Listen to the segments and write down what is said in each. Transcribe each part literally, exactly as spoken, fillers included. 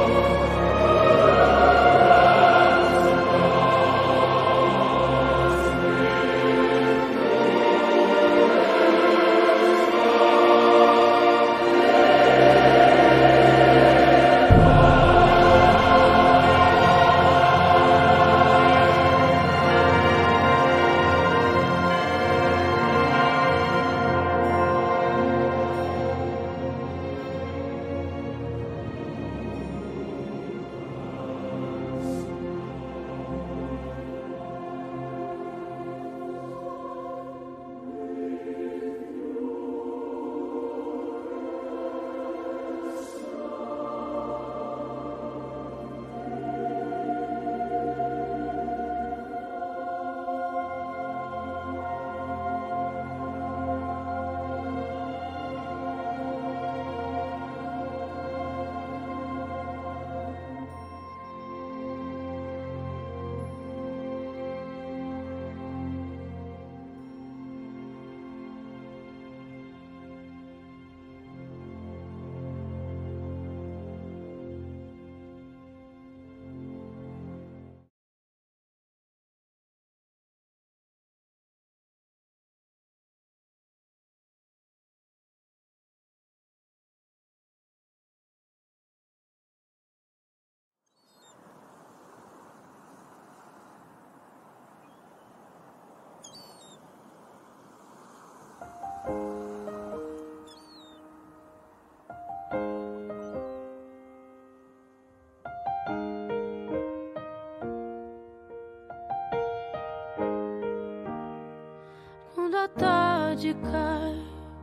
Quando a tarde cai,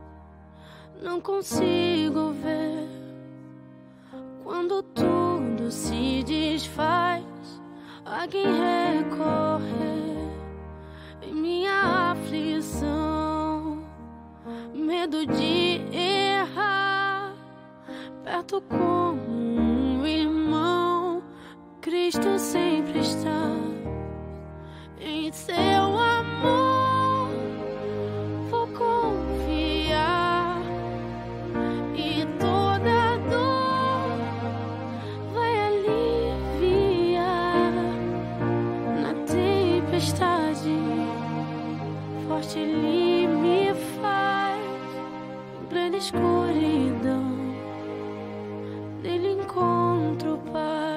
não consigo ver. Quando tudo se desfaz, a quem recorrer em minha aflição, medo de errar, perto como um irmão, Cristo sempre está. Em seu amor vou confiar, e toda dor vai aliviar. Na tempestade forte Ele me faz, em plena escuridão nele encontro paz.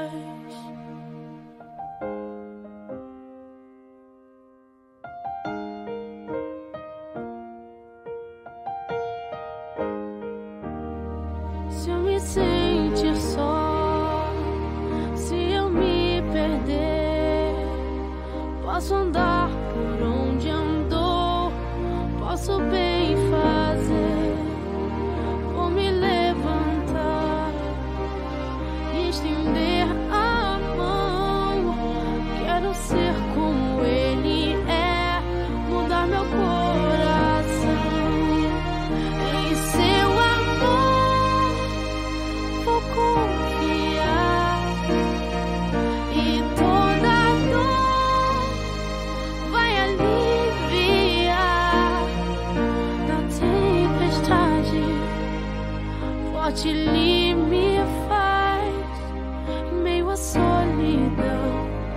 Se eu me sentir só, se eu me perder, posso andar por onde andou, posso bem fazer, vou me levantar e estender a mão. Quero ser como Ele é, mudar meu coração. Em seu amor vou confiar, e toda dor vai aliviar. Na tempestade forte Ele me faz, em meio à solidão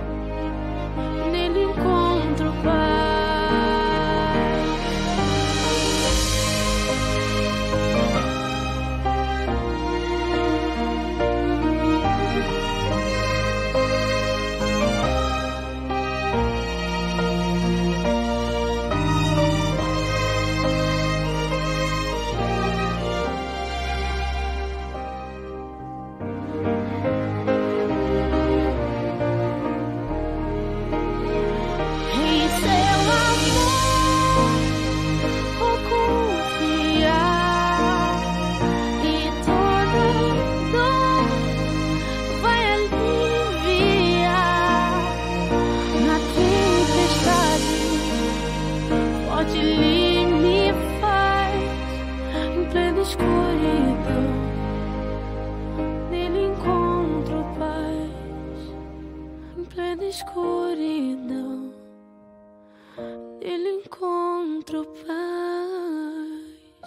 nele encontro paz. Em seu amor vou confiar, e toda dor vai aliviar. Na tempestade forte Ele me faz, em plena escuridão nele encontro paz. Em plena escuridão nele encontro paz.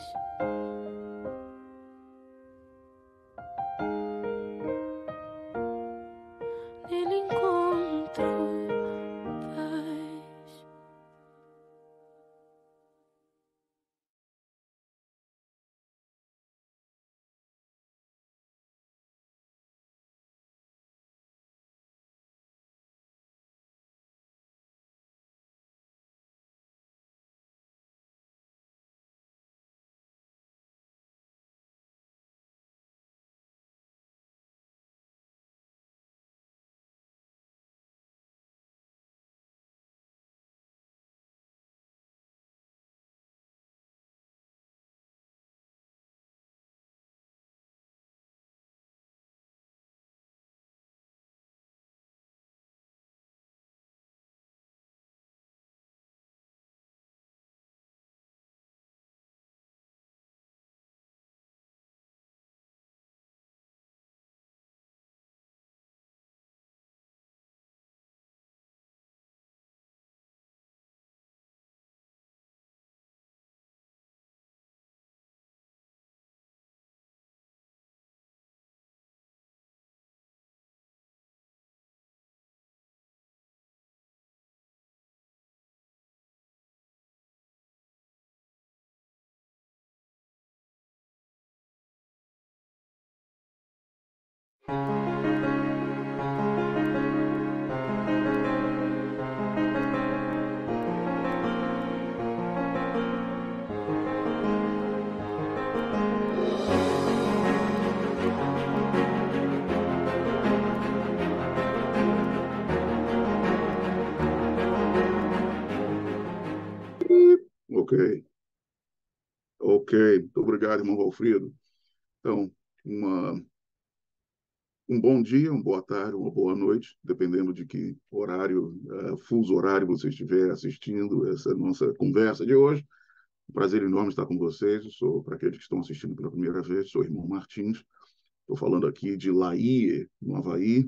Ok, ok. Muito obrigado, irmão Valfrido. Então, uma, um bom dia, uma boa tarde, uma boa noite, dependendo de que horário, uh, fuso horário você estiver assistindo essa nossa conversa de hoje. Um prazer enorme estar com vocês. Eu sou, para aqueles que estão assistindo pela primeira vez, sou o irmão Martins. Estou falando aqui de Laie, no Havaí,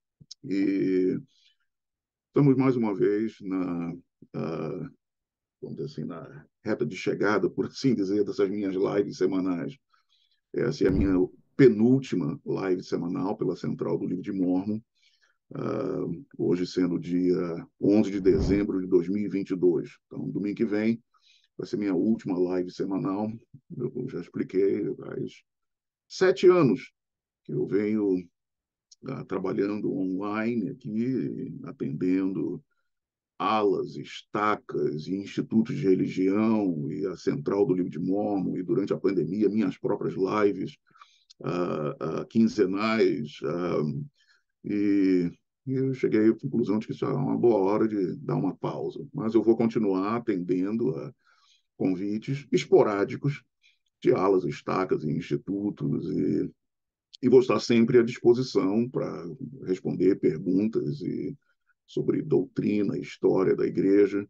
e estamos mais uma vez na, uh, vamos dizer assim, na reta de chegada, por assim dizer, dessas minhas lives semanais. Essa é a minha penúltima live semanal pela Central do Livro de Mórmon, uh, hoje sendo dia onze de dezembro de dois mil e vinte e dois. Então, domingo que vem vai ser minha última live semanal. Eu já expliquei, faz sete anos que eu venho uh, trabalhando online aqui, atendendo alas, estacas e institutos de religião e a Central do Livro de Mórmon, e durante a pandemia, minhas próprias lives uh, uh, quinzenais, uh, e, e eu cheguei à conclusão de que isso é uma boa hora de dar uma pausa. Mas eu vou continuar atendendo a convites esporádicos de alas, estacas e institutos, e, e vou estar sempre à disposição para responder perguntas e, sobre doutrina, história da igreja,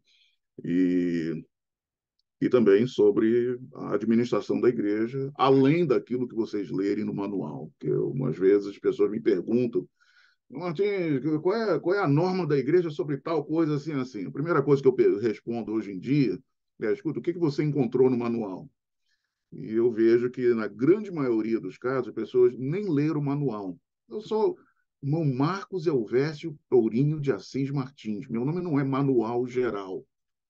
e e também sobre a administração da igreja, além daquilo que vocês lerem no manual. Porque umas vezes as pessoas me perguntam, Martins, qual é, qual é a norma da igreja sobre tal coisa assim, assim? A primeira coisa que eu respondo hoje em dia é, escuta, o que você encontrou no manual? E eu vejo que, na grande maioria dos casos, as pessoas nem leram o manual. Eu sou irmão Marcos Elvésio Tourinho de Assis Martins. Meu nome não é Manual Geral.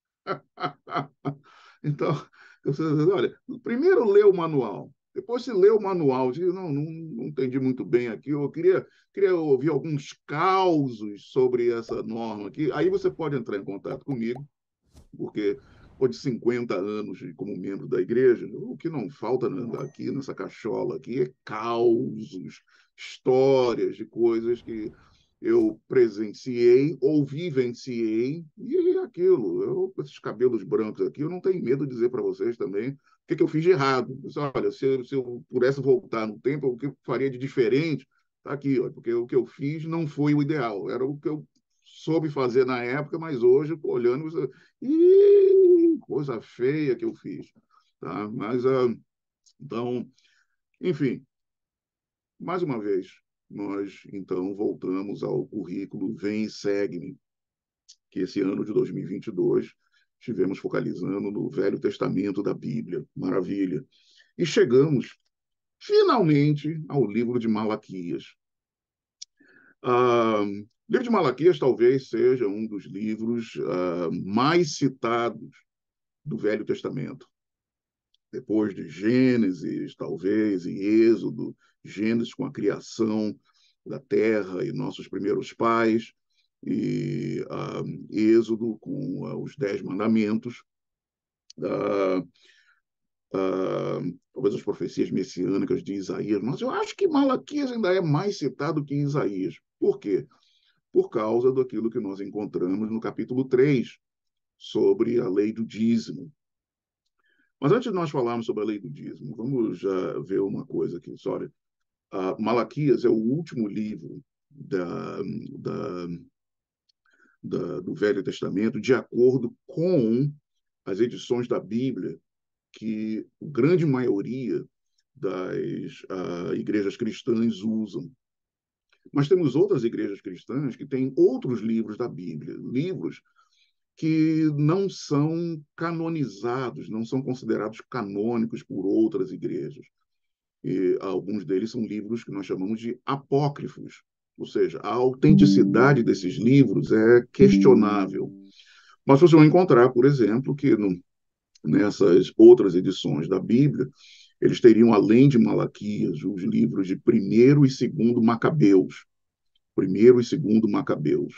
Então, você, olha, primeiro lê o manual, depois você lê o manual, diz, não, não, não entendi muito bem aqui, eu queria, queria ouvir alguns causos sobre essa norma aqui, aí você pode entrar em contato comigo, porque depois de cinquenta anos como membro da igreja, o que não falta aqui nessa cachola aqui é causos, histórias de coisas que eu presenciei ou vivenciei, e é aquilo, eu, com esses cabelos brancos aqui, eu não tenho medo de dizer para vocês também o que, que eu fiz de errado. Eu disse, olha, se eu, se eu pudesse voltar no tempo, o que eu faria de diferente? Está aqui, ó, porque o que eu fiz não foi o ideal, era o que eu soube fazer na época, mas hoje, olhando, você... Ih, coisa feia que eu fiz. Tá? Mas, uh, então, enfim, mais uma vez, nós, então, voltamos ao currículo Vem e Segue-me, que esse ano de dois mil e vinte e dois estivemos focalizando no Velho Testamento da Bíblia. Maravilha. E chegamos, finalmente, ao livro de Malaquias. Ah, o livro de Malaquias talvez seja um dos livros ah, mais citados do Velho Testamento. Depois de Gênesis, talvez, e Êxodo, Gênesis com a criação da terra e nossos primeiros pais, e uh, Êxodo com uh, os Dez Mandamentos, uh, uh, talvez as profecias messiânicas de Isaías, mas eu acho que Malaquias ainda é mais citado que Isaías. Por quê? Por causa daquilo que nós encontramos no capítulo três, sobre a lei do dízimo. Mas antes de nós falarmos sobre a lei do dízimo, vamos já ver uma coisa aqui. Olha, uh, Malaquias é o último livro da, da, da, do Velho Testamento, de acordo com as edições da Bíblia que a grande maioria das uh, igrejas cristãs usam. Mas temos outras igrejas cristãs que têm outros livros da Bíblia, livros que não são canonizados, não são considerados canônicos por outras igrejas. E alguns deles são livros que nós chamamos de apócrifos, ou seja, a autenticidade desses livros é questionável. Mas você vai encontrar, por exemplo, que no, nessas outras edições da Bíblia, eles teriam, além de Malaquias, os livros de primeiro e segundo Macabeus. Primeiro e segundo Macabeus.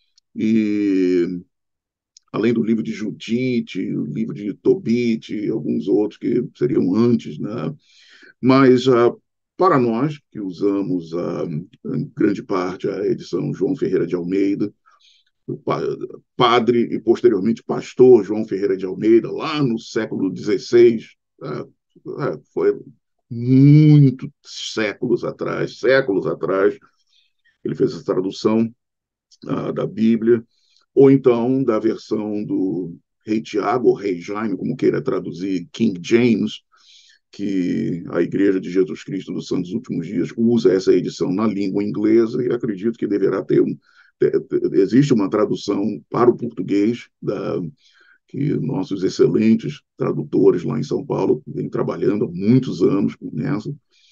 E além do livro de Judite, o livro de Tobit, e alguns outros que seriam antes, né? Mas uh, para nós, que usamos uh, em grande parte a edição João Ferreira de Almeida, o pa padre e posteriormente pastor João Ferreira de Almeida, lá no século dezesseis, uh, uh, foi muitos séculos atrás, séculos atrás, ele fez essa tradução uh, da Bíblia, ou então da versão do Rei Tiago, ou Rei Jaime, como queira traduzir, King James, que a Igreja de Jesus Cristo dos Santos Últimos Dias usa essa edição na língua inglesa e acredito que deverá ter um. Existe uma tradução para o português da, que nossos excelentes tradutores lá em São Paulo vêm trabalhando há muitos anos nessa.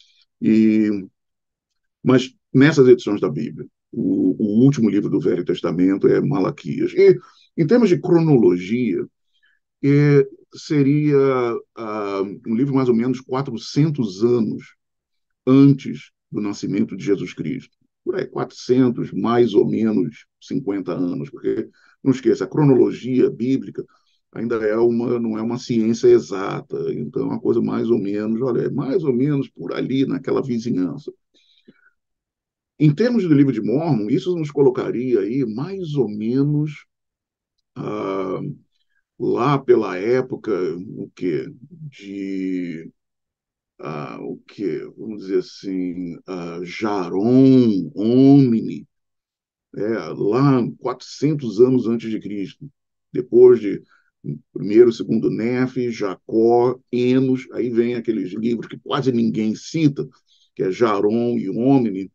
E, mas nessas edições da Bíblia, o, o último livro do Velho Testamento é Malaquias. E, em termos de cronologia, é, seria uh, um livro mais ou menos quatrocentos anos antes do nascimento de Jesus Cristo. Por aí, quatrocentos, mais ou menos cinquenta anos, porque, não esqueça, a cronologia bíblica ainda é uma, não é uma ciência exata, então é uma coisa mais ou menos, olha, é mais ou menos por ali, naquela vizinhança. Em termos do livro de Mórmon, isso nos colocaria aí mais ou menos ah, lá pela época, o quê? De ah, o que, vamos dizer assim, ah, Jaron, Homini, é, lá quatrocentos anos antes de Cristo, depois de primeiro, segundo Nefe, Jacó, Enos, aí vem aqueles livros que quase ninguém cita, que é Jaron e Homini,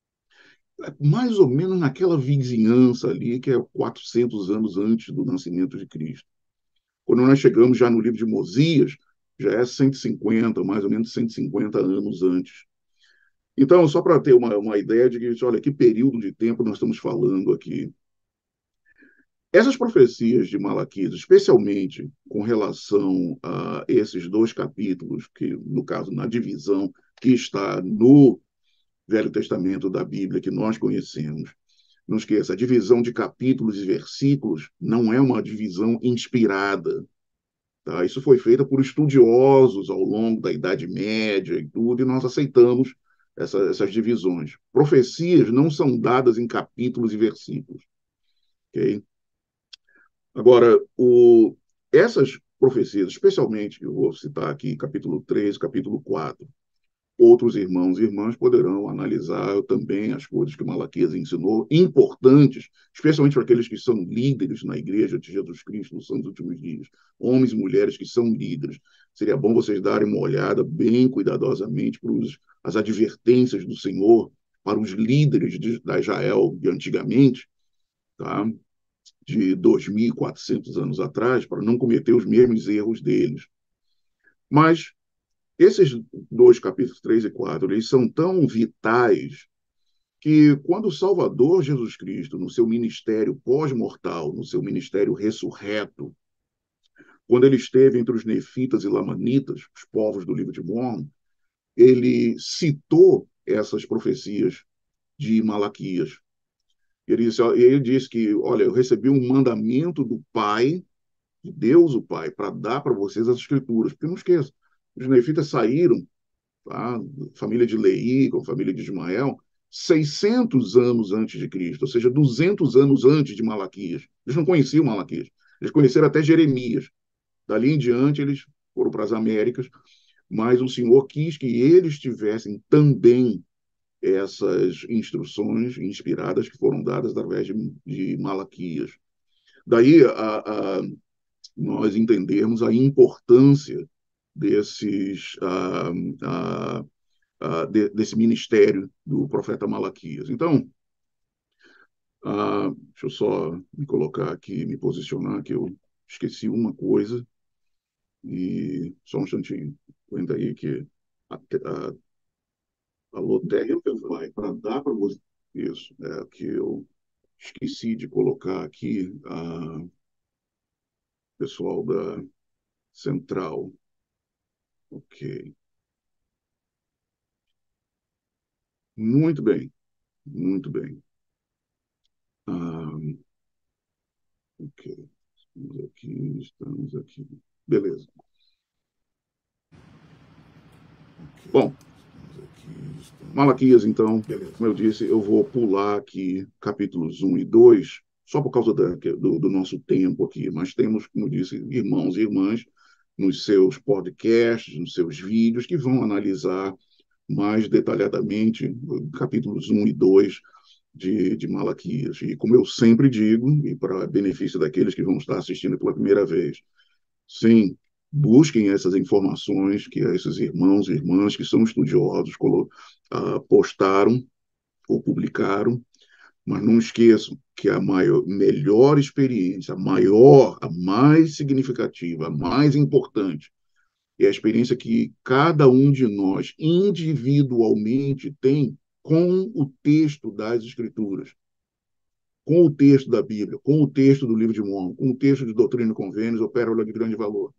mais ou menos naquela vizinhança ali, que é quatrocentos anos antes do nascimento de Cristo. Quando nós chegamos já no livro de Mosias, já é cento e cinquenta, mais ou menos cento e cinquenta anos antes. Então, só para ter uma, uma ideia de que, olha, que período de tempo nós estamos falando aqui. Essas profecias de Malaquias, especialmente com relação a esses dois capítulos, que, no caso, na divisão que está no Velho Testamento da Bíblia, que nós conhecemos, não esqueça, a divisão de capítulos e versículos não é uma divisão inspirada. Tá? Isso foi feito por estudiosos ao longo da Idade Média e tudo, e nós aceitamos essa, essas divisões. Profecias não são dadas em capítulos e versículos. Okay? Agora, o, essas profecias, especialmente, eu vou citar aqui capítulo três, capítulo quatro, outros irmãos e irmãs poderão analisar também as coisas que Malaquias ensinou, importantes, especialmente para aqueles que são líderes na Igreja de Jesus Cristo nos santos últimos dias, homens e mulheres que são líderes. Seria bom vocês darem uma olhada bem cuidadosamente para os, as advertências do Senhor para os líderes de, da Israel de antigamente, tá? De dois mil e quatrocentos anos atrás, para não cometer os mesmos erros deles. Mas esses dois capítulos três e quatro, eles são tão vitais que quando o Salvador Jesus Cristo, no seu ministério pós-mortal, no seu ministério ressurreto, quando ele esteve entre os nefitas e lamanitas, os povos do livro de Mórmon, ele citou essas profecias de Malaquias. Ele disse, ele disse que, olha, eu recebi um mandamento do Pai, de Deus o Pai, para dar para vocês as escrituras. Porque não esqueça, os nefitas saíram, tá? Família de Leí, com a família de Ismael, seiscentos anos antes de Cristo, ou seja, duzentos anos antes de Malaquias. Eles não conheciam Malaquias, eles conheceram até Jeremias. Dali em diante, eles foram para as Américas, mas o Senhor quis que eles tivessem também essas instruções inspiradas que foram dadas através de, de Malaquias. Daí a, a, nós entendermos a importância desses, a, a, a, de, desse ministério do profeta Malaquias. Então, a, deixa eu só me colocar aqui, me posicionar, que eu esqueci uma coisa, e só um instantinho, ainda aí que a, a, a loteria vai para dar para você. Isso, é que eu esqueci de colocar aqui a pessoal da Central. Ok. Muito bem, muito bem. Ah, ok. Estamos aqui, estamos aqui. Beleza. Bom, Malaquias, então, como eu disse, eu vou pular aqui capítulos um e dois, só por causa da, do, do nosso tempo aqui, mas temos, como eu disse, irmãos e irmãs nos seus podcasts, nos seus vídeos, que vão analisar mais detalhadamente capítulos um e dois de, de Malaquias. E como eu sempre digo, e para benefício daqueles que vão estar assistindo pela primeira vez, sim, busquem essas informações que esses irmãos e irmãs que são estudiosos uh, postaram ou publicaram, mas não esqueçam que a maior, melhor experiência, a maior, a mais significativa, a mais importante, é a experiência que cada um de nós individualmente tem com o texto das Escrituras, com o texto da Bíblia, com o texto do Livro de Mormon, com o texto de Doutrina e Convênios ou Pérola de Grande Valor.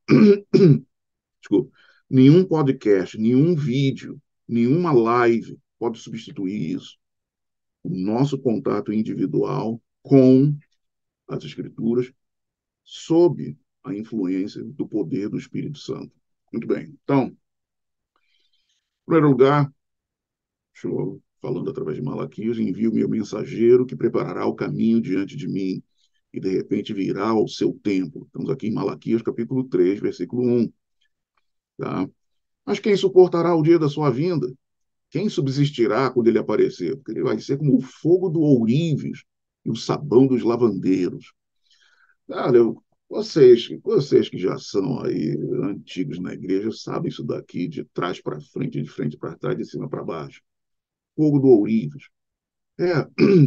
Desculpa. Nenhum podcast, nenhum vídeo, nenhuma live pode substituir isso. O nosso contato individual com as Escrituras, sob a influência do poder do Espírito Santo. Muito bem. Então, em primeiro lugar, estou falando através de Malaquias, envio meu mensageiro que preparará o caminho diante de mim e de repente virá ao seu tempo. Estamos aqui em Malaquias, capítulo três, versículo um. Tá? Mas quem suportará o dia da sua vinda? Quem subsistirá quando ele aparecer? Porque ele vai ser como o fogo do ourives e o sabão dos lavandeiros. Olha, vocês, vocês que já são aí antigos na igreja sabem isso daqui de trás para frente, de frente para trás, de cima para baixo. Fogo do ourives. É,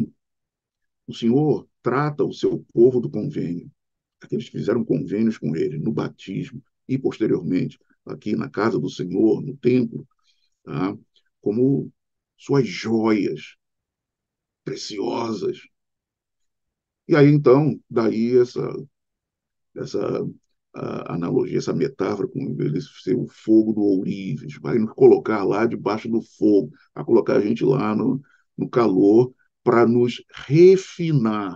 o Senhor trata o seu povo do convênio, aqueles que fizeram convênios com ele no batismo e posteriormente aqui na casa do Senhor, no templo, tá? Como suas joias preciosas. E aí, então, daí essa, essa analogia, essa metáfora com ele ser o fogo do ourives, vai nos colocar lá debaixo do fogo, vai colocar a gente lá no, no calor para nos refinar.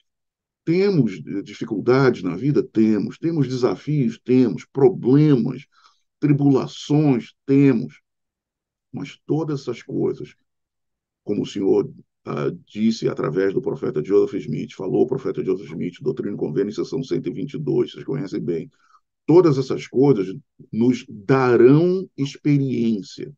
Temos dificuldades na vida? Temos. Temos desafios? Temos. Problemas, tribulações? Temos. Mas todas essas coisas, como o Senhor uh, disse através do profeta Joseph Smith, falou o profeta Joseph Smith, Doutrina e Convênio, seção cento e vinte e dois, vocês conhecem bem. Todas essas coisas nos darão experiência.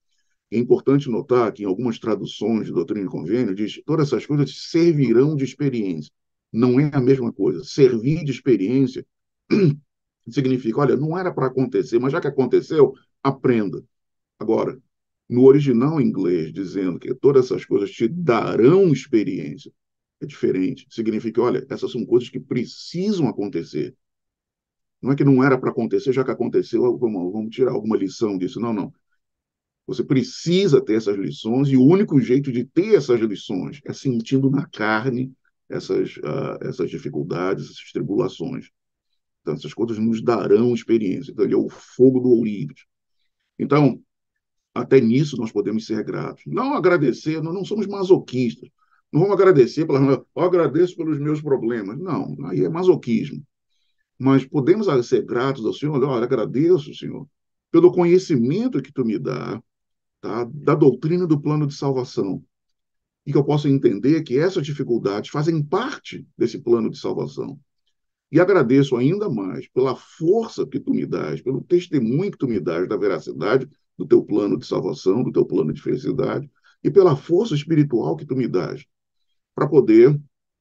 É importante notar que em algumas traduções de Doutrina e Convênio diz todas essas coisas servirão de experiência. Não é a mesma coisa. Servir de experiência significa, olha, não era para acontecer, mas já que aconteceu, aprenda. Agora, no original inglês, dizendo que todas essas coisas te darão experiência, é diferente. Significa, olha, essas são coisas que precisam acontecer. Não é que não era para acontecer, já que aconteceu, vamos, vamos tirar alguma lição disso. Não, não. Você precisa ter essas lições e o único jeito de ter essas lições é sentindo na carne essas, uh, essas dificuldades, essas tribulações. Então, essas coisas nos darão experiência. Então, ele é o fogo do ourives. Então, até nisso nós podemos ser gratos. Não agradecer, nós não somos masoquistas. Não vamos agradecer, pela, eu agradeço pelos meus problemas. Não, aí é masoquismo. Mas podemos ser gratos ao Senhor. Olha, agradeço, Senhor, pelo conhecimento que tu me dá, tá, da doutrina do plano de salvação. E que eu possa entender que essas dificuldades fazem parte desse plano de salvação. E agradeço ainda mais pela força que tu me dás, pelo testemunho que tu me dás da veracidade do teu plano de salvação, do teu plano de felicidade, e pela força espiritual que tu me dás, para poder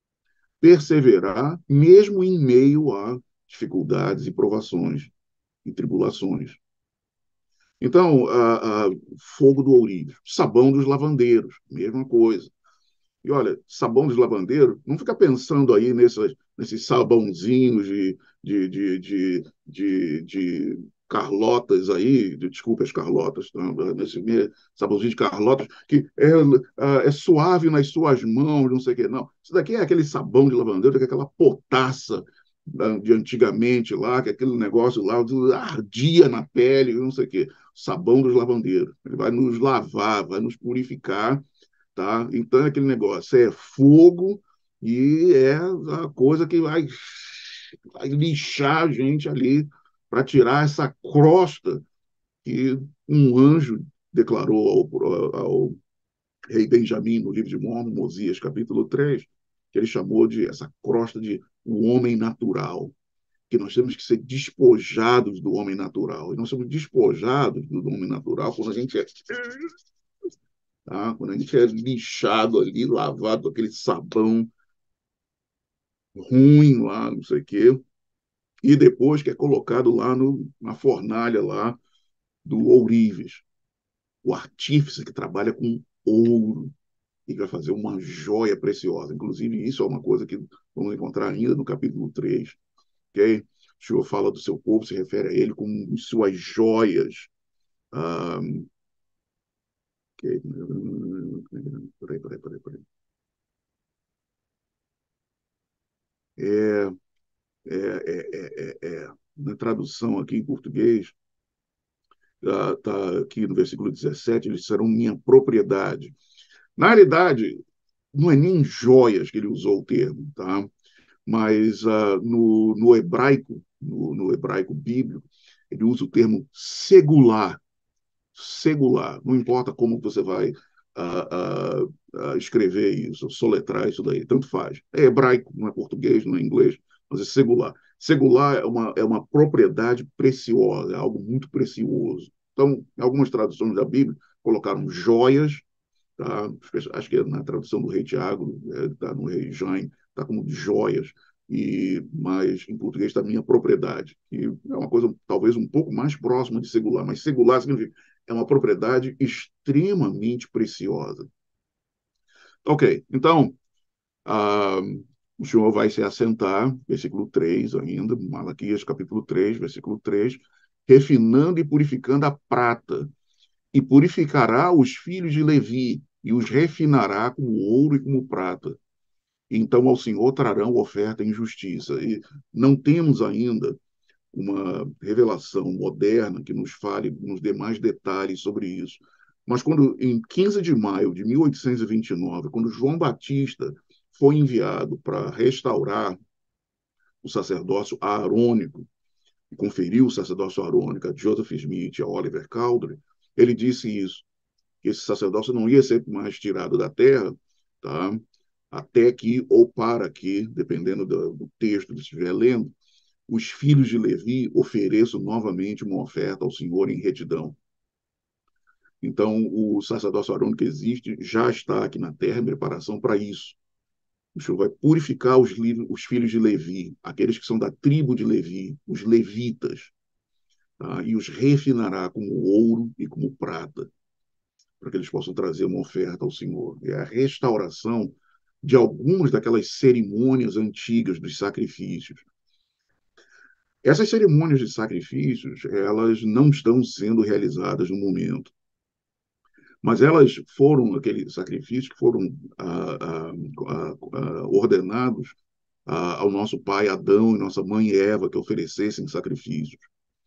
perseverar, mesmo em meio a dificuldades e provações e tribulações. Então, a, a, fogo do ourives, sabão dos lavandeiros, mesma coisa. E olha, sabão dos lavandeiros, não fica pensando aí nessas, nesses sabãozinhos de, de, de, de, de, de Carlotas aí, de, desculpa as Carlotas, tá? Nesse sabãozinho de Carlotas, que é, é suave nas suas mãos, não sei o quê. Não, isso daqui é aquele sabão de lavandeiro, que é aquela potassa de antigamente lá, que aquele negócio lá ardia na pele, não sei o quê. Sabão dos lavandeiros. Ele vai nos lavar, vai nos purificar, tá? Então é aquele negócio, é fogo e é a coisa que vai, vai lixar a gente ali para tirar essa crosta que um anjo declarou ao, ao rei Benjamim no livro de Mormon, Mosias, capítulo três, que ele chamou de essa crosta de o homem natural, que nós temos que ser despojados do homem natural. E nós somos despojados do homem natural quando a gente é, tá? Quando a gente é lixado ali, lavado com aquele sabão ruim lá, não sei o quê, e depois que é colocado lá no, na fornalha lá do ourives, o artífice que trabalha com ouro e vai fazer uma joia preciosa. Inclusive, isso é uma coisa que vamos encontrar ainda no capítulo três. Okay? O Senhor fala do seu povo, se refere a ele como suas joias. Ah, okay. Peraí, peraí, peraí, peraí. É, é, é, é, é, na tradução aqui em português, está tá aqui no versículo dezessete, eles serão minha propriedade. Na realidade, não é nem joias que ele usou o termo, tá? Mas uh, no, no hebraico, no, no hebraico bíblico, ele usa o termo segular, segular, não importa como você vai uh, uh, uh, escrever isso, soletrar isso daí, tanto faz. É hebraico, não é português, não é inglês, mas é segular. Segular é uma, é uma propriedade preciosa, é algo muito precioso. Então, em algumas traduções da Bíblia, colocaram joias, tá? Acho que é na tradução do rei Tiago, está é, no rei Jaime, está como joias, e, mas em português está minha propriedade, que é uma coisa talvez um pouco mais próxima de segular, mas segular significa é uma propriedade extremamente preciosa. Ok, então, ah, o Senhor vai se assentar, versículo três ainda, Malaquias capítulo três, versículo três, refinando e purificando a prata, e purificará os filhos de Levi, e os refinará como ouro e como prata. Então ao Senhor trarão oferta em justiça. E não temos ainda uma revelação moderna que nos fale, nos dê mais detalhes sobre isso. Mas quando, em quinze de maio de mil oitocentos e vinte e nove, quando João Batista foi enviado para restaurar o sacerdócio aarônico, e conferiu o sacerdócio aarônico a Joseph Smith e a Oliver Cowdery, ele disse isso, que esse sacerdócio não ia ser mais tirado da terra, tá? Até que, ou para que, dependendo do, do texto que estiver lendo, os filhos de Levi ofereçam novamente uma oferta ao Senhor em retidão. Então, o sacerdócio arônico que existe já está aqui na terra em preparação para isso. O Senhor vai purificar os, os filhos de Levi, aqueles que são da tribo de Levi, os levitas, tá? E os refinará como ouro e como prata, para que eles possam trazer uma oferta ao Senhor. É a restauração de algumas daquelas cerimônias antigas dos sacrifícios. Essas cerimônias de sacrifícios, elas não estão sendo realizadas no momento, mas elas foram aqueles sacrifícios que foram ah, ah, ah, ordenados ah, ao nosso pai Adão e nossa mãe Eva que oferecessem sacrifícios.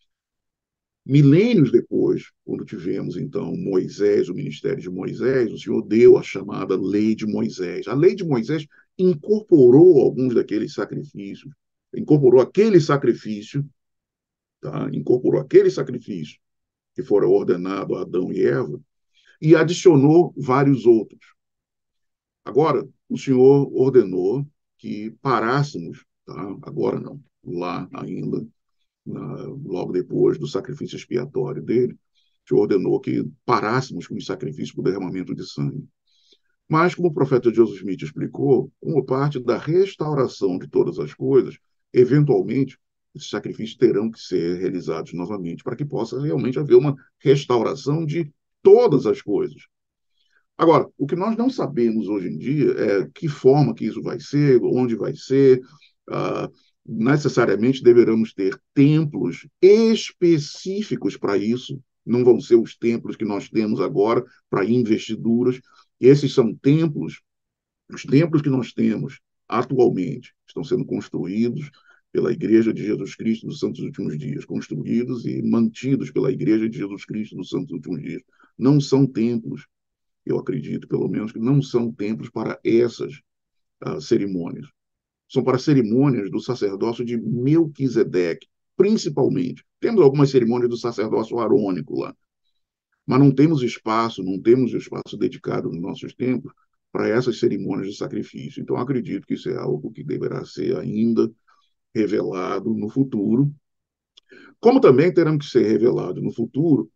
Milênios depois, quando tivemos, então, Moisés, o ministério de Moisés, o Senhor deu a chamada Lei de Moisés. A Lei de Moisés incorporou alguns daqueles sacrifícios, incorporou aquele sacrifício, tá? Incorporou aquele sacrifício que foram ordenados a Adão e Eva, e adicionou vários outros. Agora, o Senhor ordenou que parássemos, tá? Agora não, lá ainda, na, logo depois do sacrifício expiatório dele, que ordenou que parássemos com os sacrifícios por derramamento de sangue. Mas, como o profeta Joseph Smith explicou, como parte da restauração de todas as coisas, eventualmente, esses sacrifícios terão que ser realizados novamente, para que possa realmente haver uma restauração de todas as coisas. Agora, o que nós não sabemos hoje em dia é que forma que isso vai ser, onde vai ser, uh, necessariamente deveremos ter templos específicos para isso, não vão ser os templos que nós temos agora para investiduras. Esses são templos, os templos que nós temos atualmente estão sendo construídos pela Igreja de Jesus Cristo dos Santos Últimos Dias, construídos e mantidos pela Igreja de Jesus Cristo dos Santos Últimos Dias. Não são templos, eu acredito, pelo menos, que não são templos para essas uh, cerimônias. São para cerimônias do sacerdócio de Melquisedeque, principalmente. Temos algumas cerimônias do sacerdócio arônico lá, mas não temos espaço, não temos espaço dedicado nos nossos templos para essas cerimônias de sacrifício. Então, acredito que isso é algo que deverá ser ainda revelado no futuro, como também terão que ser revelado no futuro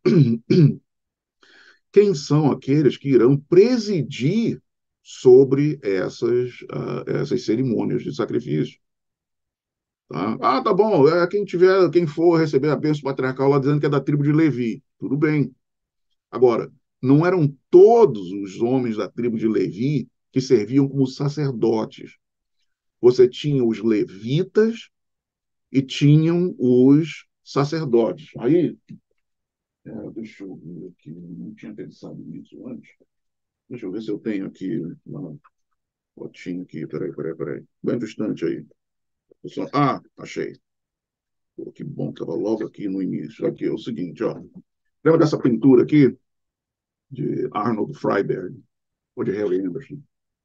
quem são aqueles que irão presidir sobre essas, uh, essas cerimônias de sacrifício. Tá? Ah, tá bom, é, quem tiver, quem for receber a bênção patriarcal lá dizendo que é da tribo de Levi, tudo bem. Agora, não eram todos os homens da tribo de Levi que serviam como sacerdotes. Você tinha os levitas e tinham os sacerdotes. Aí, é, deixa eu ver aqui, não tinha pensado nisso antes. Deixa eu ver se eu tenho aqui uma fotinho aqui. Peraí, peraí, peraí. Bem distante aí. Ah, achei. Pô, que bom, estava logo aqui no início. Aqui é o seguinte, ó. Lembra dessa pintura aqui de Arnold Freiberg ou de Harry Anderson?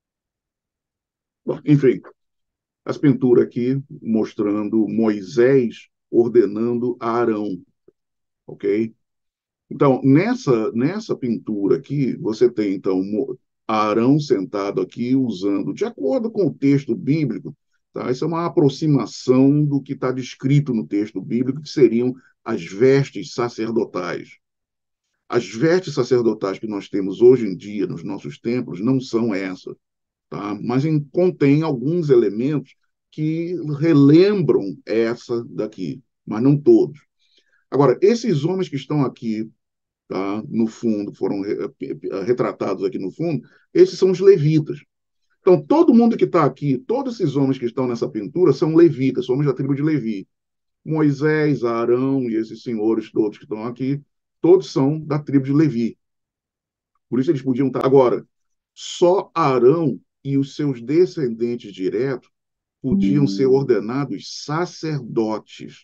Bom, enfim, as pinturas aqui mostrando Moisés ordenando a Arão, ok? Então, nessa, nessa pintura aqui, você tem, então, Arão sentado aqui usando, de acordo com o texto bíblico, tá? Isso é uma aproximação do que está descrito no texto bíblico, que seriam as vestes sacerdotais. As vestes sacerdotais que nós temos hoje em dia nos nossos templos não são essas, tá? Mas em, contém alguns elementos que relembram essa daqui, mas não todos. Agora, esses homens que estão aqui, tá, no fundo, foram retratados aqui no fundo, esses são os levitas. Então, todo mundo que está aqui, todos esses homens que estão nessa pintura são levitas, homens da tribo de Levi. Moisés, Arão e esses senhores todos que estão aqui, todos são da tribo de Levi. Por isso eles podiam estar. Agora, só Arão e os seus descendentes diretos podiam ser ordenados sacerdotes.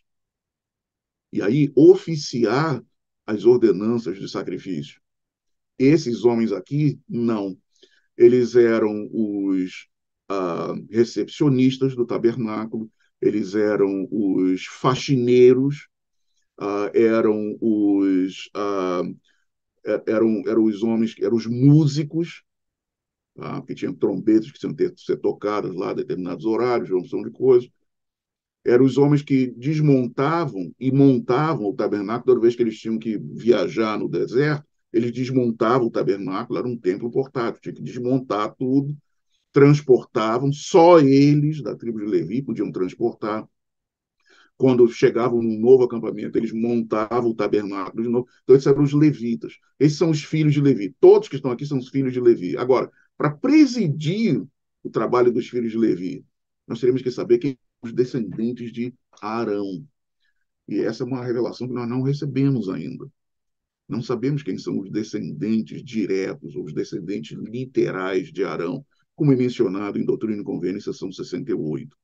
E aí, oficiar as ordenanças de sacrifício. Esses homens aqui, não. Eles eram os ah, recepcionistas do tabernáculo, eles eram os faxineiros, ah, eram os ah, eram, eram os homens, eram os músicos, tá? Que tinham trombetas que tinham que ser tocadas lá a determinados horários, junção de coisas. Eram os homens que desmontavam e montavam o tabernáculo toda vez que eles tinham que viajar no deserto. Eles desmontavam o tabernáculo, era um templo portátil, tinha que desmontar tudo, transportavam, só eles, da tribo de Levi, podiam transportar. Quando chegavam num novo acampamento, eles montavam o tabernáculo de novo. Então, esses eram os levitas. Esses são os filhos de Levi. Todos que estão aqui são os filhos de Levi. Agora, para presidir o trabalho dos filhos de Levi, nós teríamos que saber quem são os descendentes de Arão. E essa é uma revelação que nós não recebemos ainda. Não sabemos quem são os descendentes diretos, ou os descendentes literais de Arão, como é mencionado em Doutrina e Convênio, seção sessenta e oito.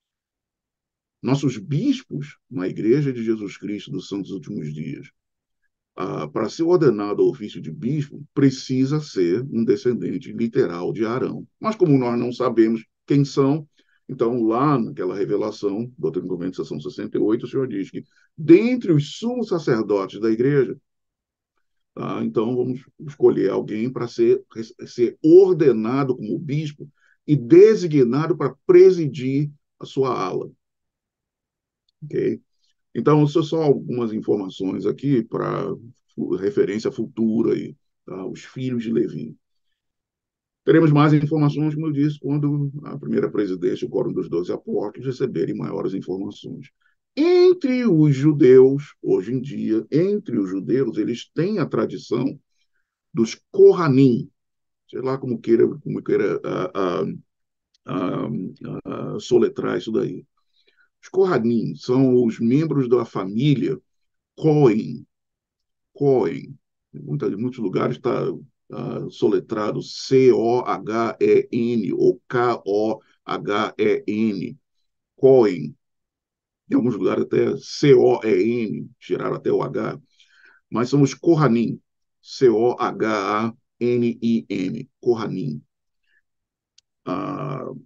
Nossos bispos, na Igreja de Jesus Cristo dos Santos Últimos Dias, ah, para ser ordenado ao ofício de bispo, precisa ser um descendente literal de Arão. Mas como nós não sabemos quem são, então lá naquela revelação, Doutrina e Convênio, seção sessenta e oito, o Senhor diz que, dentre os sumos sacerdotes da Igreja, tá, então vamos escolher alguém para ser, ser ordenado como bispo e designado para presidir a sua ala. Ok? Então, isso são algumas informações aqui para referência futura aí, tá? Os filhos de Levi. Teremos mais informações, como eu disse, quando a primeira presidência, o Quórum dos Doze Apóstolos, receberem maiores informações. Entre os judeus, hoje em dia, entre os judeus, eles têm a tradição dos Kohanim, sei lá como queira, como queira a, a, a, a soletrar isso daí. Os Kohanim são os membros da família Cohen. Cohen. Em muitos, muitos lugares está uh, soletrado C O H E N ou K O H E N. Cohen. em alguns lugares até C O E N, tiraram até o H, mas são os Kohanim, C O H A N I M, Kohanim. Ah,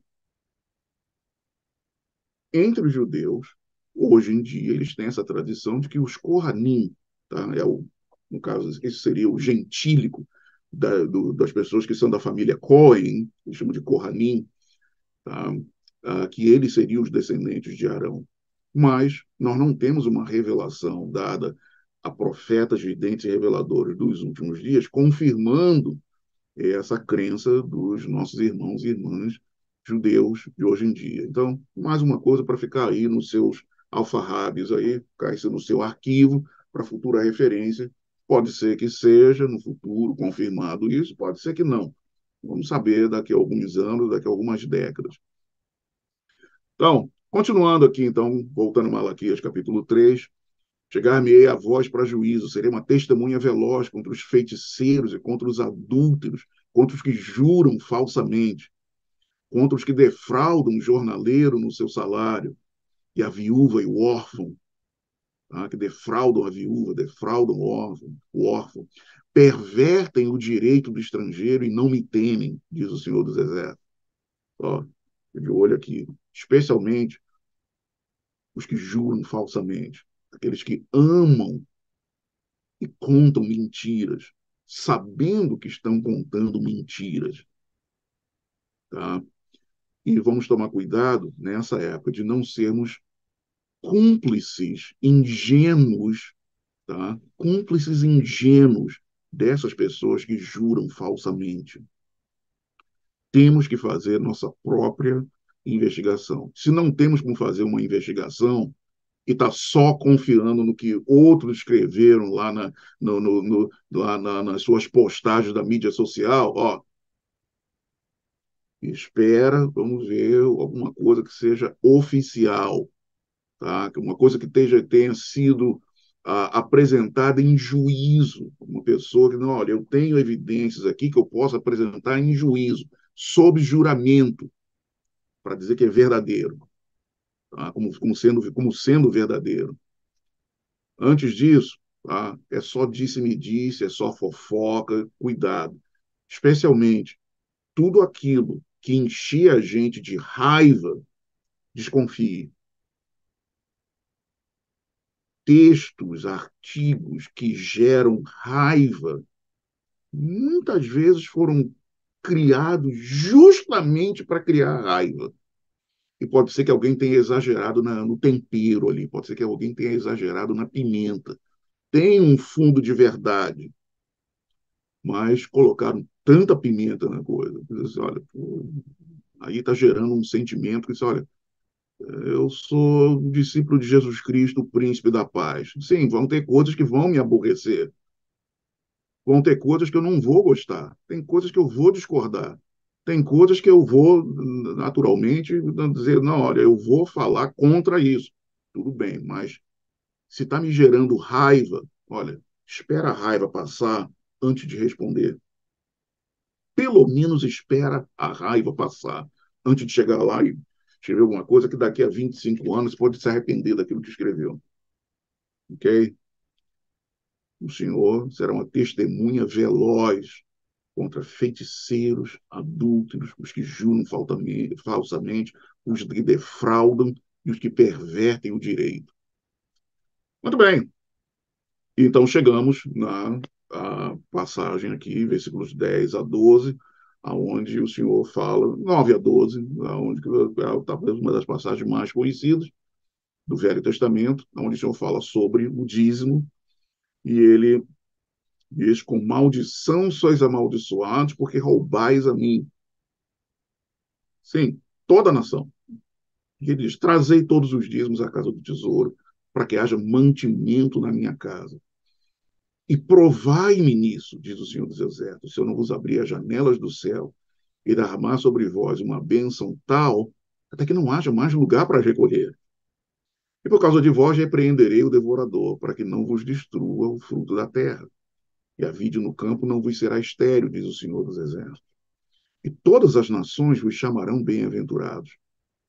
entre os judeus, hoje em dia, eles têm essa tradição de que os Kohanim, tá? É o, no caso, esse seria o gentílico da, do, das pessoas que são da família Cohen, eles chamam de Kohanim, tá? Ah, que eles seriam os descendentes de Arão. Mas nós não temos uma revelação dada a profetas, videntes e reveladores dos últimos dias, confirmando essa crença dos nossos irmãos e irmãs judeus de hoje em dia. Então, mais uma coisa para ficar aí nos seus alfarrábios aí, ficar isso no seu arquivo para futura referência. Pode ser que seja no futuro confirmado isso, pode ser que não. Vamos saber daqui a alguns anos, daqui a algumas décadas. Então, continuando aqui, então, voltando a Malaquias capítulo três, chegar-me-ei a voz para juízo, serei uma testemunha veloz contra os feiticeiros e contra os adúlteros, contra os que juram falsamente, contra os que defraudam o jornaleiro no seu salário, e a viúva e o órfão, tá? Que defraudam a viúva, defraudam o órfão, o órfão, pervertem o direito do estrangeiro e não me temem, diz o Senhor dos Exércitos. Ó, de olho aqui, especialmente os que juram falsamente, aqueles que amam e contam mentiras, sabendo que estão contando mentiras, tá? E vamos tomar cuidado nessa época de não sermos cúmplices ingênuos, tá? Cúmplices ingênuos dessas pessoas que juram falsamente. Temos que fazer nossa própria investigação. Se não temos como fazer uma investigação, e está só confiando no que outros escreveram lá, na, no, no, no, lá na, nas suas postagens da mídia social, ó, espera, vamos ver alguma coisa que seja oficial, tá? Uma coisa que tenha, tenha sido ah, apresentada em juízo, uma pessoa que, não, olha, eu tenho evidências aqui que eu posso apresentar em juízo, sob juramento, para dizer que é verdadeiro, tá? como, como, sendo, como sendo verdadeiro. Antes disso, tá? É só disse-me-disse, é só fofoca, cuidado. Especialmente tudo aquilo que enchia a gente de raiva, desconfie. Textos, artigos que geram raiva, muitas vezes foram criados justamente para criar raiva. E pode ser que alguém tenha exagerado na, no tempero ali, pode ser que alguém tenha exagerado na pimenta. Tem um fundo de verdade, mas colocaram tanta pimenta na coisa. Assim, olha, pô, aí está gerando um sentimento que, olha, eu sou um discípulo de Jesus Cristo, o príncipe da paz. Sim, vão ter coisas que vão me aborrecer. Vão ter coisas que eu não vou gostar. Tem coisas que eu vou discordar. Tem coisas que eu vou, naturalmente, dizer, não, olha, eu vou falar contra isso. Tudo bem, mas se está me gerando raiva, olha, espera a raiva passar antes de responder. Pelo menos espera a raiva passar antes de chegar lá e escrever alguma coisa que daqui a vinte e cinco anos pode se arrepender daquilo que escreveu. Ok? O Senhor será uma testemunha veloz contra feiticeiros, adúlteros, os que juram falsamente, os que defraudam e os que pervertem o direito. Muito bem. Então chegamos na a passagem aqui, versículos dez a doze, aonde o Senhor fala, nove a doze, aonde é talvez uma das passagens mais conhecidas do Velho Testamento, onde o Senhor fala sobre o dízimo, e ele diz, com maldição sois amaldiçoados, porque roubais a mim. Sim, toda a nação. E ele diz, trazei todos os dízimos à casa do tesouro, para que haja mantimento na minha casa. E provai-me nisso, diz o Senhor dos Exércitos, se eu não vos abrir as janelas do céu e derramar sobre vós uma bênção tal, até que não haja mais lugar para recolher. E por causa de vós repreenderei o devorador, para que não vos destrua o fruto da terra. E a vide no campo não vos será estéril, diz o Senhor dos Exércitos. E todas as nações vos chamarão bem-aventurados.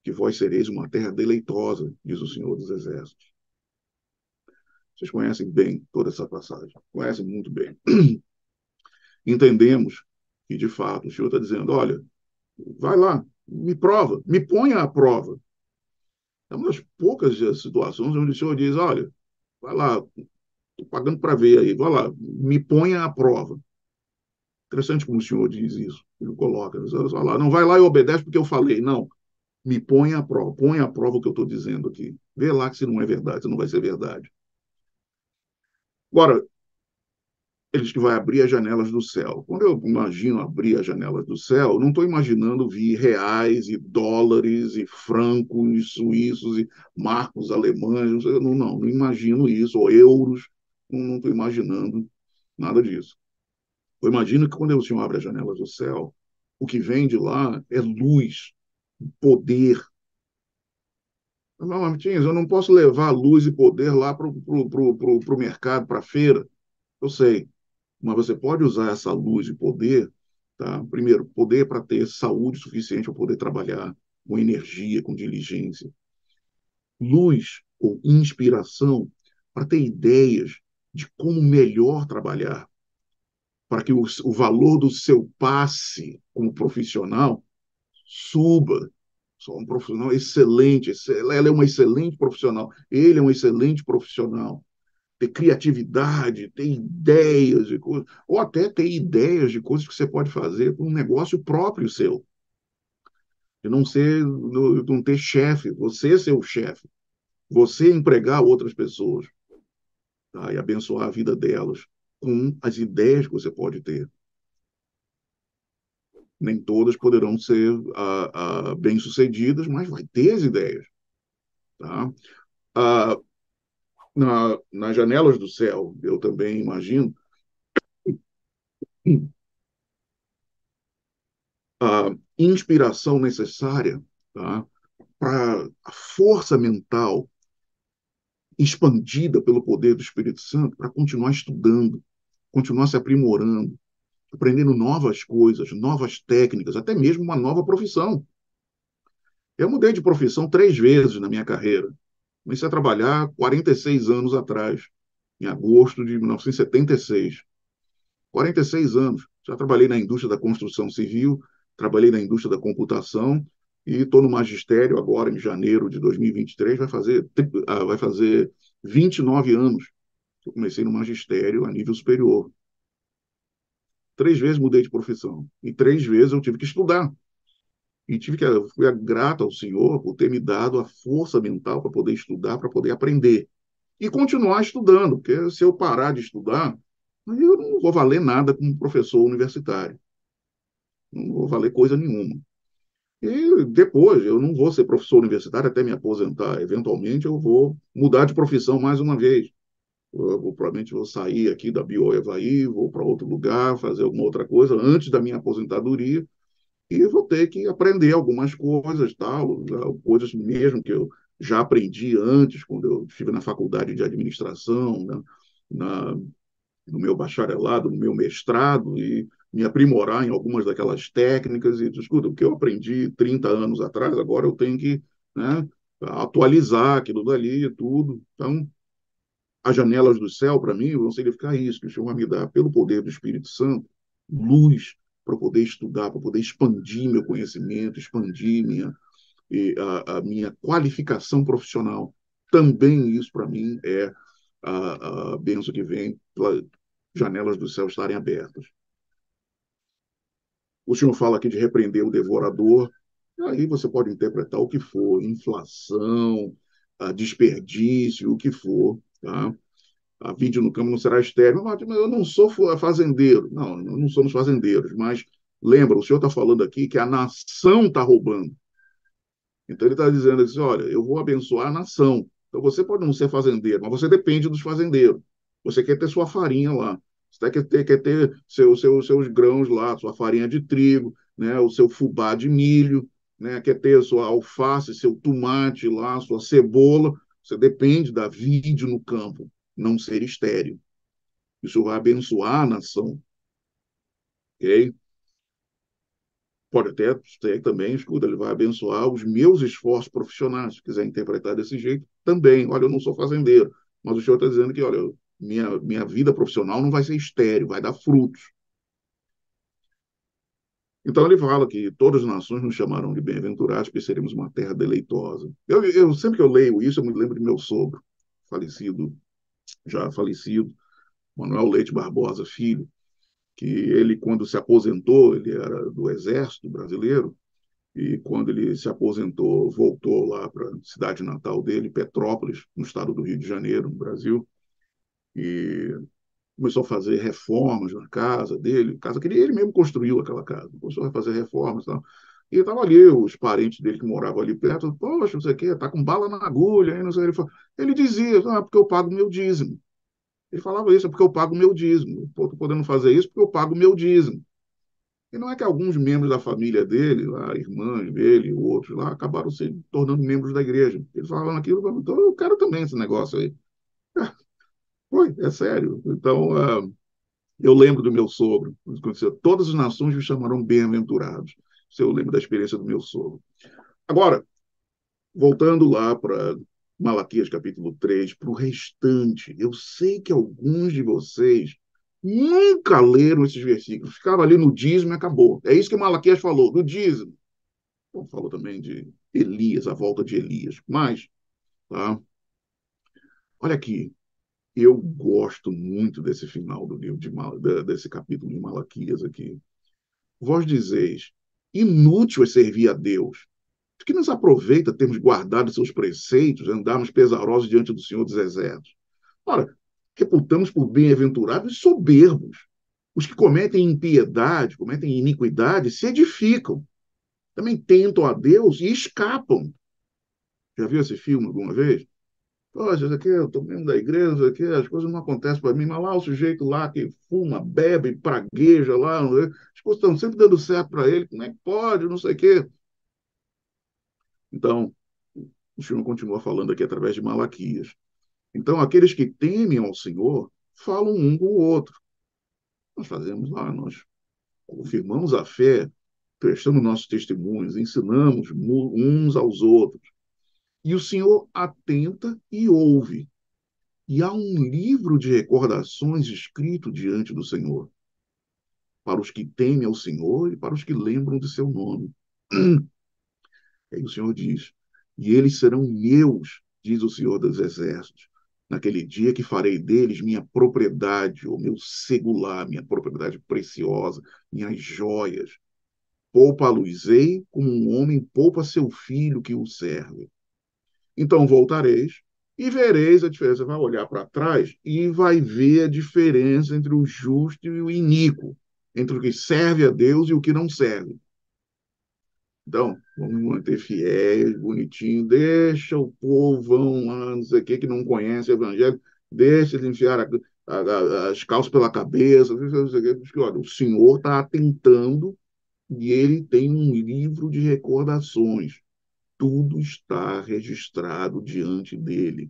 que vós sereis uma terra deleitosa, diz o Senhor dos Exércitos. Vocês conhecem bem toda essa passagem, conhecem muito bem. Entendemos que, de fato, o Senhor está dizendo, olha, vai lá, me prova, me ponha à prova. É uma das poucas situações onde o Senhor diz, olha, vai lá, estou pagando para ver aí, vai lá, me ponha à prova. Interessante como o Senhor diz isso. Ele coloca, vai lá, não vai lá e obedece porque eu falei. Não, me ponha à prova, põe à prova o que eu estou dizendo aqui. Vê lá que se não é verdade, se não vai ser verdade. Agora, ele diz que vai abrir as janelas do céu. Quando eu imagino abrir as janelas do céu, não estou imaginando vir reais e dólares e francos suíços e marcos alemães. Não, não, não imagino isso, ou euros. Não estou imaginando nada disso. Eu imagino que quando o Senhor abre as janelas do céu, o que vem de lá é luz, poder. Não, Martins, eu não posso levar luz e poder lá para o mercado, para a feira. Eu sei, mas você pode usar essa luz e poder, tá? Primeiro, poder para ter saúde suficiente para poder trabalhar com energia, com diligência. Luz ou inspiração para ter ideias de como melhor trabalhar, para que o, o valor do seu passe como profissional suba. Sou um profissional excelente, ela é uma excelente profissional, ele é um excelente profissional. Ter criatividade, ter ideias de coisas, ou até ter ideias de coisas que você pode fazer para um negócio próprio seu. De não ser, não ter chefe, você ser o chefe, você empregar outras pessoas, tá? E abençoar a vida delas com as ideias que você pode ter. Nem todas poderão ser ah, ah, bem-sucedidas, mas vai ter as ideias. Tá? Ah, na, nas janelas do céu, eu também imagino a inspiração necessária, tá? Para a força mental expandida pelo poder do Espírito Santo para continuar estudando, continuar se aprimorando, aprendendo novas coisas, novas técnicas, até mesmo uma nova profissão. Eu mudei de profissão três vezes na minha carreira. Comecei a trabalhar quarenta e seis anos atrás, em agosto de mil novecentos e setenta e seis. quarenta e seis anos. Já trabalhei na indústria da construção civil, trabalhei na indústria da computação e estou no magistério agora, em janeiro de dois mil e vinte e três, vai fazer, vai fazer vinte e nove anos que eu comecei no magistério a nível superior. Três vezes mudei de profissão e três vezes eu tive que estudar. E tive que, fui grato ao Senhor por ter me dado a força mental para poder estudar, para poder aprender. E continuar estudando, porque se eu parar de estudar, eu não vou valer nada como professor universitário. Não vou valer coisa nenhuma. E depois, eu não vou ser professor universitário até me aposentar. Eventualmente, eu vou mudar de profissão mais uma vez. Eu vou, provavelmente vou sair aqui da Bioevaí, vou para outro lugar, fazer alguma outra coisa antes da minha aposentadoria e vou ter que aprender algumas coisas, tal, coisas mesmo que eu já aprendi antes, quando eu estive na faculdade de administração, né, na, no meu bacharelado, no meu mestrado, e me aprimorar em algumas daquelas técnicas. E, escuta, o que eu aprendi trinta anos atrás, agora eu tenho que, né, atualizar aquilo dali e tudo. Então, as janelas do céu, para mim, vão significar isso, que o Senhor vai me dar, pelo poder do Espírito Santo, luz para poder estudar, para poder expandir meu conhecimento, expandir minha, a, a minha qualificação profissional. Também isso, para mim, é a, a bênção que vem pelas janelas do céu estarem abertas. O Senhor fala aqui de repreender o devorador, aí você pode interpretar o que for, inflação, desperdício, o que for, tá? A vídeo no campo não será estéril. Mas eu não sou fazendeiro. Não, não somos fazendeiros, mas lembra, o senhor está falando aqui que a nação está roubando. Então ele está dizendo assim, olha, eu vou abençoar a nação. Então você pode não ser fazendeiro, mas você depende dos fazendeiros. Você quer ter sua farinha lá. Você quer ter, quer ter seu, seu, seus grãos lá, sua farinha de trigo, né, o seu fubá de milho, né, quer ter sua alface, seu tomate lá, sua cebola. Você depende da vide no campo, não ser estéril. Isso vai abençoar a nação. Ok? pode até ter também, escuta, ele vai abençoar os meus esforços profissionais, se quiser interpretar desse jeito, também. Olha, eu não sou fazendeiro, mas o senhor está dizendo que, olha, minha, minha vida profissional não vai ser estéril, vai dar frutos. Então ele fala que todas as nações nos chamarão de bem-aventurados, porque seremos uma terra deleitosa. Eu, eu sempre que eu leio isso, eu me lembro de meu sogro, falecido, já falecido, Manuel Leite Barbosa Filho, que ele, quando se aposentou, ele era do Exército Brasileiro, e quando ele se aposentou, voltou lá para a cidade natal dele, Petrópolis, no estado do Rio de Janeiro, no Brasil, e começou a fazer reformas na casa dele, casa que ele, ele mesmo construiu aquela casa, começou a fazer reformas e tal. E estava ali os parentes dele que moravam ali perto, poxa, não sei o quê, tá com bala na agulha, hein, não sei. Ele, falou, ele dizia, ah, porque eu pago meu dízimo. Ele falava isso, é porque eu pago meu dízimo. Estou podendo fazer isso porque eu pago meu dízimo. E não é que alguns membros da família dele, lá, irmãs dele, outros lá, acabaram se tornando membros da igreja. Eles falavam aquilo, então eu quero também esse negócio aí. Foi, é sério. Então, uh, eu lembro do meu sogro, quando aconteceu, todas as nações me chamarão bem-aventurados. Isso eu lembro da experiência do meu sogro. Agora, voltando lá para Malaquias capítulo três, para o restante, eu sei que alguns de vocês nunca leram esses versículos, ficava ali no dízimo e acabou. É isso que Malaquias falou, do dízimo. Bom, falou também de Elias, a volta de Elias. Mas, tá? Olha aqui, eu gosto muito desse final do livro de Mal, desse capítulo de Malaquias aqui. Vós dizeis, inútil é servir a Deus, que nos aproveita termos guardado seus preceitos, andarmos pesarosos diante do Senhor dos Exércitos. Ora, reputamos por bem-aventurados e soberbos. Os que cometem impiedade, cometem iniquidade, se edificam. Também tentam a Deus e escapam. Já viu esse filme alguma vez? Poxa, isso aqui, eu estou membro da igreja, isso aqui, as coisas não acontecem para mim, mas lá o sujeito lá que fuma, bebe, pragueja lá, as coisas estão sempre dando certo para ele, como é que pode, não sei o quê. Então, o Senhor continua falando aqui através de Malaquias. Então, aqueles que temem ao Senhor falam um com o outro. Nós fazemos lá, nós confirmamos a fé, prestamos nossos testemunhos, ensinamos uns aos outros. E o Senhor atenta e ouve. E há um livro de recordações escrito diante do Senhor, para os que temem ao Senhor e para os que lembram de seu nome. Aí o Senhor diz, e eles serão meus, diz o Senhor dos Exércitos, naquele dia que farei deles minha propriedade, ou meu segular, minha propriedade preciosa, minhas joias. Poupa-los-ei como um homem poupa seu filho que o serve. Então voltareis e vereis a diferença. Você vai olhar para trás e vai ver a diferença entre o justo e o iníquo, entre o que serve a Deus e o que não serve. Então, vamos manter fiéis, bonitinho, deixa o povão lá, não sei o que, que não conhece o evangelho, deixa eles enfiar a, a, a, as calças pela cabeça, não sei o que, olha, o Senhor está atentando e ele tem um livro de recordações. Tudo está registrado diante dele.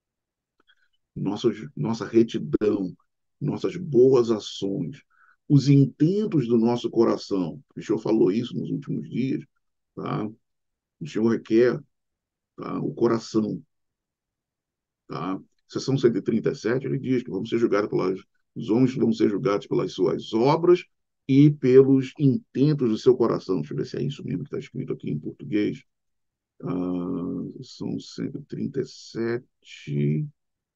Nossa, nossa retidão, nossas boas ações, os intentos do nosso coração. O Senhor falou isso nos últimos dias, tá? O Senhor requer, tá, o coração. Tá? Seção cento e trinta e sete, ele diz que vamos ser julgados pelas, os homens vão ser julgados pelas suas obras e pelos intentos do seu coração. Deixa eu ver se é isso mesmo que está escrito aqui em português. Ah, são cento e trinta e sete.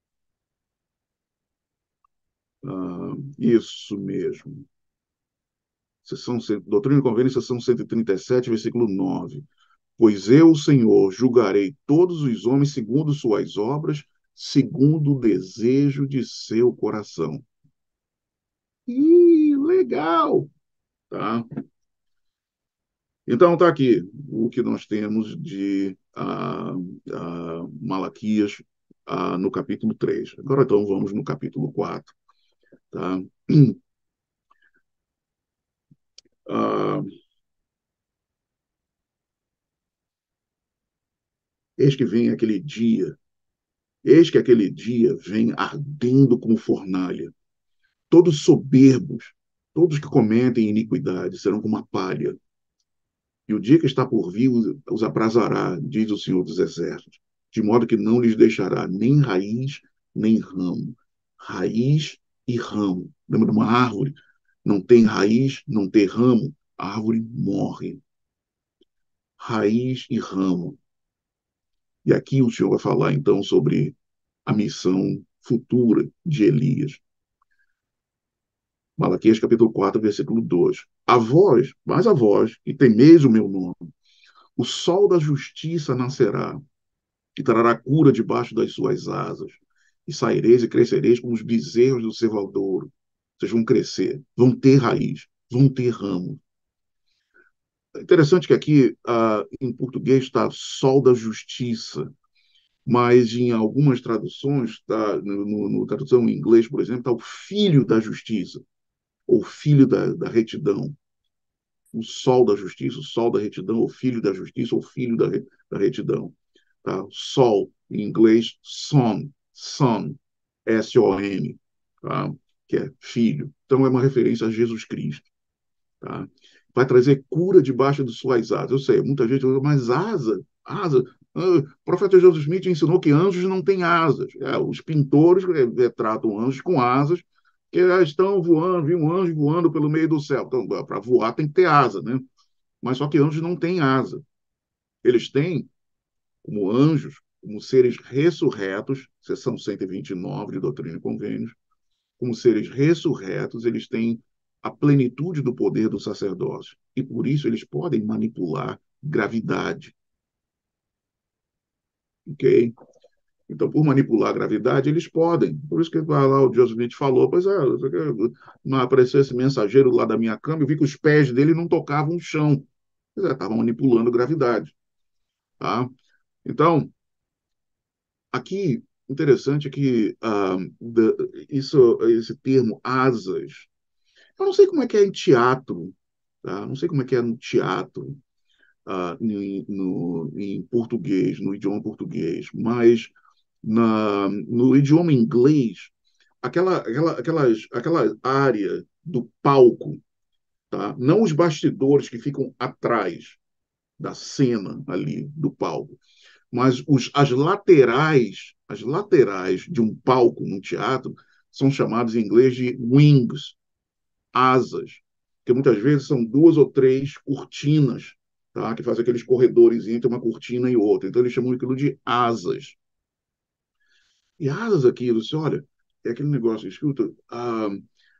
Ah, isso mesmo. Seção, Doutrina e Convênio, seção cento e trinta e sete, versículo nove. Pois eu, Senhor, julgarei todos os homens segundo suas obras, segundo o desejo de seu coração. Ih, legal! Tá? Então, está aqui o que nós temos de ah, ah, Malaquias ah, no capítulo três. Agora, então, vamos no capítulo quatro. Tá? Ah, eis que vem aquele dia, eis que aquele dia vem ardendo como fornalha. Todos soberbos, todos que cometem iniquidade serão como a palha. e o dia que está por vir os aprazará, diz o Senhor dos Exércitos, de modo que não lhes deixará nem raiz, nem ramo. Raiz e ramo. Lembra de uma árvore? Não tem raiz, não tem ramo, a árvore morre. Raiz e ramo. E aqui o Senhor vai falar, então, sobre a missão futura de Elias. Malaquias capítulo quatro, versículo dois. A vós, mas a vós, que temeis o meu nome, o sol da justiça nascerá, e trará cura debaixo das suas asas. E saireis e crescereis como os bezerros do cevadouro. Vocês vão crescer, vão ter raiz, vão ter ramo. É interessante que aqui, ah, em português, está sol da justiça, mas em algumas traduções, tá, no, no, no tradução em inglês, por exemplo, está o filho da justiça, ou filho da, da retidão. O sol da justiça, o sol da retidão, o filho da justiça, ou filho da, da retidão. Tá? Sol, em inglês, son, son, S O N, tá? Que é filho. Então, é uma referência a Jesus Cristo. Tá? Vai trazer cura debaixo de suas asas. Eu sei, muita gente fala, mas asa, asa. Ah, o profeta Joseph Smith ensinou que anjos não têm asas. É, os pintores retratam anjos com asas, que estão voando, viu um anjo voando pelo meio do céu. Então, para voar tem que ter asa, né? Mas só que anjos não têm asa. Eles têm, como anjos, como seres ressurretos, seção cento e vinte e nove de Doutrina e Convênios, como seres ressurretos, eles têm a plenitude do poder do sacerdócio. E por isso eles podem manipular gravidade. Ok? Então, por manipular a gravidade, eles podem. Por isso que lá o Joseph Smith falou, pois é, apareceu esse mensageiro lá da minha cama, eu vi que os pés dele não tocavam o chão. Pois é, estavam manipulando gravidade. Tá? Então, aqui, interessante é que ah, da, isso, esse termo asas, eu não sei como é que é em teatro, tá? Não sei como é que é no teatro, ah, no, no, em português, no idioma português, mas na, no idioma inglês, aquela, aquela, aquelas, aquela área do palco, tá? Não os bastidores que ficam atrás da cena ali do palco, mas os, as laterais, as laterais de um palco num teatro são chamados em inglês de wings, asas, que muitas vezes são duas ou três cortinas, tá? Que fazem aqueles corredores entre uma cortina e outra. Então eles chamam aquilo de asas. E asas aqui, você olha, é aquele negócio, escuta, ah,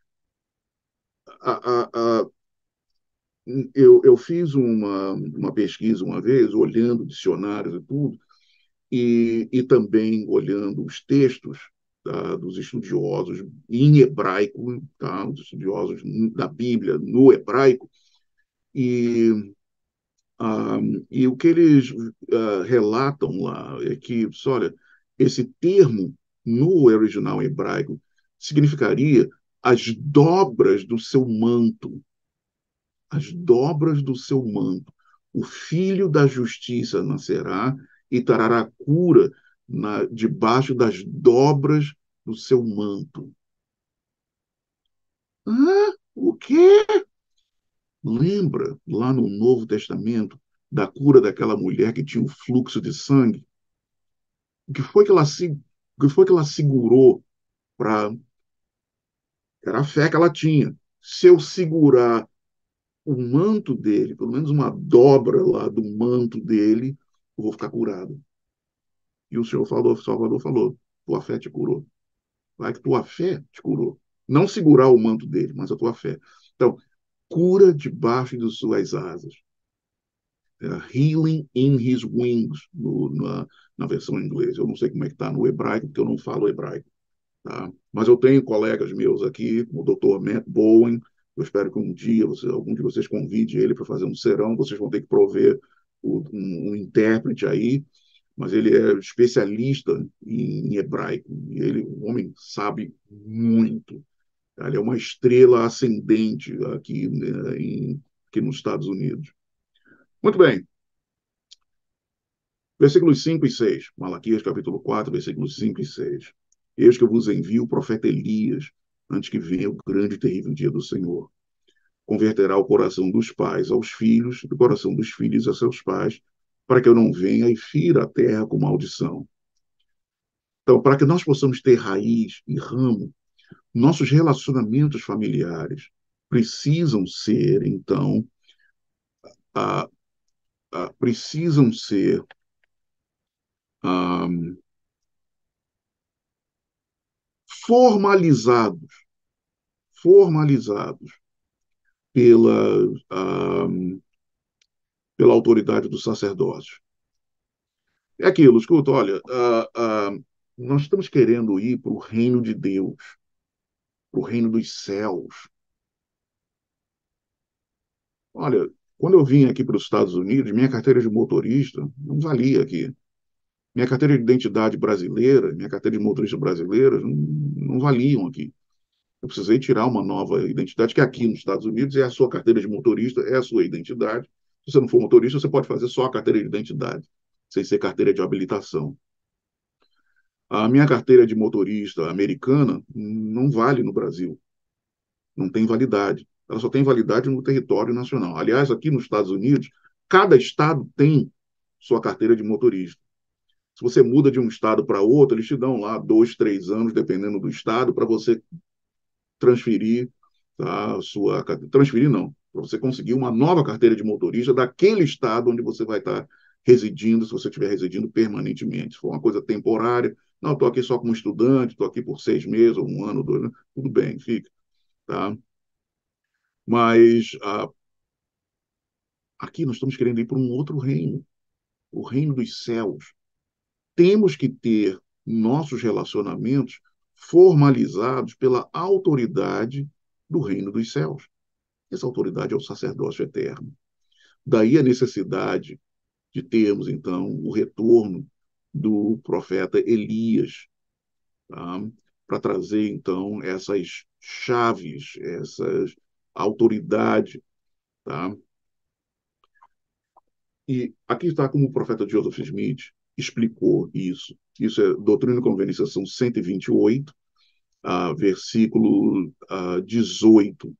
ah, ah, ah, eu, eu fiz uma, uma pesquisa uma vez, olhando dicionários e tudo, e, e também olhando os textos, tá, dos estudiosos em hebraico, tá, os estudiosos da Bíblia no hebraico, e, um, e o que eles uh, relatam lá é que, olha, esse termo no original hebraico significaria as dobras do seu manto, as dobras do seu manto. O filho da justiça nascerá e trará cura na, debaixo das dobras do seu manto. Ah, o quê? Lembra lá no Novo Testamento da cura daquela mulher que tinha um fluxo de sangue? O que foi que ela, o que foi que ela segurou para. Era a fé que ela tinha. Se eu segurar o manto dele, pelo menos uma dobra lá do manto dele, eu vou ficar curado. E o Senhor falou, o Salvador falou, tua fé te curou. Vai que tua fé te curou. Não segurar o manto dele, mas a tua fé. Então, cura debaixo de suas asas. É, healing in his wings, no, na, na versão inglesa. Eu não sei como é que está no hebraico, porque eu não falo hebraico. Tá? Mas eu tenho colegas meus aqui, como o doutor Matt Bowen. Eu espero que um dia você, algum de vocês convide ele para fazer um serão. Vocês vão ter que prover o, um, um intérprete aí, mas ele é especialista em, em hebraico. E ele, o homem, sabe muito. Ele é uma estrela ascendente aqui, né, em, aqui nos Estados Unidos. Muito bem. Versículos cinco e seis. Malaquias capítulo quatro, versículos cinco e seis. Eis que eu vos envio o profeta Elias, antes que venha o grande e terrível dia do Senhor. converterá o coração dos pais aos filhos, e o coração dos filhos a seus pais, para que eu não venha e fira a terra com maldição. Então, para que nós possamos ter raiz e ramo, nossos relacionamentos familiares precisam ser, então, ah, ah, precisam ser ah, formalizados, formalizados pela, ah, pela autoridade do sacerdócio. É aquilo, escuta, olha, ah, ah, nós estamos querendo ir para o reino de Deus, para o reino dos céus. Olha, quando eu vim aqui para os Estados Unidos, minha carteira de motorista não valia aqui. Minha carteira de identidade brasileira, minha carteira de motorista brasileira não, não valiam aqui. Eu precisei tirar uma nova identidade, que aqui nos Estados Unidos é a sua carteira de motorista, é a sua identidade. Se você não for motorista, você pode fazer só a carteira de identidade, sem ser carteira de habilitação. A minha carteira de motorista americana não vale no Brasil, não tem validade. Ela só tem validade no território nacional. Aliás, aqui nos Estados Unidos, cada estado tem sua carteira de motorista. Se você muda de um estado para outro, eles te dão lá dois, três anos, dependendo do estado, para você transferir, tá, a sua transferir não, para você conseguir uma nova carteira de motorista daquele estado onde você vai estar residindo, se você estiver residindo permanentemente. Se for uma coisa temporária, não, estou aqui só como estudante, estou aqui por seis meses, ou um ano, dois anos, tudo bem, fica. Tá? Mas ah, aqui nós estamos querendo ir para um outro reino, o reino dos céus. Temos que ter nossos relacionamentos formalizados pela autoridade do reino dos céus. Essa autoridade é o sacerdócio eterno. Daí a necessidade de termos, então, o retorno do profeta Elias, tá? Para trazer, então, essas chaves, essas autoridade, tá? E aqui está como o profeta Joseph Smith explicou isso. Isso é Doutrina e Convenção cento e vinte e oito, uh, versículo uh, dezoito.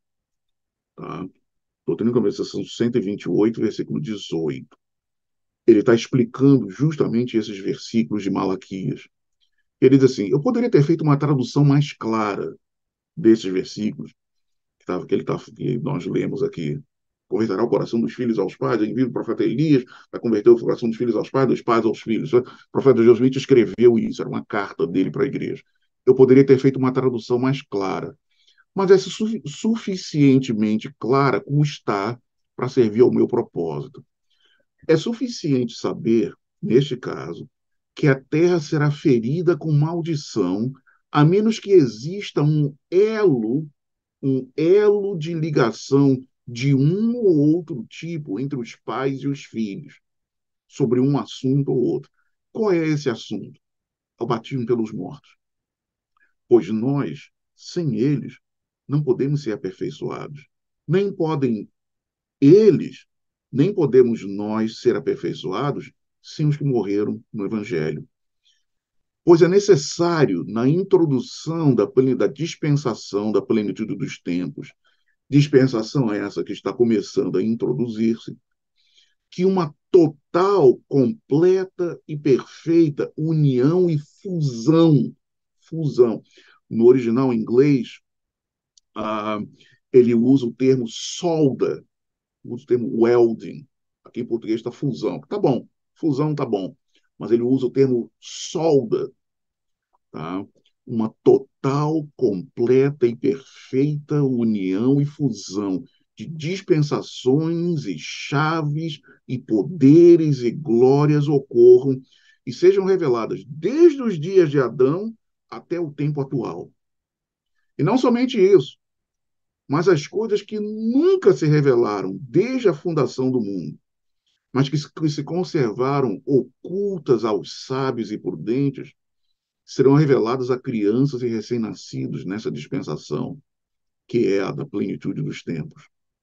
Tá? Doutrina e Convenção cento e vinte e oito, versículo dezoito. Ele está explicando justamente esses versículos de Malaquias. Ele diz assim, eu poderia ter feito uma tradução mais clara desses versículos, que, tava, que, ele tá, que nós lemos aqui. Converterá o coração dos filhos aos pais, envia o profeta Elias, vai converter o coração dos filhos aos pais, dos pais aos filhos. O profeta Joseph Smith escreveu isso, era uma carta dele para a igreja. Eu poderia ter feito uma tradução mais clara, mas é su suficientemente clara como está para servir ao meu propósito. É suficiente saber, neste caso, que a terra será ferida com maldição, a menos que exista um elo, um elo de ligação de um ou outro tipo entre os pais e os filhos, sobre um assunto ou outro. Qual é esse assunto? É o batismo pelos mortos. Pois nós, sem eles, não podemos ser aperfeiçoados. Nem podem eles, nem podemos nós ser aperfeiçoados sem os que morreram no Evangelho. Pois é necessário, na introdução da, da dispensação da plenitude dos tempos, dispensação essa que está começando a introduzir-se, que uma total, completa e perfeita união e fusão, fusão. No original inglês, ah, ele usa o termo solda, usa o termo welding. Aqui em português está fusão. Tá bom, fusão tá bom, mas ele usa o termo solda, tá? Uma total, completa e perfeita união e fusão de dispensações e chaves e poderes e glórias ocorram e sejam reveladas desde os dias de Adão até o tempo atual. E não somente isso, mas as coisas que nunca se revelaram desde a fundação do mundo, mas que se conservaram ocultas aos sábios e prudentes, serão reveladas a crianças e recém-nascidos nessa dispensação, que é a da plenitude dos tempos.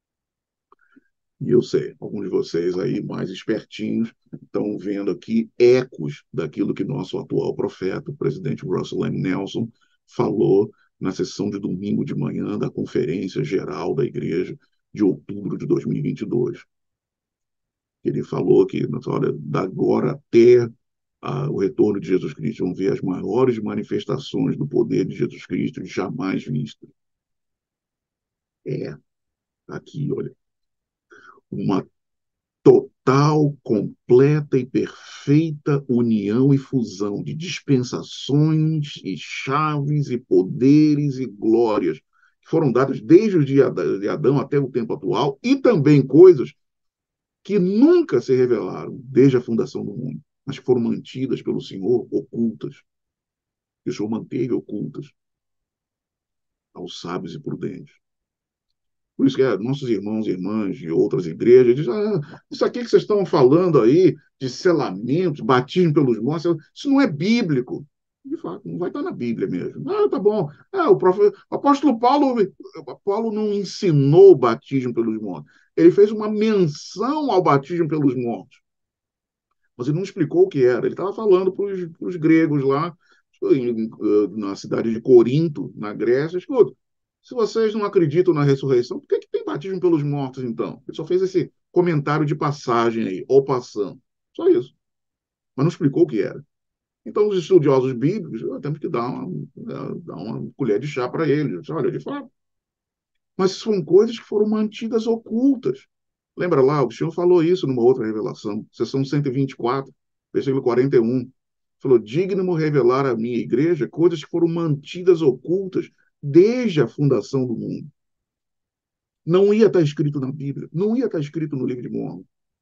E eu sei, alguns de vocês aí mais espertinhos estão vendo aqui ecos daquilo que nosso atual profeta, o presidente Russell M. Nelson, falou na sessão de domingo de manhã da Conferência Geral da Igreja de outubro de dois mil e vinte e dois. Ele falou que, olha, da agora até a, o retorno de Jesus Cristo, vão ver as maiores manifestações do poder de Jesus Cristo jamais vistas. É, aqui, olha, uma total, completa e perfeita união e fusão de dispensações e chaves e poderes e glórias que foram dadas desde o dia de Adão até o tempo atual, e também coisas que nunca se revelaram desde a fundação do mundo, mas que foram mantidas pelo Senhor ocultas. E o Senhor manteve ocultas aos sábios e prudentes. Por isso que é, nossos irmãos e irmãs de outras igrejas dizem, ah, isso aqui que vocês estão falando aí, de selamentos, batismo pelos mortos, isso não é bíblico. De fato, não vai estar na Bíblia mesmo. Ah, tá bom. Ah, o, profe... o apóstolo Paulo, Paulo não ensinou o batismo pelos mortos. Ele fez uma menção ao batismo pelos mortos. Mas ele não explicou o que era. Ele estava falando para os gregos lá, na cidade de Corinto, na Grécia. Escuta, se vocês não acreditam na ressurreição, por que, que tem batismo pelos mortos, então? Ele só fez esse comentário de passagem aí, ou passando. Só isso. Mas não explicou o que era. Então, os estudiosos bíblicos, temos que dar uma, dar uma colher de chá para eles. Olha, de fato. Mas são coisas que foram mantidas ocultas. Lembra lá, o Senhor falou isso numa outra revelação, sessão cento e vinte e quatro, versículo quarenta e um. Falou, digno revelar à minha igreja coisas que foram mantidas ocultas desde a fundação do mundo. Não ia estar escrito na Bíblia, não ia estar escrito no livro de Mórmon.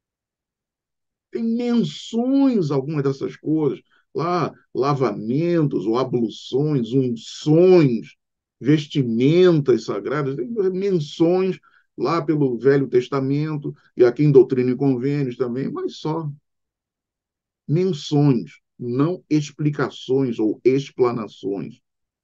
Tem menções, algumas dessas coisas, lá, lavamentos ou abluções, unções, vestimentas sagradas, tem menções lá pelo Velho Testamento, e aqui em Doutrina e Convênios também, mas só menções, não explicações ou explanações.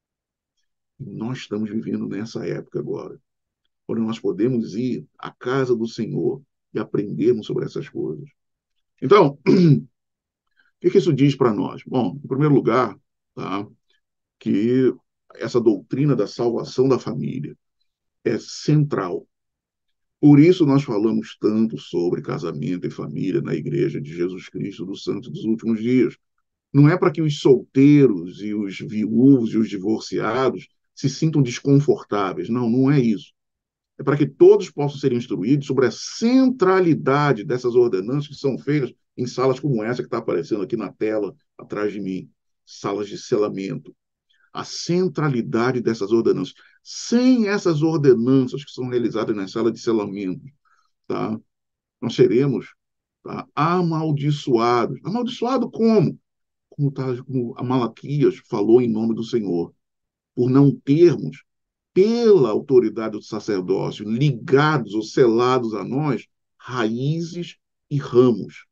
E nós estamos vivendo nessa época agora, onde nós podemos ir à casa do Senhor e aprendermos sobre essas coisas. Então, o que, que isso diz para nós? Bom, em primeiro lugar, tá, que essa doutrina da salvação da família é central. Por isso nós falamos tanto sobre casamento e família na Igreja de Jesus Cristo dos Santos dos Últimos Dias. Não é para que os solteiros e os viúvos e os divorciados se sintam desconfortáveis. Não, não é isso. É para que todos possam ser instruídos sobre a centralidade dessas ordenanças que são feitas em salas como essa que está aparecendo aqui na tela, atrás de mim, salas de selamento. A centralidade dessas ordenanças. Sem essas ordenanças que são realizadas na sala de selamento, tá? Nós seremos, tá, amaldiçoados. Amaldiçoado como? Como, tá, como a Malaquias falou em nome do Senhor, por não termos, pela autoridade do sacerdócio, ligados ou selados a nós, raízes e ramos.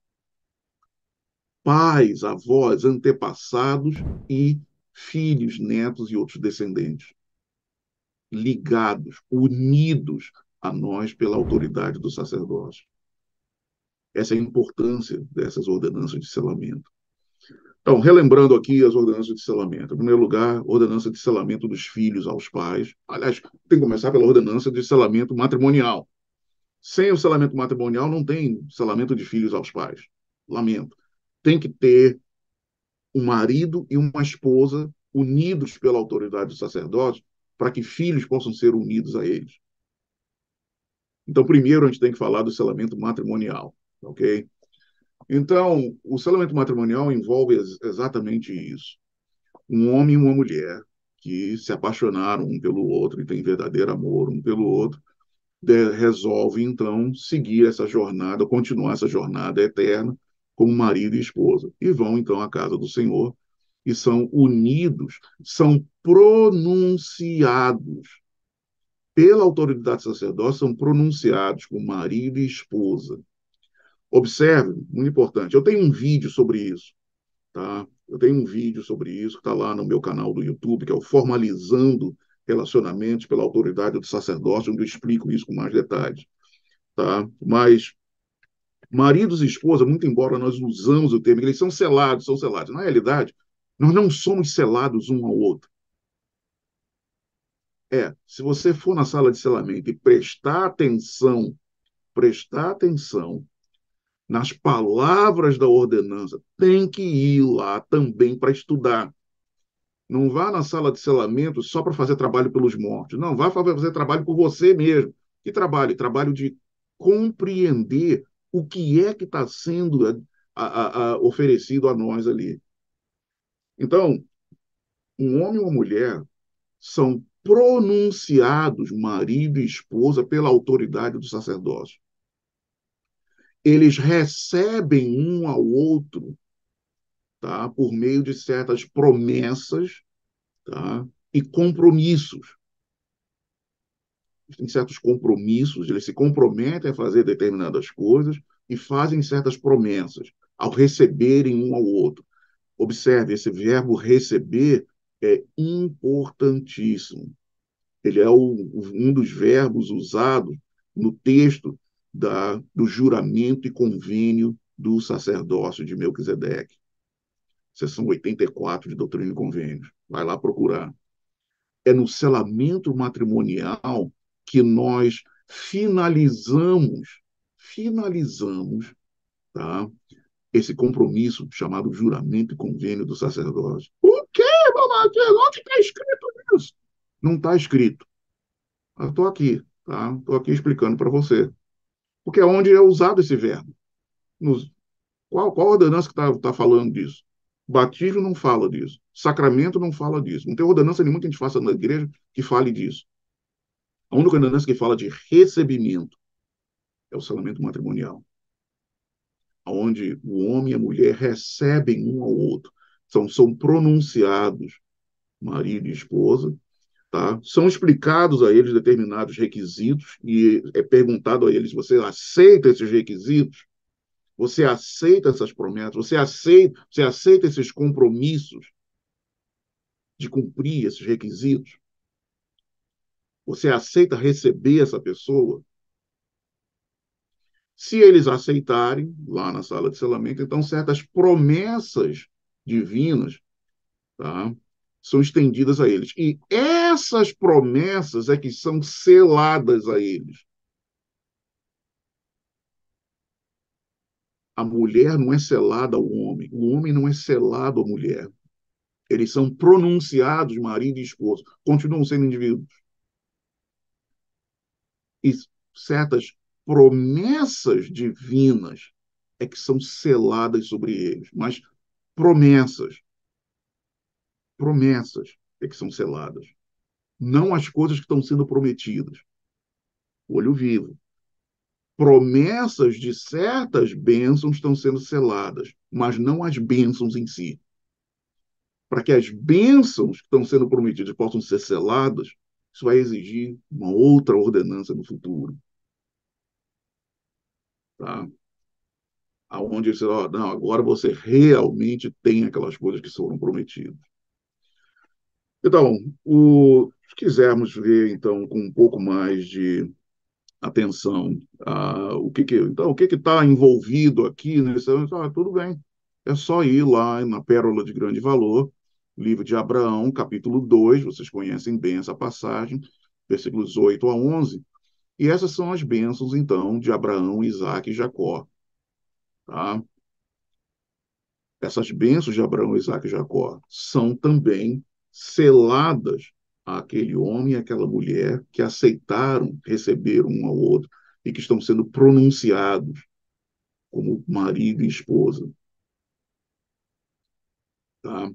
Pais, avós, antepassados e filhos, netos e outros descendentes. Ligados, unidos a nós pela autoridade do sacerdócio. Essa é a importância dessas ordenanças de selamento. Então, relembrando aqui as ordenanças de selamento. Em primeiro lugar, ordenança de selamento dos filhos aos pais. Aliás, tem que começar pela ordenança de selamento matrimonial. Sem o selamento matrimonial, não tem selamento de filhos aos pais. Lamento. Tem que ter um marido e uma esposa unidos pela autoridade do sacerdócio para que filhos possam ser unidos a eles. Então, primeiro, a gente tem que falar do selamento matrimonial, ok? Então, o selamento matrimonial envolve ex exatamente isso. Um homem e uma mulher que se apaixonaram um pelo outro e têm verdadeiro amor um pelo outro, resolvem, então, seguir essa jornada, continuar essa jornada eterna como marido e esposa. E vão, então, à casa do Senhor e são unidos, são pronunciados pela autoridade sacerdócia, são pronunciados como marido e esposa. Observe, muito importante, eu tenho um vídeo sobre isso, tá? Eu tenho um vídeo sobre isso que está lá no meu canal do YouTube, que é o Formalizando Relacionamentos pela Autoridade do Sacerdócio, onde eu explico isso com mais detalhes, tá? Mas maridos e esposa, muito embora nós usamos o termo, eles são selados, são selados. Na realidade, nós não somos selados um ao outro. É, se você for na sala de selamento e prestar atenção, prestar atenção nas palavras da ordenança, tem que ir lá também para estudar. Não vá na sala de selamento só para fazer trabalho pelos mortos. Não, vá fazer trabalho por você mesmo. Que trabalho? Trabalho de compreender o que é que está sendo a, a, a, oferecido a nós ali. Então, um homem e uma mulher são pronunciados marido e esposa pela autoridade do sacerdócio. Eles recebem um ao outro, tá, por meio de certas promessas, tá, e compromissos. Tem certos compromissos, eles se comprometem a fazer determinadas coisas e fazem certas promessas ao receberem um ao outro. Observe, esse verbo receber é importantíssimo. Ele é o, um dos verbos usados no texto da, do juramento e convênio do sacerdócio de Melquisedeque. Seção oitenta e quatro de Doutrina e Convênios. Vai lá procurar. É no selamento matrimonial que nós finalizamos, finalizamos, tá, esse compromisso chamado juramento e convênio do sacerdócio. O quê, mamãe? Onde está escrito isso? Não está escrito. Eu estou aqui, tá? Estou aqui explicando para você. Porque é onde é usado esse verbo. Nos, qual, qual ordenança que está tá falando disso? Batismo não fala disso. Sacramento não fala disso. Não tem ordenança nenhuma que a gente faça na igreja que fale disso. A única ordenança que fala de recebimento é o selamento matrimonial, onde o homem e a mulher recebem um ao outro. São, são pronunciados marido e esposa, tá? São explicados a eles determinados requisitos e é perguntado a eles: você aceita esses requisitos? Você aceita essas promessas? Você aceita, você aceita esses compromissos de cumprir esses requisitos? Você aceita receber essa pessoa? Se eles aceitarem, lá na sala de selamento, então certas promessas divinas, tá, são estendidas a eles. E essas promessas é que são seladas a eles. A mulher não é selada ao homem, o homem não é selado à mulher. Eles são pronunciados marido e esposo, continuam sendo indivíduos. E certas promessas divinas é que são seladas sobre eles. Mas promessas, promessas é que são seladas. Não as coisas que estão sendo prometidas. Olho vivo. Promessas de certas bênçãos estão sendo seladas, mas não as bênçãos em si. Para que as bênçãos que estão sendo prometidas possam ser seladas, isso vai exigir uma outra ordenança no futuro. Tá? Onde você, ó, não, agora você realmente tem aquelas coisas que foram prometidas. Então, o, se quisermos ver então com um pouco mais de atenção a o que que então o que que está envolvido aqui nesse, ah, tudo bem, é só ir lá na Pérola de Grande Valor, livro de Abraão, capítulo dois, vocês conhecem bem essa passagem, versículos oito a onze, e essas são as bênçãos então de Abraão, Isaque e Jacó, tá? Essas bênçãos de Abraão, Isaque e Jacó são também seladas àquele homem e àquela mulher que aceitaram receber um ao outro e que estão sendo pronunciados como marido e esposa. Tá?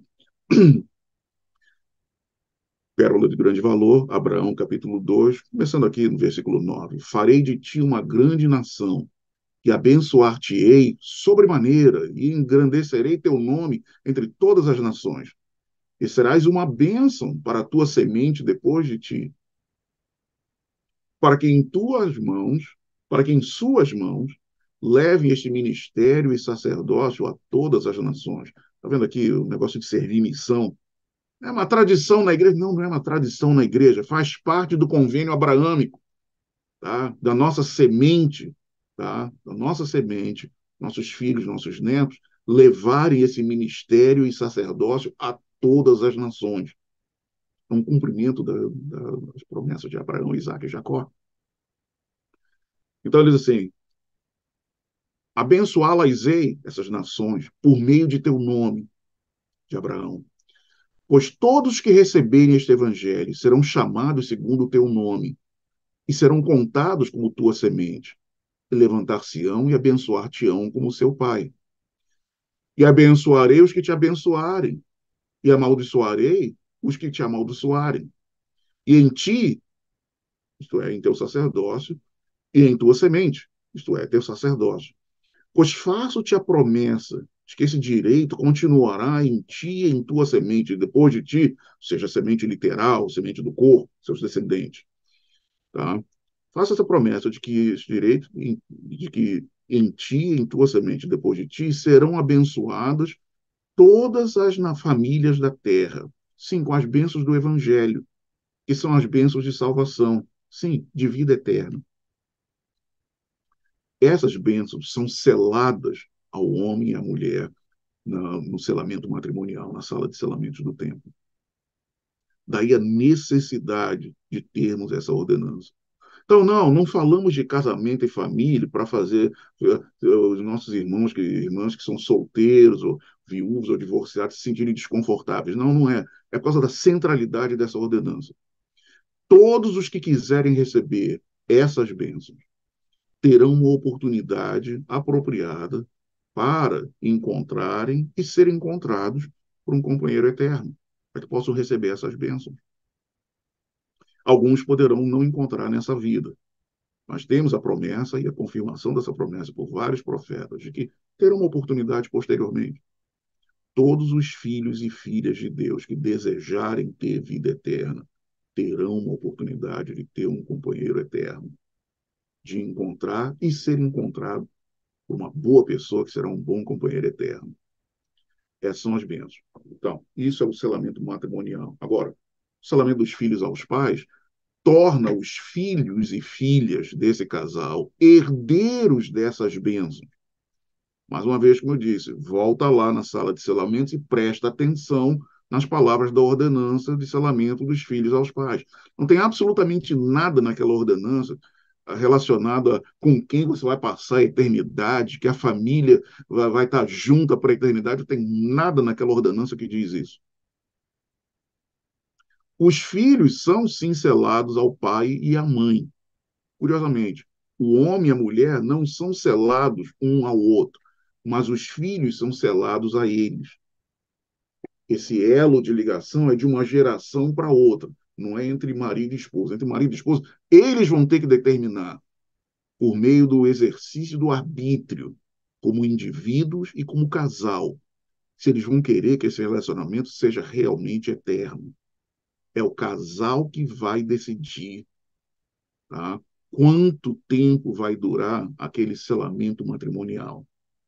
Pérola de Grande Valor, Abraão, capítulo dois, começando aqui no versículo nove. Farei de ti uma grande nação, e abençoar-te-ei sobremaneira, e engrandecerei teu nome entre todas as nações. E serás uma bênção para a tua semente depois de ti, para que em tuas mãos, para que em suas mãos, levem este ministério e sacerdócio a todas as nações. Está vendo aqui o negócio de servir missão? É uma tradição na igreja? Não, não é uma tradição na igreja. Faz parte do convênio abraâmico, tá? Da nossa semente, tá? Da nossa semente, nossos filhos, nossos netos, levarem esse ministério e sacerdócio a todas as nações. é um cumprimento da, da, das promessas de Abraão, Isaac e Jacó. Então ele diz assim: abençoá-las-ei, essas nações, por meio de teu nome, de Abraão. Pois todos que receberem este evangelho serão chamados segundo o teu nome, e serão contados como tua semente, e levantar-se-ão e abençoar-te-ão como seu pai. E abençoarei os que te abençoarem, e amaldiçoarei os que te amaldiçoarem. E em ti, isto é, em teu sacerdócio, e em tua semente, isto é, teu sacerdócio. Pois faço-te a promessa de que esse direito continuará em ti e em tua semente, depois de ti, seja semente literal, semente do corpo, seus descendentes. Tá? Faça essa promessa de que esse direito, de que em ti e em tua semente, depois de ti, serão abençoadas todas as na famílias da terra. Sim, com as bênçãos do Evangelho, que são as bênçãos de salvação. Sim, de vida eterna. Essas bênçãos são seladas ao homem e à mulher na, no selamento matrimonial, na sala de selamentos do templo. Daí a necessidade de termos essa ordenança. Então, não, não falamos de casamento e família para fazer uh, os nossos irmãos que, irmãs que são solteiros, ou viúvos, ou divorciados se sentirem desconfortáveis. Não, não é. É por causa da centralidade dessa ordenança. Todos os que quiserem receber essas bênçãos terão uma oportunidade apropriada para encontrarem e serem encontrados por um companheiro eterno, para que possam receber essas bênçãos. Alguns poderão não encontrar nessa vida, mas temos a promessa e a confirmação dessa promessa por vários profetas de que terão uma oportunidade posteriormente. Todos os filhos e filhas de Deus que desejarem ter vida eterna terão uma oportunidade de ter um companheiro eterno, de encontrar e ser encontrado por uma boa pessoa que será um bom companheiro eterno. Essas são as bênçãos. Então, isso é o selamento matrimonial. Agora, o selamento dos filhos aos pais torna os filhos e filhas desse casal herdeiros dessas bênçãos. Mais uma vez, como eu disse, volta lá na sala de selamentos e presta atenção nas palavras da ordenança de selamento dos filhos aos pais. Não tem absolutamente nada naquela ordenança relacionada com quem você vai passar a eternidade, que a família vai, vai estar junta para a eternidade. Não tem nada naquela ordenança que diz isso. Os filhos são sim selados ao pai e à mãe. Curiosamente, o homem e a mulher não são selados um ao outro, mas os filhos são selados a eles. Esse elo de ligação é de uma geração para outra, não é entre marido e esposa. Entre marido e esposa, eles vão ter que determinar, por meio do exercício do arbítrio, como indivíduos e como casal, se eles vão querer que esse relacionamento seja realmente eterno. É o casal que vai decidir, tá? Quanto tempo vai durar aquele selamento matrimonial.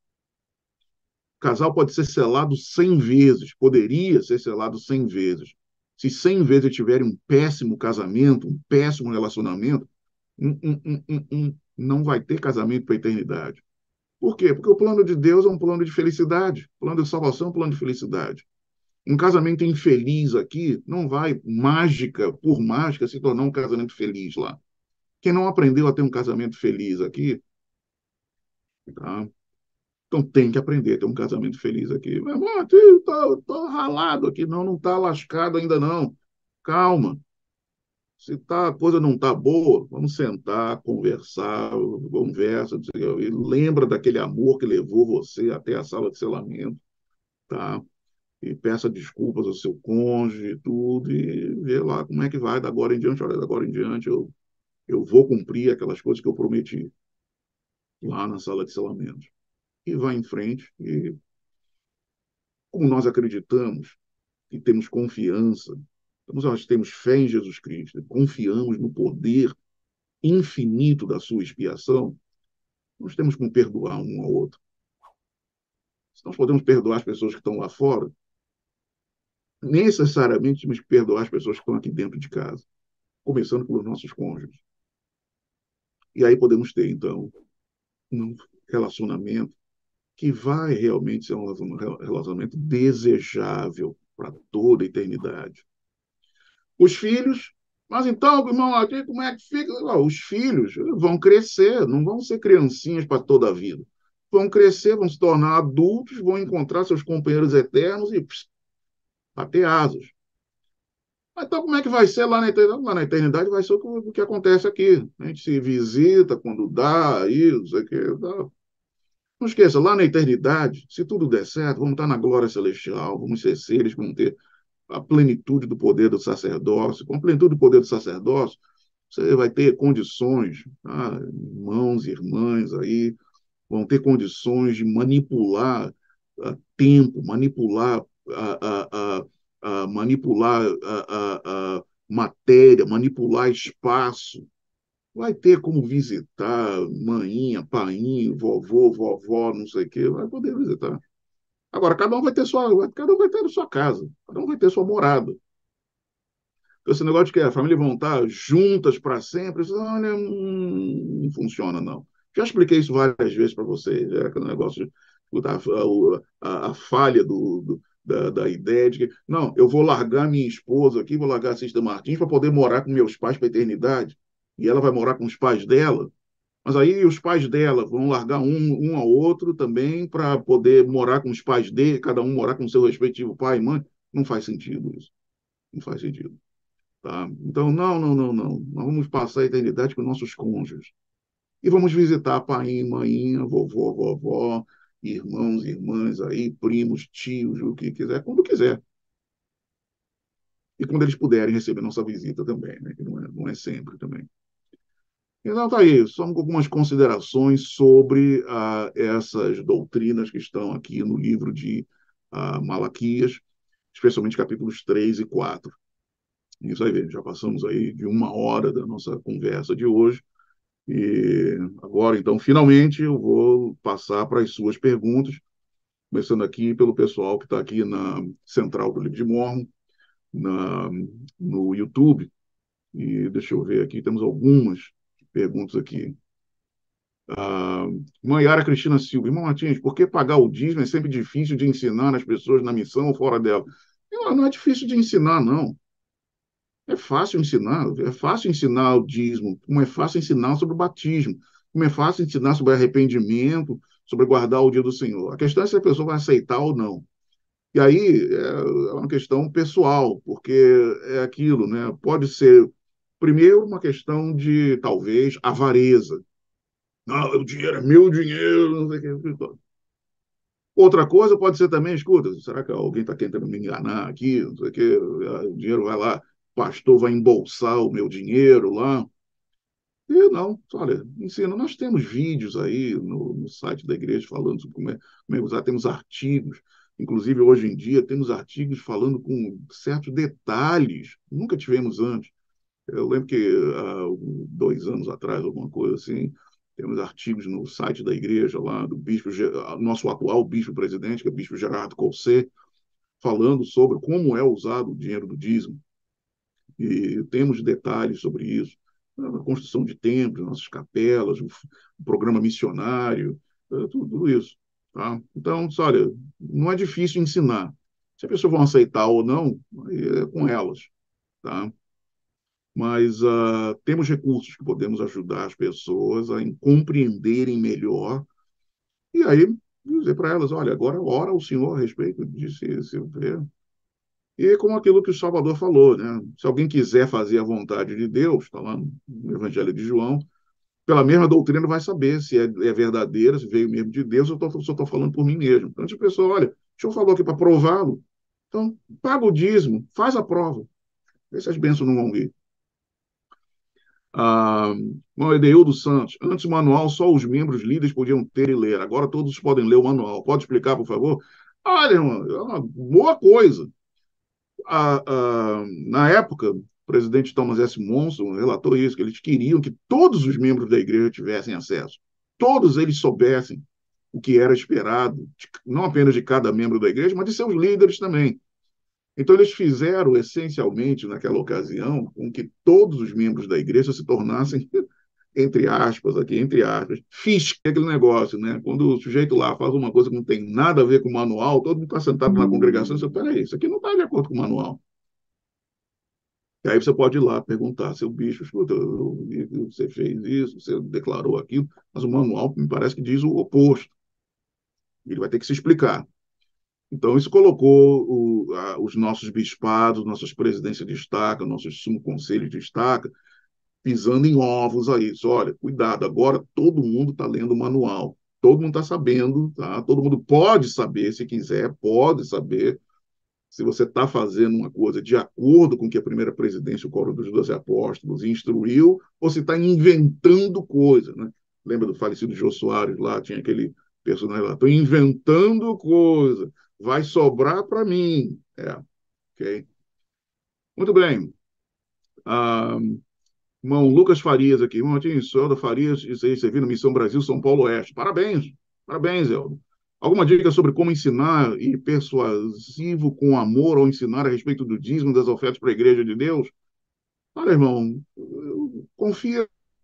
O casal pode ser selado cem vezes, poderia ser selado cem vezes. Se cem vezes tiverem um péssimo casamento, um péssimo relacionamento, um, um, um, um, não vai ter casamento para a eternidade. Por quê? Porque o plano de Deus é um plano de felicidade. O plano de salvação é um plano de felicidade. Um casamento infeliz aqui não vai, mágica por mágica, se tornar um casamento feliz lá. Quem não aprendeu a ter um casamento feliz aqui, tá? Então tem que aprender a ter um casamento feliz aqui. Mas, estou tô, tô ralado aqui. Não, não está lascado ainda não. Calma. Se tá, a coisa não está boa, vamos sentar, conversar, conversa, e lembra daquele amor que levou você até a sala de selamento, tá? E peça desculpas ao seu cônjuge e tudo, e vê lá como é que vai, da agora em diante, olha, da agora em diante eu, eu vou cumprir aquelas coisas que eu prometi lá na sala de selamento. E vai em frente, e como nós acreditamos e temos confiança, nós temos fé em Jesus Cristo, confiamos no poder infinito da sua expiação, nós temos como perdoar um ao outro. Se nós podemos perdoar as pessoas que estão lá fora, necessariamente temos que perdoar as pessoas que estão aqui dentro de casa, começando pelos nossos cônjuges. E aí podemos ter, então, um relacionamento que vai realmente ser um relacionamento desejável para toda a eternidade. Os filhos, mas então, irmão, aqui como é que fica? Os filhos vão crescer, não vão ser criancinhas para toda a vida. Vão crescer, vão se tornar adultos, vão encontrar seus companheiros eternos e pss, bater asas. Então, como é que vai ser lá na eternidade? Lá na eternidade vai ser o que, o que acontece aqui. A gente se visita quando dá, isso, aqui, dá. Não esqueça, lá na eternidade, se tudo der certo, vamos estar na glória celestial, vamos ser seres, vamos ter a plenitude do poder do sacerdócio. Com a plenitude do poder do sacerdócio, você vai ter condições, tá? Irmãos e irmãs aí vão ter condições de manipular uh, tempo, manipular, uh, uh, uh, manipular uh, matéria, manipular espaço. Vai ter como visitar maninha, painho, vovô, vovó, não sei o quê, vai poder visitar. Agora, cada um vai ter sua, cada um vai ter sua casa, cada um vai ter sua morada. Então, esse negócio de que a família vão estar juntas para sempre, isso, olha, hum, não funciona, não. Já expliquei isso várias vezes para vocês, é aquele negócio de a, a, a falha do, do, da, da ideia de que, não, eu vou largar minha esposa aqui, vou largar a Cista Martins para poder morar com meus pais para a eternidade, e ela vai morar com os pais dela, mas aí os pais dela vão largar um, um ao outro também para poder morar com os pais dele, cada um morar com o seu respectivo pai e mãe. Não faz sentido isso. Não faz sentido. Tá? Então, não, não, não, não. Nós vamos passar a eternidade com nossos cônjuges. E vamos visitar pai, mãe, vovô, vovó, irmãos, irmãs aí, primos, tios, o que quiser, quando quiser. E quando eles puderem receber nossa visita também, né? Que não é, não é sempre também. Então, tá aí, só algumas considerações sobre ah, essas doutrinas que estão aqui no livro de ah, Malaquias, especialmente capítulos três e quatro. Isso aí, já passamos aí de uma hora da nossa conversa de hoje, e agora, então, finalmente, eu vou passar para as suas perguntas, começando aqui pelo pessoal que está aqui na Central do Livro de Mormon, na, no YouTube, e deixa eu ver aqui, temos algumas perguntas aqui. Ah, Maiara Cristina Silva, irmão Martins, por que pagar o dízimo é sempre difícil de ensinar as pessoas na missão ou fora dela? Não, não é difícil de ensinar, não. É fácil ensinar, é fácil ensinar o dízimo, como é fácil ensinar sobre o batismo, como é fácil ensinar sobre arrependimento, sobre guardar o dia do Senhor. A questão é se a pessoa vai aceitar ou não. E aí é uma questão pessoal, porque é aquilo, né? Pode ser, primeiro, uma questão de, talvez, avareza. Não, o dinheiro é meu dinheiro, não sei o que. Outra coisa pode ser também, escuta, será que alguém está tentando me enganar aqui? Não sei o que, o dinheiro vai lá, o pastor vai embolsar o meu dinheiro lá. E não, olha, ensina. Nós temos vídeos aí no, no site da igreja falando sobre como é, como é usar, temos artigos. Inclusive, hoje em dia, temos artigos falando com certos detalhes, nunca tivemos antes. Eu lembro que há dois anos atrás, alguma coisa assim, temos artigos no site da igreja lá, do bispo, nosso atual bispo-presidente, que é o bispo Gerardo Colset, falando sobre como é usado o dinheiro do dízimo. E temos detalhes sobre isso. A construção de templos, nossas capelas, o, o programa missionário, tudo, tudo isso. Tá? Então, olha, não é difícil ensinar. Se as pessoas vão aceitar ou não, é com elas. Tá? Mas uh, temos recursos que podemos ajudar as pessoas a compreenderem melhor e aí dizer para elas, olha, agora ora o Senhor a respeito disso, se ver. E como aquilo que o Salvador falou, né? Se alguém quiser fazer a vontade de Deus, está lá no Evangelho de João, pela mesma doutrina vai saber se é, é verdadeira, se veio mesmo de Deus, ou eu só estou falando por mim mesmo. Então, a pessoa, olha, o senhor falou aqui para prová-lo, então paga o dízimo, faz a prova, vê se as bênçãos não vão vir. Ah, o Edeildo Santos, antes o manual só os membros líderes podiam ter e ler, agora todos podem ler o manual. Pode explicar, por favor? Olha, irmão, é uma boa coisa. Ah, ah, na época, o presidente Thomas S. Monson relatou isso, que eles queriam que todos os membros da igreja tivessem acesso, todos eles soubessem o que era esperado, não apenas de cada membro da igreja, mas de seus líderes também. Então, eles fizeram, essencialmente, naquela ocasião, com que todos os membros da igreja se tornassem, entre aspas, aqui, entre aspas, ficha aquele negócio, né? Quando o sujeito lá faz uma coisa que não tem nada a ver com o manual, todo mundo está sentado na congregação e diz, peraí, isso aqui não está de acordo com o manual. E aí você pode ir lá perguntar, seu bicho, escuta, eu vi que você fez isso, você declarou aquilo, mas o manual me parece que diz o oposto. Ele vai ter que se explicar. Então, isso colocou o, a, os nossos bispados, nossas presidências de estaca, nossos sumo conselhos de estaca, pisando em ovos a isso. Olha, cuidado, agora todo mundo está lendo o manual, todo mundo está sabendo, tá? Todo mundo pode saber, se quiser, pode saber se você está fazendo uma coisa de acordo com o que a primeira presidência, o Coro dos Doze Apóstolos, instruiu, ou se está inventando coisa, né? Lembra do falecido Jô Soares lá, tinha aquele personagem lá, estou inventando coisa, vai sobrar para mim. É, ok? Muito bem. Ah, irmão Lucas Farias aqui, irmão Martins, sou da Farias, isso aí, servindo Missão Brasil, São Paulo Oeste. Parabéns, parabéns, Eldo. Alguma dica sobre como ensinar e persuasivo com amor ao ensinar a respeito do dízimo das ofertas para a Igreja de Deus? Olha, irmão, confia,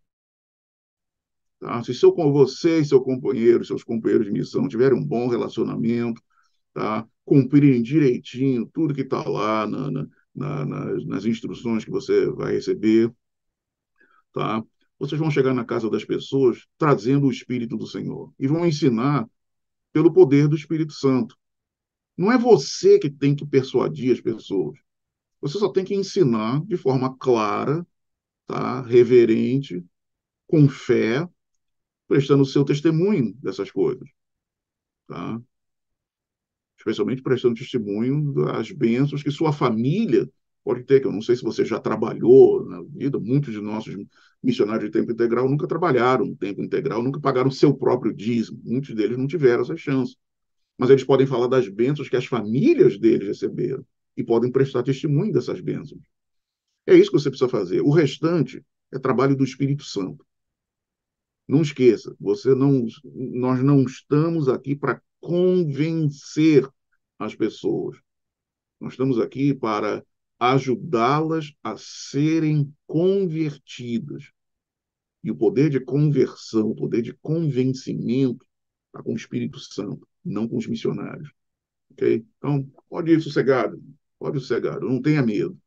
tá? Se seu, com você e seu companheiro, seus companheiros de missão tiverem um bom relacionamento, tá? Cumprirem direitinho tudo que está lá na, na, na, nas, nas instruções que você vai receber, tá? Vocês vão chegar na casa das pessoas trazendo o Espírito do Senhor e vão ensinar pelo poder do Espírito Santo. Não é você que tem que persuadir as pessoas. Você só tem que ensinar de forma clara, tá? Reverente, com fé, prestando o seu testemunho dessas coisas, tá? Especialmente prestando testemunho das bênçãos que sua família pode ter, que eu não sei se você já trabalhou na vida, muitos de nossos missionários de tempo integral nunca trabalharam no tempo integral, nunca pagaram seu próprio dízimo, muitos deles não tiveram essa chance, mas eles podem falar das bênçãos que as famílias deles receberam e podem prestar testemunho dessas bênçãos. É isso que você precisa fazer. O restante é trabalho do Espírito Santo. Não esqueça, você não, nós não estamos aqui para convencer as pessoas. Nós estamos aqui para ajudá-las a serem convertidas. E o poder de conversão, o poder de convencimento está com o Espírito Santo, não com os missionários. Ok? Então, pode ir sossegado, pode ir sossegado, não tenha medo.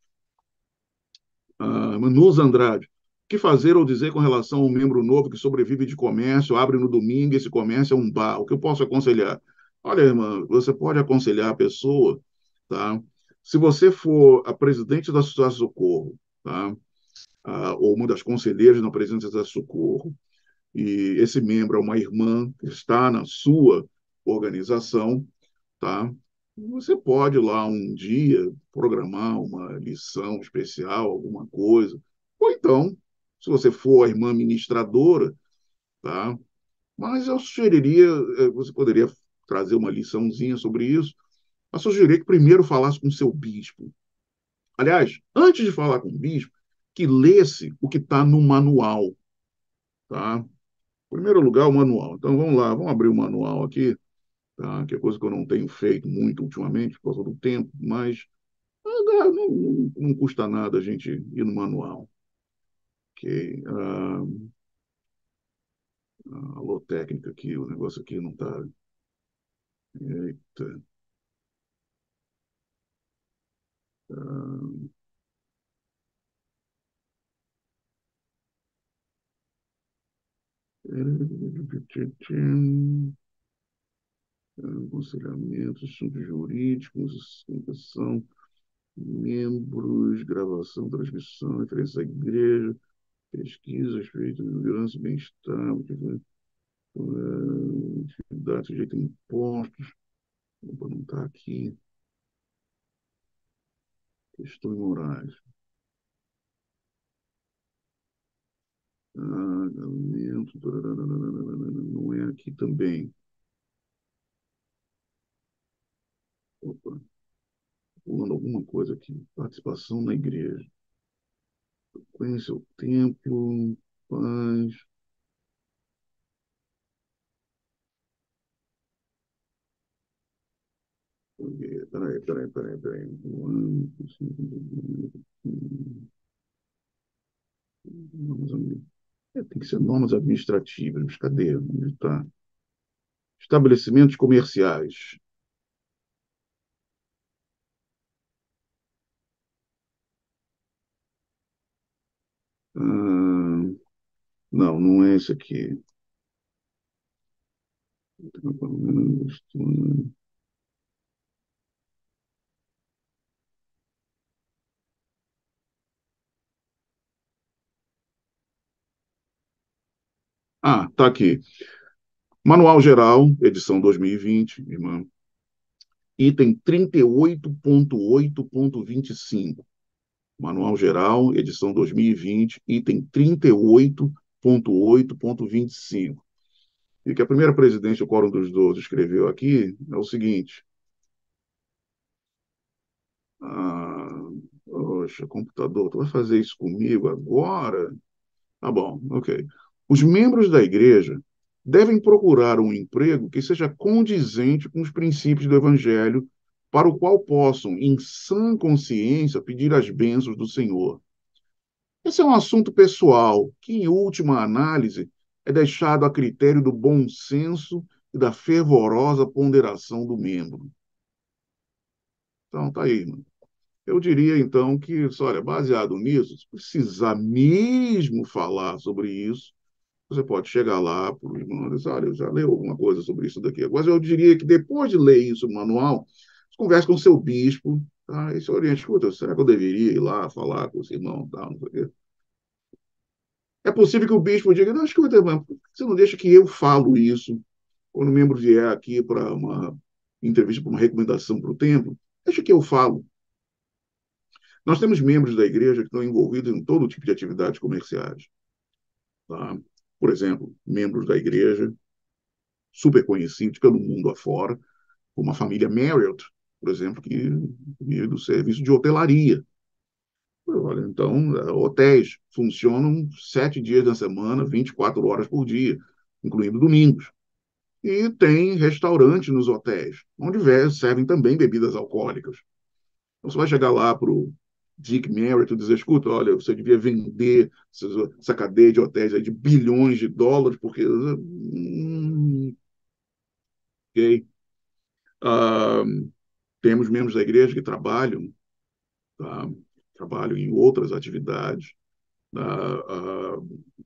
Uh, Manus Andrade, o que fazer ou dizer com relação a um membro novo que sobrevive de comércio, abre no domingo, esse comércio é um bar? O que eu posso aconselhar? Olha, irmã, você pode aconselhar a pessoa, tá? Se você for a presidente da Sociedade de Socorro, tá? Uh, ou uma das conselheiras na presidência da Socorro, e esse membro é uma irmã que está na sua organização, tá? Você pode lá um dia programar uma lição especial, alguma coisa. Ou então, se você for a irmã ministradora, tá? Mas eu sugeriria, eh, você poderia trazer uma liçãozinha sobre isso. Eu sugeriria que primeiro falasse com o seu bispo. Aliás, antes de falar com o bispo, que lesse o que está no manual, tá? Em primeiro lugar, o manual. Então, vamos lá, vamos abrir o manual aqui, tá? Que é coisa que eu não tenho feito muito ultimamente, por causa do tempo, mas ah, não, não, não custa nada a gente ir no manual. Ok. Ah, alô, técnica aqui, o negócio aqui não está. Eita. Ah, aconselhamento, assuntos jurídicos, sustentação, membros, gravação, transmissão, referência à igreja, pesquisa, respeito, segurança, bem-estar, atividade sujeita a impostos, não está aqui, questões morais. Ah, não é aqui também. Opa, pulando alguma coisa aqui. Participação na igreja. Frequência o templo, paz. Peraí, peraí, peraí, peraí. É, tem que ser normas administrativas, mas cadê? Onde está? Estabelecimentos comerciais. Ah, não, não é esse aqui. Ah, tá aqui. Manual Geral, edição dois mil e vinte, irmã. Item trinta e oito ponto oito ponto vinte e cinco. Manual Geral, edição dois mil e vinte, item trinta e oito ponto oito ponto vinte e cinco. E que a primeira presidente do Quórum dos Doze escreveu aqui é o seguinte. Ah, poxa, computador, tu vai fazer isso comigo agora? Tá bom, ok. Os membros da igreja devem procurar um emprego que seja condizente com os princípios do Evangelho, para o qual possam, em sã consciência, pedir as bênçãos do Senhor. Esse é um assunto pessoal, que, em última análise, é deixado a critério do bom senso e da fervorosa ponderação do membro. Então, tá aí, mano. Eu diria, então, que, olha, baseado nisso, se precisar mesmo falar sobre isso, você pode chegar lá para o irmão e dizer, olha, eu já leu alguma coisa sobre isso daqui. Mas eu diria que depois de ler isso no manual, você conversa com o seu bispo, tá? E se oriente, escuta, será que eu deveria ir lá falar com esse irmão, tá? Não sei o quê. É possível que o bispo diga, não, escuta, irmão, você não deixa que eu falo isso quando o membro vier aqui para uma entrevista, para uma recomendação para o templo, deixa que eu falo. Nós temos membros da igreja que estão envolvidos em todo tipo de atividades comerciais. Tá? Por exemplo, membros da igreja super conhecidos pelo mundo afora, como a família Marriott, por exemplo, que vive do serviço de hotelaria. Olha, então, hotéis funcionam sete dias da semana, vinte e quatro horas por dia, incluindo domingos. E tem restaurante nos hotéis, onde servem também bebidas alcoólicas. Então, você vai chegar lá para o Dick Merritt e dizer, escuta, olha, você devia vender essa cadeia de hotéis aí de bilhões de dólares, porque... Hum, ok. Ah, temos membros da igreja que trabalham, tá? Trabalham em outras atividades, tá? Ah,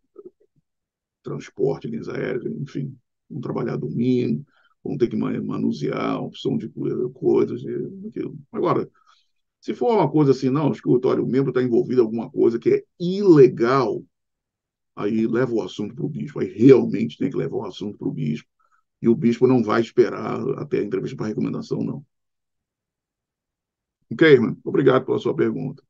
transporte, linhas aéreas, enfim, vão trabalhar domingo, vão ter que manusear a opção de coisas, e aquilo. Agora, se for uma coisa assim, não, escuta, olha, o membro está envolvido em alguma coisa que é ilegal, aí leva o assunto para o bispo, aí realmente tem que levar o assunto para o bispo, e o bispo não vai esperar até a entrevista para recomendação, não. Ok, irmão? Obrigado pela sua pergunta.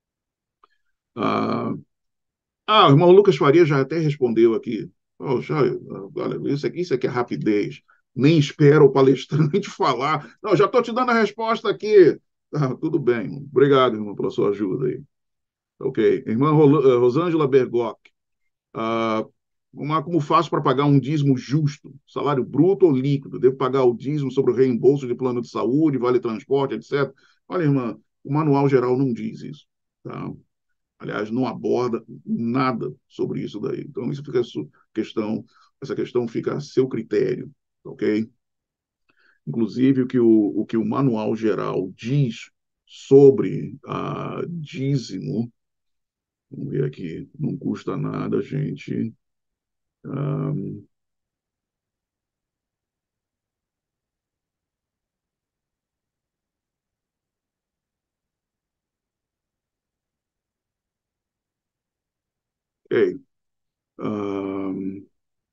Ah, ah, o irmão Lucas Faria já até respondeu aqui. Poxa, olha, isso aqui, isso aqui é rapidez. Nem espera o palestrante falar. Não, já estou te dando a resposta aqui. Ah, tudo bem. Obrigado, irmão, pela sua ajuda aí. Ok. Irmã Rosângela Bergoc. Ah, uma, como faço para pagar um dízimo justo? Salário bruto ou líquido? Devo pagar o dízimo sobre o reembolso de plano de saúde, vale transporte, etcétera. Olha, irmã, o manual geral não diz isso. Tá? Aliás, não aborda nada sobre isso daí. Então, isso fica questão, essa questão fica a seu critério, ok? Inclusive, o que o, o, que o manual geral diz sobre a dízimo, vamos ver aqui, não custa nada, gente. Um, ok. Um,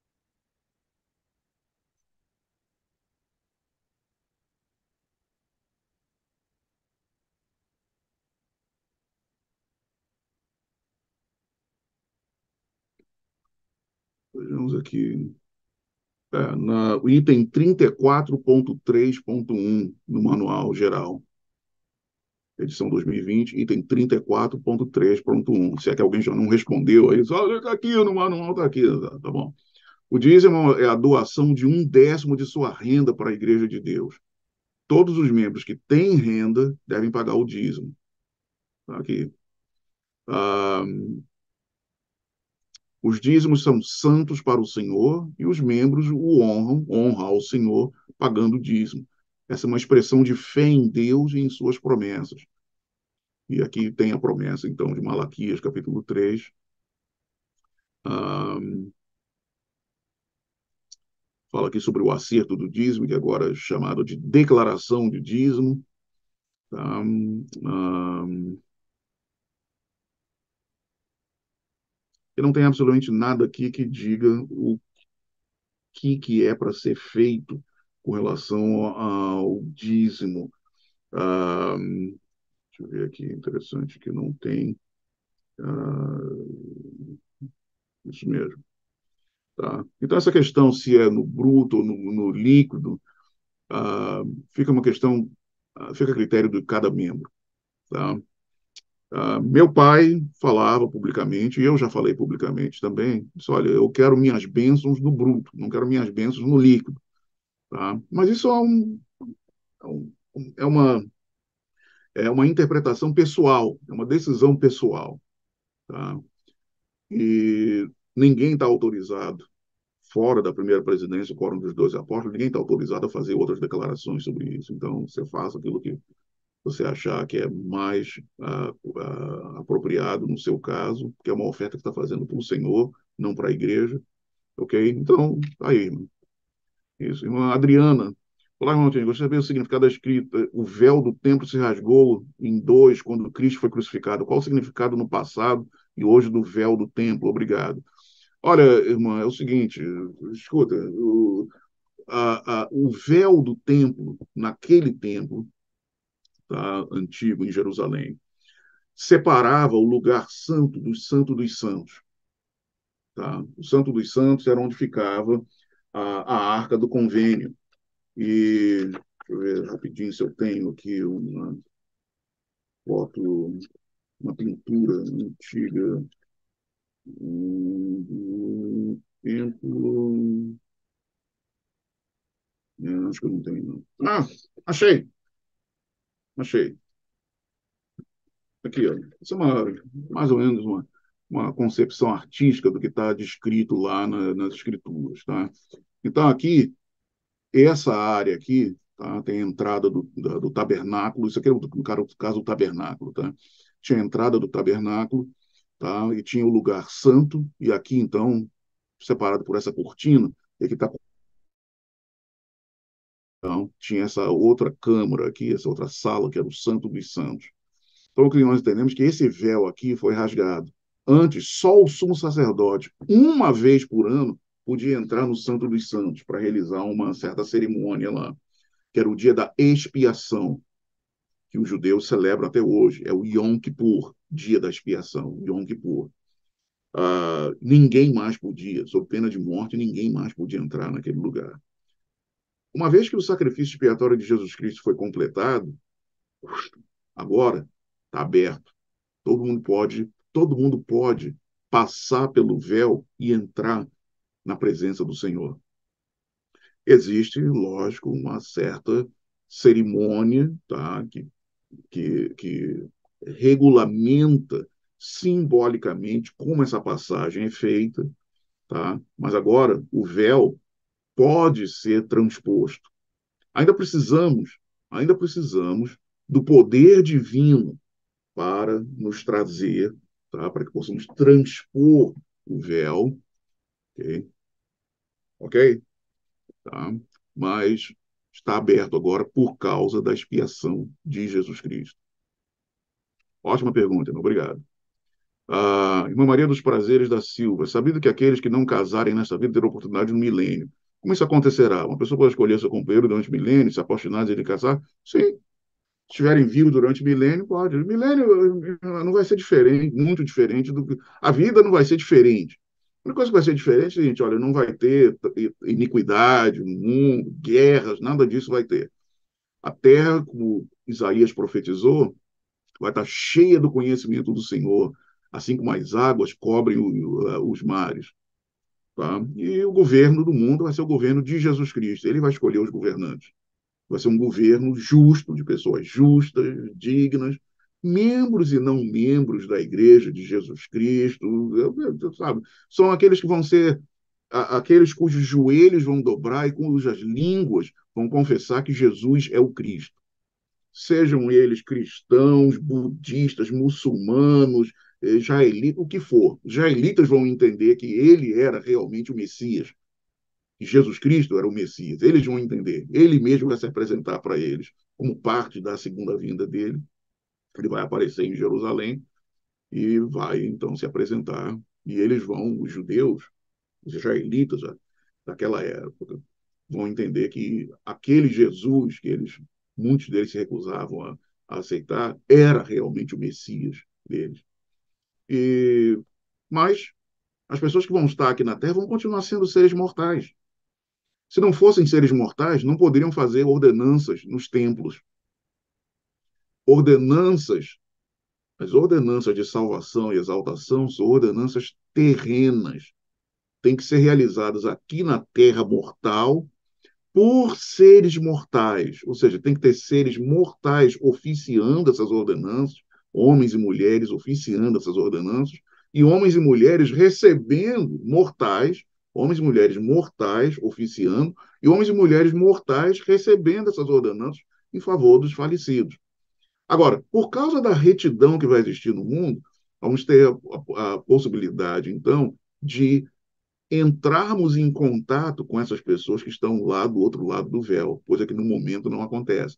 vejamos aqui. É, na, o item trinta e quatro ponto três ponto um no manual geral. Edição dois mil e vinte, item trinta e quatro ponto três ponto um. Se é que alguém já não respondeu, aí olha, está aqui no manual, está aqui, tá, tá bom. O dízimo é a doação de um décimo de sua renda para a Igreja de Deus. Todos os membros que têm renda devem pagar o dízimo. Tá aqui. Ah, os dízimos são santos para o Senhor e os membros o honram, honram ao Senhor pagando o dízimo. Essa é uma expressão de fé em Deus e em suas promessas. E aqui tem a promessa, então, de Malaquias, capítulo três, Ah, fala aqui sobre o acerto do dízimo, que agora é chamado de declaração de dízimo. Tá? Ah, e não tem absolutamente nada aqui que diga o que, que é para ser feito com relação ao dízimo. Ah, deixa eu ver aqui, interessante que não tem. Ah, isso mesmo. Tá? Então, essa questão se é no bruto ou no, no líquido, ah, fica uma questão, ah, fica a critério de cada membro. Tá? Ah, meu pai falava publicamente, e eu já falei publicamente também, disse, olha, eu quero minhas bênçãos no bruto, não quero minhas bênçãos no líquido. Tá? Mas isso é, um, é, um, é uma, é uma interpretação pessoal, é uma decisão pessoal. Tá? E ninguém está autorizado, fora da primeira presidência, o Quórum dos Doze Apóstolos, ninguém está autorizado a fazer outras declarações sobre isso. Então, você faça aquilo que você achar que é mais ah, ah, apropriado no seu caso, que é uma oferta que está fazendo para o Senhor, não para a igreja, ok? Então, tá aí, irmão. Isso. Irmã Adriana, olá, irmão Antônio, gostaria de saber o significado da escrita, o véu do templo se rasgou em dois quando Cristo foi crucificado. Qual o significado no passado e hoje do véu do templo? Obrigado. Olha, irmã, é o seguinte, escuta, o, a, a, o véu do templo, naquele templo, tá, antigo em Jerusalém, separava o lugar santo do santo dos santos. Tá? O santo dos santos era onde ficava a, a arca do convênio. E deixa eu ver rapidinho se eu tenho aqui uma foto, uma pintura antiga, um, um templo. É, acho que eu não tenho, não. Ah, achei, achei. Aqui, ó. Isso é uma, mais ou menos uma, uma concepção artística do que está descrito lá na, nas escrituras, tá? Então, aqui, essa área aqui, tá? Tem a entrada do, da, do tabernáculo, isso aqui é, no caso, o tabernáculo, tá? Tinha a entrada do tabernáculo, tá? E tinha o lugar santo, e aqui, então, separado por essa cortina, e aqui está. Então, tinha essa outra câmara aqui, essa outra sala, que era o Santo dos Santos. Então, o que nós entendemos é que esse véu aqui foi rasgado. Antes, só o sumo sacerdote, uma vez por ano, podia entrar no Santo dos Santos para realizar uma certa cerimônia lá, que era o dia da expiação, que os judeus celebram até hoje. É o Yom Kippur, dia da expiação, Yom Kippur. Ah, ninguém mais podia, sob pena de morte, ninguém mais podia entrar naquele lugar. Uma vez que o sacrifício expiatório de Jesus Cristo foi completado, agora está aberto. Todo mundo pode, todo mundo pode passar pelo véu e entrar na presença do Senhor. Existe, lógico, uma certa cerimônia, tá, que, que, que regulamenta simbolicamente como essa passagem é feita, tá? Mas agora o véu pode ser transposto. Ainda precisamos, ainda precisamos do poder divino para nos trazer, tá? Para que possamos transpor o véu, ok? Ok? Tá? Mas está aberto agora por causa da expiação de Jesus Cristo. Ótima pergunta, irmão. Obrigado. Ah, irmã Maria dos Prazeres da Silva, sabido que aqueles que não casarem nesta vida terão oportunidade no milênio. Como isso acontecerá? Uma pessoa pode escolher seu companheiro durante o milênio, se apaixonar e casar? Sim, estiverem vivos durante o milênio, pode. O milênio eh, não vai ser diferente, muito diferente do que. A vida não vai ser diferente. A única coisa que vai ser diferente, gente, olha, não vai ter iniquidade no mundo, guerras, nada disso vai ter. A terra, como Isaías profetizou, vai estar cheia do conhecimento do Senhor, assim como as águas cobrem o, os mares. Tá? E o governo do mundo vai ser o governo de Jesus Cristo. Ele vai escolher os governantes. Vai ser um governo justo, de pessoas justas, dignas, membros e não membros da Igreja de Jesus Cristo, sabe? São aqueles que vão ser aqueles cujos joelhos vão dobrar e cujas línguas vão confessar que Jesus é o Cristo. Sejam eles cristãos, budistas, muçulmanos, israelita, o que for. Os israelitas vão entender que ele era realmente o Messias, que Jesus Cristo era o Messias. Eles vão entender. Ele mesmo vai se apresentar para eles como parte da segunda vinda dele. Ele vai aparecer em Jerusalém e vai, então, se apresentar. E eles vão, os judeus, os israelitas daquela época, vão entender que aquele Jesus, que eles, muitos deles se recusavam a, a aceitar, era realmente o Messias deles. E, mas as pessoas que vão estar aqui na Terra vão continuar sendo seres mortais. Se não fossem seres mortais, não poderiam fazer ordenanças nos templos. Ordenanças, as ordenanças de salvação e exaltação são ordenanças terrenas. Têm que ser realizadas aqui na Terra mortal por seres mortais. Ou seja, tem que ter seres mortais oficiando essas ordenanças, homens e mulheres oficiando essas ordenanças, e homens e mulheres recebendo mortais, homens e mulheres mortais oficiando, e homens e mulheres mortais recebendo essas ordenanças em favor dos falecidos. Agora, por causa da retidão que vai existir no mundo, vamos ter a, a, a possibilidade, então, de entrarmos em contato com essas pessoas que estão lá do outro lado do véu, coisa que no momento não acontece.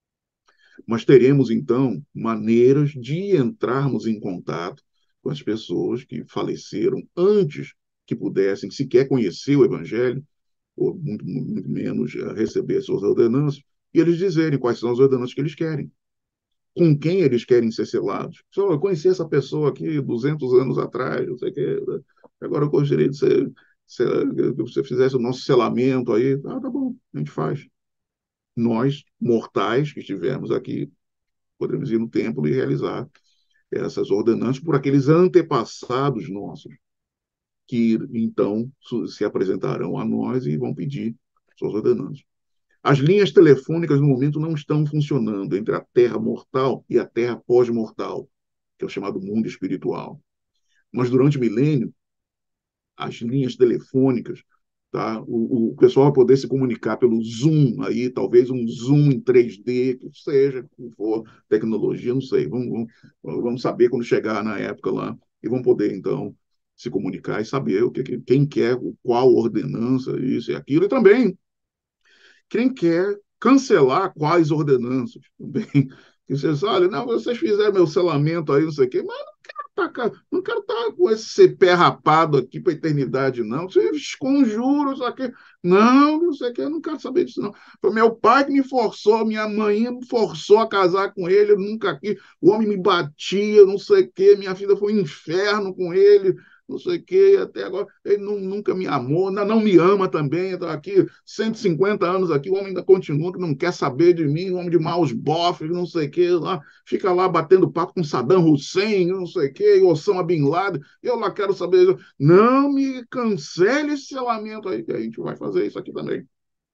Mas teremos, então, maneiras de entrarmos em contato com as pessoas que faleceram antes que pudessem sequer conhecer o Evangelho, ou muito, muito menos receber suas ordenanças, e eles dizerem quais são as ordenanças que eles querem, com quem eles querem ser selados. Só, eu conheci essa pessoa aqui duzentos anos atrás, não sei o quê, agora eu gostaria de ser, ser, que você fizesse o nosso selamento aí. Ah, tá bom, a gente faz. Nós, mortais que estivermos aqui, podemos ir no templo e realizar essas ordenanças por aqueles antepassados nossos, que então se apresentarão a nós e vão pedir suas ordenanças. As linhas telefônicas, no momento, não estão funcionando entre a Terra mortal e a Terra pós-mortal, que é o chamado mundo espiritual. Mas, durante o milênio, as linhas telefônicas, tá? o, o pessoal vai poder se comunicar pelo Zoom, aí, talvez um Zoom em três D, que seja, que for tecnologia, não sei. Vamos, vamos, vamos saber quando chegar na época lá, e vão poder, então, se comunicar e saber o que, quem quer, qual ordenança, isso e aquilo, e também quem quer cancelar quais ordenanças também. Que vocês olham, não, vocês fizeram meu selamento aí, não sei o quê, mas não quero estar, não quero estar com esse pé rapado aqui para a eternidade, não. Vocês conjuram, isso aqui. Não, não sei o quê, eu não quero saber disso, não. Foi meu pai que me forçou, minha mãe me forçou a casar com ele, eu nunca quis. O homem me batia, não sei o quê, minha vida foi um inferno com ele, não sei o quê, até agora ele não, nunca me amou, ainda não me ama também, está aqui cento e cinquenta anos aqui, o homem ainda continua que não quer saber de mim, um homem de maus bofes, não sei o quê, lá, fica lá batendo papo com Saddam Hussein, não sei o quê, e Osama Bin Laden, eu lá quero saber, não me cancele esse selamento aí, que a gente vai fazer isso aqui também.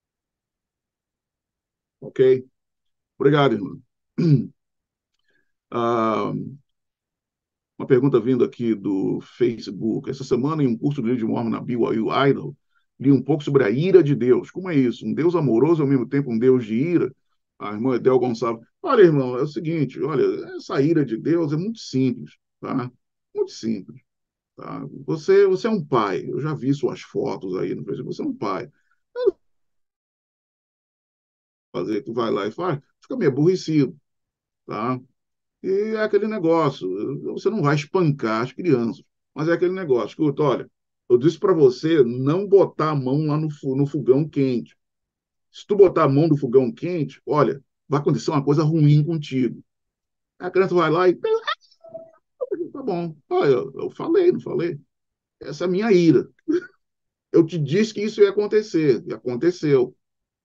Ok? Obrigado, irmão. Ah, uma pergunta vindo aqui do Facebook. Essa semana, em um curso do livro de Mormon na B Y U Idol, li um pouco sobre a ira de Deus. Como é isso? Um Deus amoroso ao mesmo tempo um Deus de ira? A irmã Edel Gonçalves. Olha, irmão, é o seguinte, olha, essa ira de Deus é muito simples, tá? Muito simples, tá? Você, você é um pai. Eu já vi suas fotos aí no Facebook. Você é um pai. Fazer, tu vai lá e faz, fica meio aborrecido, tá? E é aquele negócio, você não vai espancar as crianças, mas é aquele negócio, escuta, olha, eu disse para você não botar a mão lá no, no fogão quente. Se tu botar a mão no fogão quente, olha, vai acontecer uma coisa ruim contigo. A criança vai lá e... Tá bom, olha, eu, eu falei, não falei? Essa é a minha ira. Eu te disse que isso ia acontecer, e aconteceu.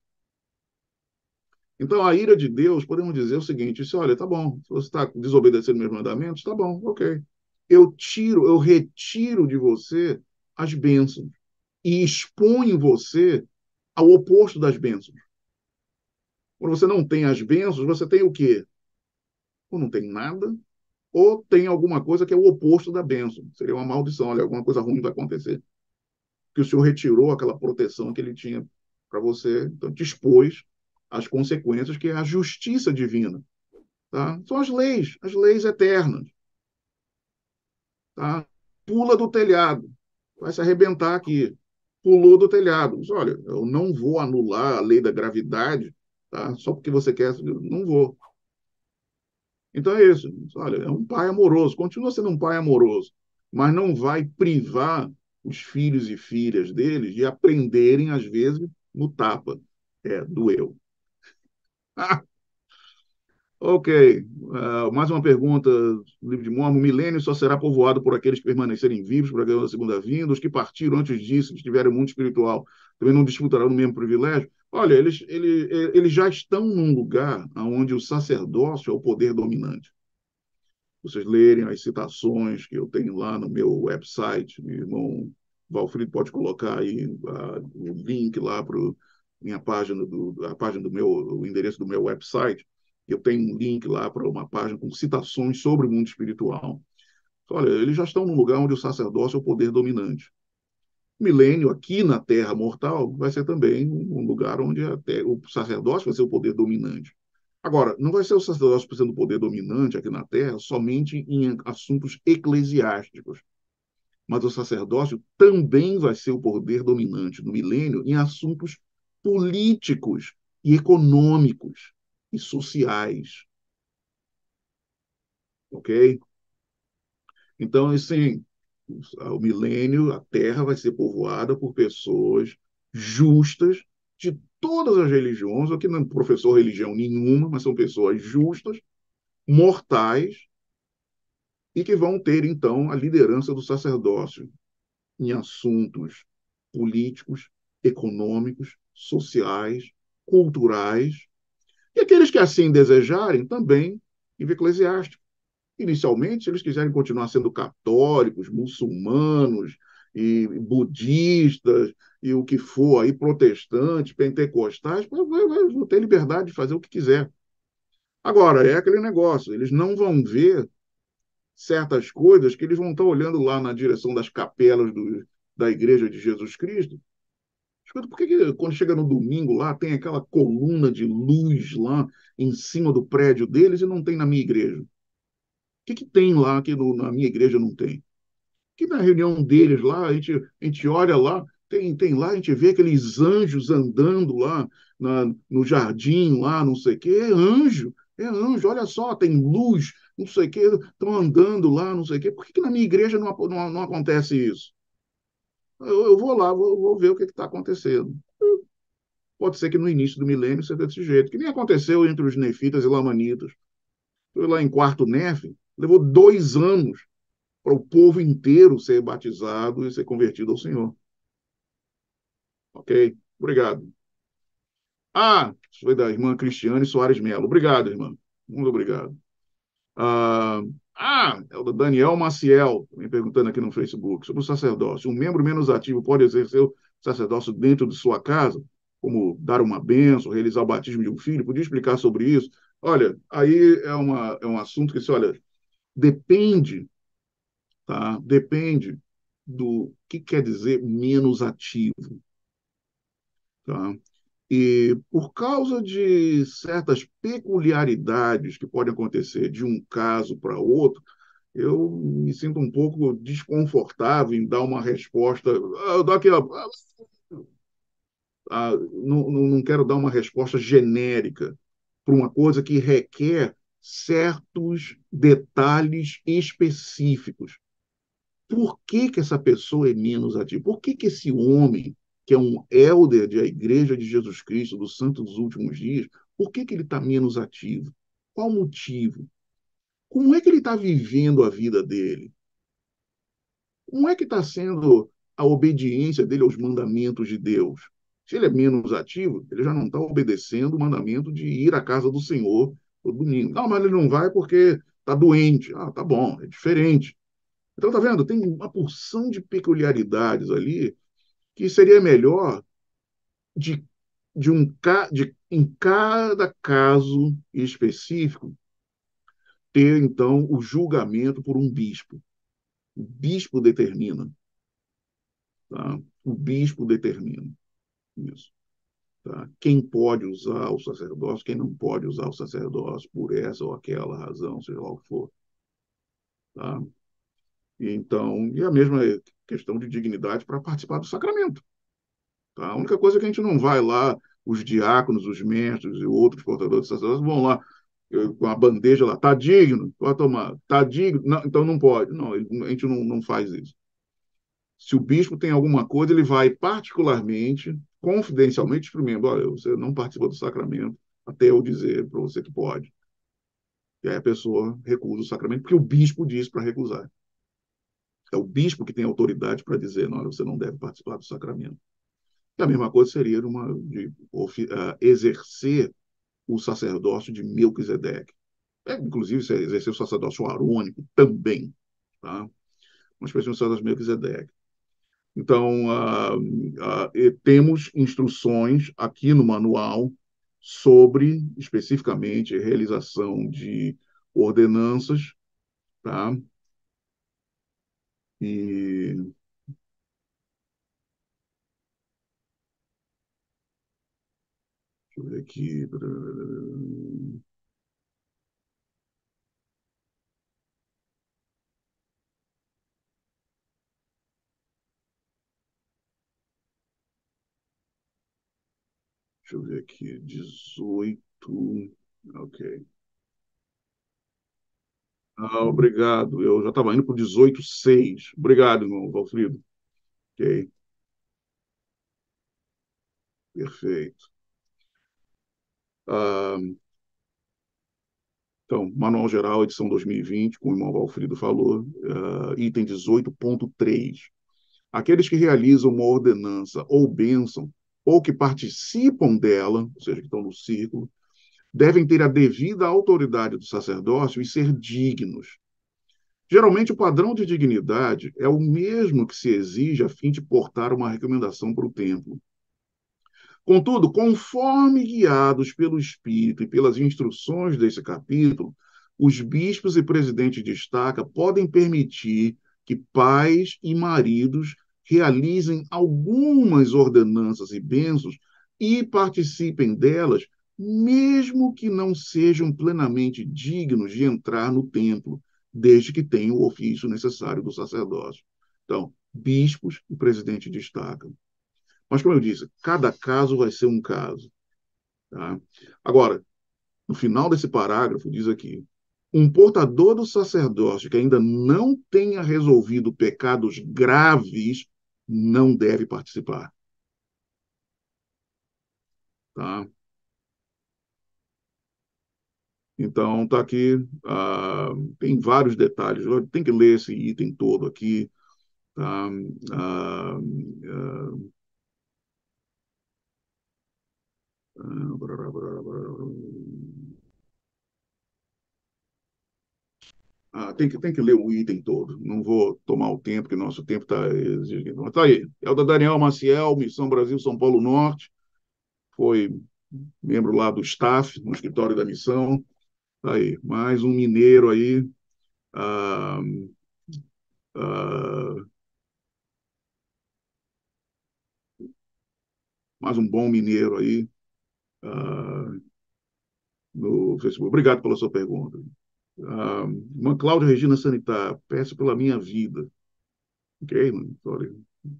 Então, a ira de Deus, podemos dizer o seguinte: isso, olha, tá bom, se você está desobedecendo meus mandamentos, tá bom, ok. Eu tiro, eu retiro de você as bênçãos e exponho você ao oposto das bênçãos. Quando você não tem as bênçãos, você tem o quê? Ou não tem nada, ou tem alguma coisa que é o oposto da bênção. Seria uma maldição, olha, alguma coisa ruim vai acontecer. Que o Senhor retirou aquela proteção que ele tinha para você, então te expôs às consequências, que é a justiça divina. Tá? São as leis, as leis eternas. tá? Pula do telhado, vai se arrebentar aqui. Pulou do telhado. Diz, olha, eu não vou anular a lei da gravidade, tá? Só porque você quer, não vou. Então é isso. Olha, é um pai amoroso, continua sendo um pai amoroso, mas não vai privar os filhos e filhas deles de aprenderem, às vezes, no tapa. É, doeu. Ok. Uh, mais uma pergunta do livro de Mormon. O milênio só será povoado por aqueles que permanecerem vivos para a segunda vinda. Os que partiram antes disso, que tiveram mundo espiritual, também não disputarão o mesmo privilégio. Olha, eles, eles, eles já estão num lugar onde o sacerdócio é o poder dominante. Vocês lerem as citações que eu tenho lá no meu website, meu irmão Valfrido pode colocar aí uh, o link lá para minha página do a página do meu o endereço do meu website. Eu tenho um link lá para uma página com citações sobre o mundo espiritual. Olha, eles já estão num lugar onde o sacerdócio é o poder dominante. O milênio aqui na Terra mortal vai ser também um lugar onde até o sacerdócio vai ser o poder dominante. Agora, não vai ser o sacerdócio sendo o poder dominante aqui na Terra somente em assuntos eclesiásticos, mas o sacerdócio também vai ser o poder dominante no milênio em assuntos políticos e econômicos e sociais, ok? Então, assim, o milênio, a Terra vai ser povoada por pessoas justas de todas as religiões, aqui não é professor de religião nenhuma, mas são pessoas justas, mortais, e que vão ter, então, a liderança do sacerdócio em assuntos políticos, econômicos, sociais, culturais, e aqueles que assim desejarem também em eclesiástico. Inicialmente, se eles quiserem continuar sendo católicos, muçulmanos e budistas e o que for aí, protestantes, pentecostais, vão ter liberdade de fazer o que quiser. Agora, é aquele negócio, eles não vão ver certas coisas que eles vão estar olhando lá na direção das capelas do, da Igreja de Jesus Cristo. Escuta, por que, que quando chega no domingo lá tem aquela coluna de luz lá em cima do prédio deles e não tem na minha igreja? O que, que tem lá que no, na minha igreja não tem? Que na reunião deles lá, a gente, a gente olha lá, tem, tem lá, a gente vê aqueles anjos andando lá na, no jardim, lá, não sei o quê. É anjo, é anjo, olha só, tem luz, não sei o quê, estão andando lá, não sei o quê. Por que, que na minha igreja não, não, não acontece isso? Eu, eu vou lá, vou, vou ver o que está acontecendo. Pode ser que no início do milênio seja desse jeito, que nem aconteceu entre os nefitas e lamanitas. Foi lá em quarto Nefe, levou dois anos para o povo inteiro ser batizado e ser convertido ao Senhor. Ok? Obrigado. Ah, isso foi da irmã Cristiane Soares Melo. Obrigado, irmã. Muito obrigado. Ah, ah, é o da Daniel Maciel, me perguntando aqui no Facebook, sobre o sacerdócio. Um membro menos ativo pode exercer o sacerdócio dentro de sua casa, como dar uma bênção, realizar o batismo de um filho? Podia explicar sobre isso? Olha, aí é, uma, é um assunto que, olha, depende, tá? Depende do que quer dizer menos ativo, tá? E por causa de certas peculiaridades que podem acontecer de um caso para outro, eu me sinto um pouco desconfortável em dar uma resposta. Ah, eu dou aqui, ó, ah, não, não quero dar uma resposta genérica para uma coisa que requer certos detalhes específicos. Por que, que essa pessoa é menos ativa? Por que, que esse homem, que é um elder da Igreja de Jesus Cristo, do Santo dos Últimos Dias, por que, que ele está menos ativo? Qual o motivo? Como é que ele está vivendo a vida dele? Como é que está sendo a obediência dele aos mandamentos de Deus? Se ele é menos ativo, ele já não está obedecendo o mandamento de ir à casa do Senhor todo domingo. Não, mas ele não vai porque está doente. Ah, tá bom, é diferente. Então, tá vendo? Tem uma porção de peculiaridades ali que seria melhor de, de um de, em cada caso específico ter então o julgamento por um bispo. O bispo determina, tá? O bispo determina isso, tá? Quem pode usar o sacerdócio, quem não pode usar o sacerdócio por essa ou aquela razão, seja lá o que for, tá? Então, e a mesma questão de dignidade para participar do sacramento. Tá? A única coisa é que a gente não vai lá, os diáconos, os mestres e outros portadores de sacerdócio vão lá eu, com a bandeja lá, tá digno, pode tomar, tá digno, não, então não pode. Não, ele, a gente não, não faz isso. Se o bispo tem alguma coisa, ele vai particularmente, confidencialmente, primeiro, olha, você não participa do sacramento, até eu dizer para você que pode. E aí a pessoa recusa o sacramento, porque o bispo diz para recusar. É o bispo que tem autoridade para dizer, não, você não deve participar do sacramento. E a mesma coisa seria uma, de uh, exercer o sacerdócio de Melquisedeque. É, inclusive, exercer o sacerdócio arônico também. Tá? Uma expressão do sacerdócio de Melquisedeque. Então, uh, uh, temos instruções aqui no manual sobre, especificamente, a realização de ordenanças, tá? E deixa eu ver aqui. Deixa eu ver aqui. dezoito. Ok. Ah, obrigado. Eu já estava indo para o dezoito seis. Obrigado, irmão Valfrido. Ok, perfeito. Ah, então, Manual Geral, edição dois mil e vinte, como o irmão Valfrido falou, ah, item dezoito ponto três. Aqueles que realizam uma ordenança ou bênção, ou que participam dela, ou seja, que estão no círculo, devem ter a devida autoridade do sacerdócio e ser dignos. Geralmente, o padrão de dignidade é o mesmo que se exige a fim de portar uma recomendação para o templo. Contudo, conforme guiados pelo Espírito e pelas instruções desse capítulo, os bispos e presidentes de estaca podem permitir que pais e maridos realizem algumas ordenanças e bênçãos e participem delas, mesmo que não sejam plenamente dignos de entrar no templo, desde que tenham o ofício necessário do sacerdócio. Então, bispos e presidente de estaca. Mas, como eu disse, cada caso vai ser um caso. Tá? Agora, no final desse parágrafo, diz aqui: um portador do sacerdócio que ainda não tenha resolvido pecados graves não deve participar. Tá? Então, está aqui, uh, tem vários detalhes, tem que ler esse item todo aqui. Tá? Uh, uh, uh, Ah, tem que, tem que ler o item todo. Não vou tomar o tempo, que nosso tempo está exigindo. Mas tá aí. É o da Daniel Maciel, Missão Brasil, São Paulo Norte. Foi membro lá do staff, no escritório da missão. Tá aí. Mais um mineiro aí. Ah, ah, mais um bom mineiro aí ah, no Facebook. Obrigado pela sua pergunta. Ah, uma Cláudia Regina Sanitar, peço pela minha vida. Ok? Olha,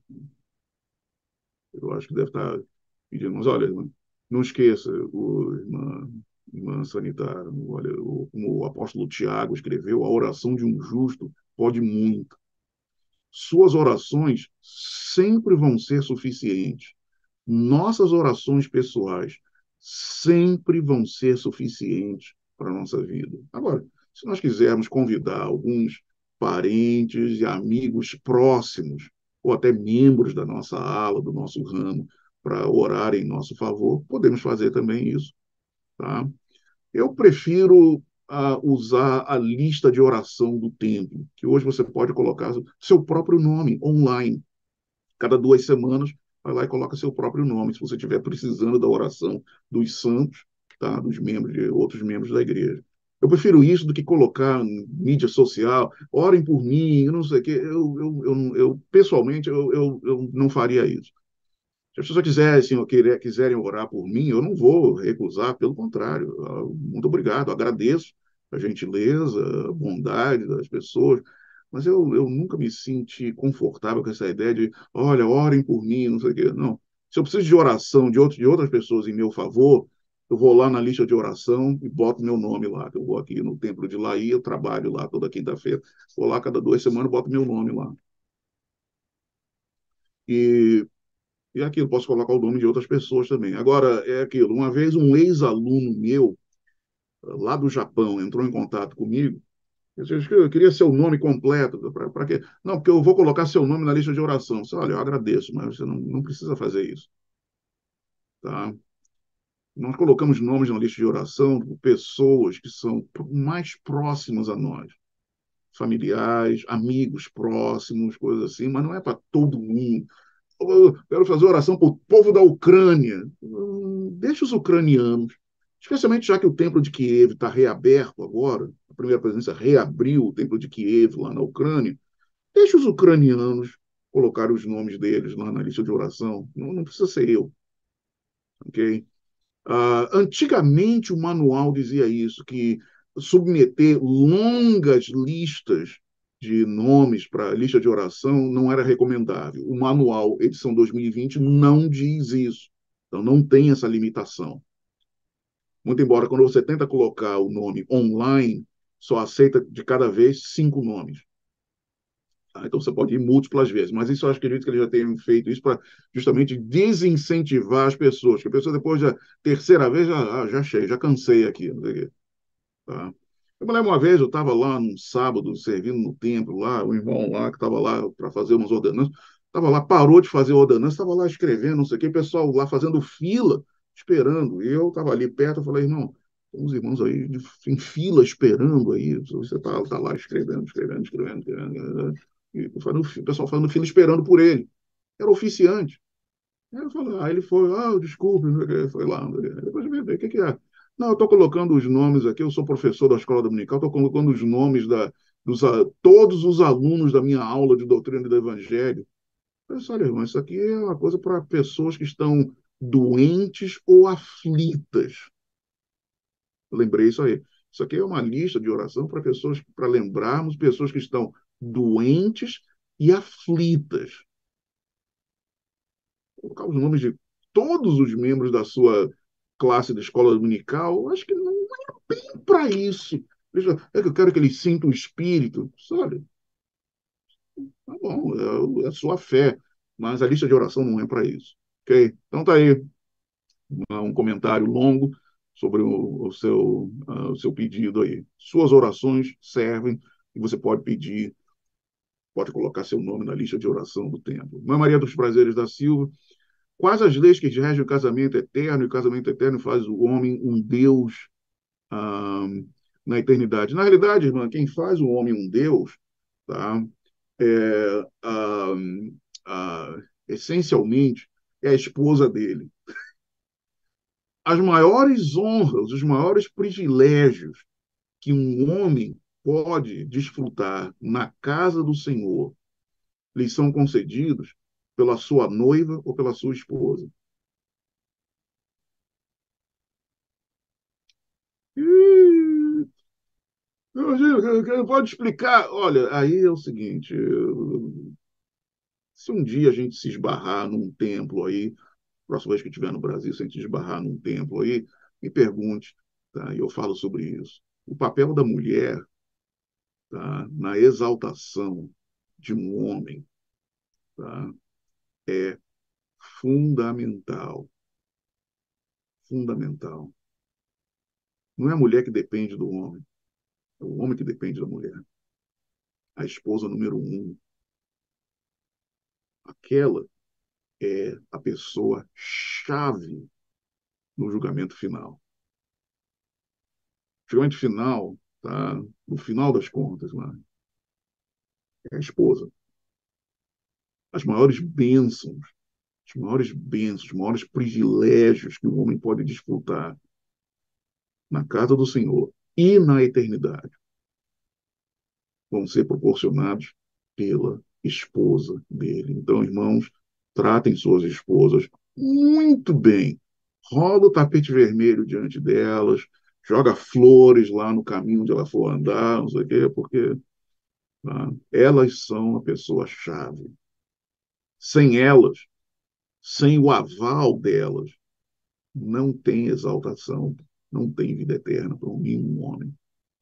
eu acho que deve estar pedindo, mas olha, não esqueça, o, irmã, irmã sanitária, olha, o, como o apóstolo Tiago escreveu, a oração de um justo pode muito. Suas orações sempre vão ser suficientes. Nossas orações pessoais sempre vão ser suficientes para a nossa vida. Agora, se nós quisermos convidar alguns parentes e amigos próximos, ou até membros da nossa ala, do nosso ramo, para orar em nosso favor, podemos fazer também isso. Tá? Eu prefiro uh, usar a lista de oração do templo, que hoje você pode colocar seu próprio nome online. Cada duas semanas, vai lá e coloca seu próprio nome, se você estiver precisando da oração dos santos, tá? Dos membros, de outros membros da igreja. Eu prefiro isso do que colocar em mídia social, orem por mim, eu não sei o quê. Eu, eu, eu, eu pessoalmente, eu, eu, eu não faria isso. Se as pessoas quisessem ou querer, quiserem orar por mim, eu não vou recusar, pelo contrário. Muito obrigado, agradeço a gentileza, a bondade das pessoas, mas eu, eu nunca me senti confortável com essa ideia de, olha, orem por mim, não sei o quê. Não. Se eu preciso de oração de, outro, de outras pessoas em meu favor, eu vou lá na lista de oração e boto meu nome lá. Eu vou aqui no templo de Laí, eu trabalho lá toda quinta-feira. Vou lá cada duas semanas, boto meu nome lá. E, e aquilo, posso colocar o nome de outras pessoas também. Agora, é aquilo, uma vez um ex-aluno meu, lá do Japão, entrou em contato comigo. Eu disse, eu queria seu nome completo. Para quê? Não, porque eu vou colocar seu nome na lista de oração. Eu disse, olha, eu agradeço, mas você não, não precisa fazer isso. Tá? Nós colocamos nomes na lista de oração de pessoas que são mais próximas a nós. Familiares, amigos próximos, coisas assim, mas não é para todo mundo. Eu quero fazer oração para o povo da Ucrânia. Hum, Deixa os ucranianos, especialmente já que o templo de Kiev está reaberto agora, a primeira presidência reabriu o templo de Kiev lá na Ucrânia. Deixa os ucranianos colocar os nomes deles lá na lista de oração. Não, não precisa ser eu, ok? Uh, antigamente o manual dizia isso, que submeter longas listas de nomes para a lista de oração não era recomendável. O manual, edição dois mil e vinte, não diz isso. Então não tem essa limitação. Muito embora quando você tenta colocar o nome online, só aceita de cada vez cinco nomes. Ah, então você pode ir múltiplas vezes, mas isso eu acho que acredito que eles já tenham feito isso para justamente desincentivar as pessoas, que a pessoa depois da terceira vez já, ah, já achei, já cansei aqui, não sei o quê, tá? Eu me lembro uma vez, eu estava lá num sábado, servindo no templo lá, o irmão lá que estava lá para fazer umas ordenanças, estava lá, parou de fazer a ordenança, estava lá escrevendo, não sei o quê, o pessoal lá fazendo fila, esperando, e eu estava ali perto, eu falei, irmão, tem uns irmãos aí de, em fila esperando aí, você está tá lá escrevendo, escrevendo, escrevendo, escrevendo, e o pessoal fazendo fila esperando por ele. Era oficiante. Aí eu falei, ah, ele foi, ah, desculpe, foi lá. Depois eu falei, o que, que é? Não, eu estou colocando os nomes aqui, eu sou professor da escola dominical, estou colocando os nomes da, dos todos os alunos da minha aula de doutrina do Evangelho. Eu disse, olha, irmão, isso aqui é uma coisa para pessoas que estão doentes ou aflitas. Eu lembrei isso aí. Isso aqui é uma lista de oração para pessoas, para lembrarmos pessoas que estão doentes e aflitas. Colocar os nomes de todos os membros da sua classe da escola dominical, acho que não é bem para isso. É que eu quero que eles sintam o espírito. Sabe? Tá bom, é a sua fé, mas a lista de oração não é para isso. Ok? Então tá aí um comentário longo sobre o, o seu, uh, o seu pedido aí. Suas orações servem e você pode pedir, pode colocar seu nome na lista de oração do templo. Mãe Maria dos Prazeres da Silva, quais as leis que regem o casamento eterno? E o casamento eterno faz o homem um Deus ah, na eternidade. Na realidade, irmã, quem faz o homem um Deus, tá? É, ah, ah, essencialmente, é a esposa dele. As maiores honras, os maiores privilégios que um homem pode desfrutar na casa do Senhor lhe são concedidos pela sua noiva ou pela sua esposa. Imagina, pode explicar? Olha, aí é o seguinte: se um dia a gente se esbarrar num templo aí, próxima vez que estiver no Brasil, se a gente esbarrar num templo aí, me pergunte, tá? E eu falo sobre isso. O papel da mulher, tá? Na exaltação de um homem, tá? É fundamental. Fundamental. Não é a mulher que depende do homem, é o homem que depende da mulher. A esposa número um, aquela é a pessoa chave no julgamento final. O julgamento final, tá? No final das contas, lá, é a esposa. As maiores bênçãos, os maiores bênçãos, os maiores privilégios que o homem pode desfrutar na casa do Senhor e na eternidade vão ser proporcionados pela esposa dele. Então, irmãos, tratem suas esposas muito bem. Roda o tapete vermelho diante delas, joga flores lá no caminho onde ela for andar, não sei o quê, porque Tá? Elas são a pessoa-chave. Sem elas, sem o aval delas, não tem exaltação, não tem vida eterna para nenhum homem.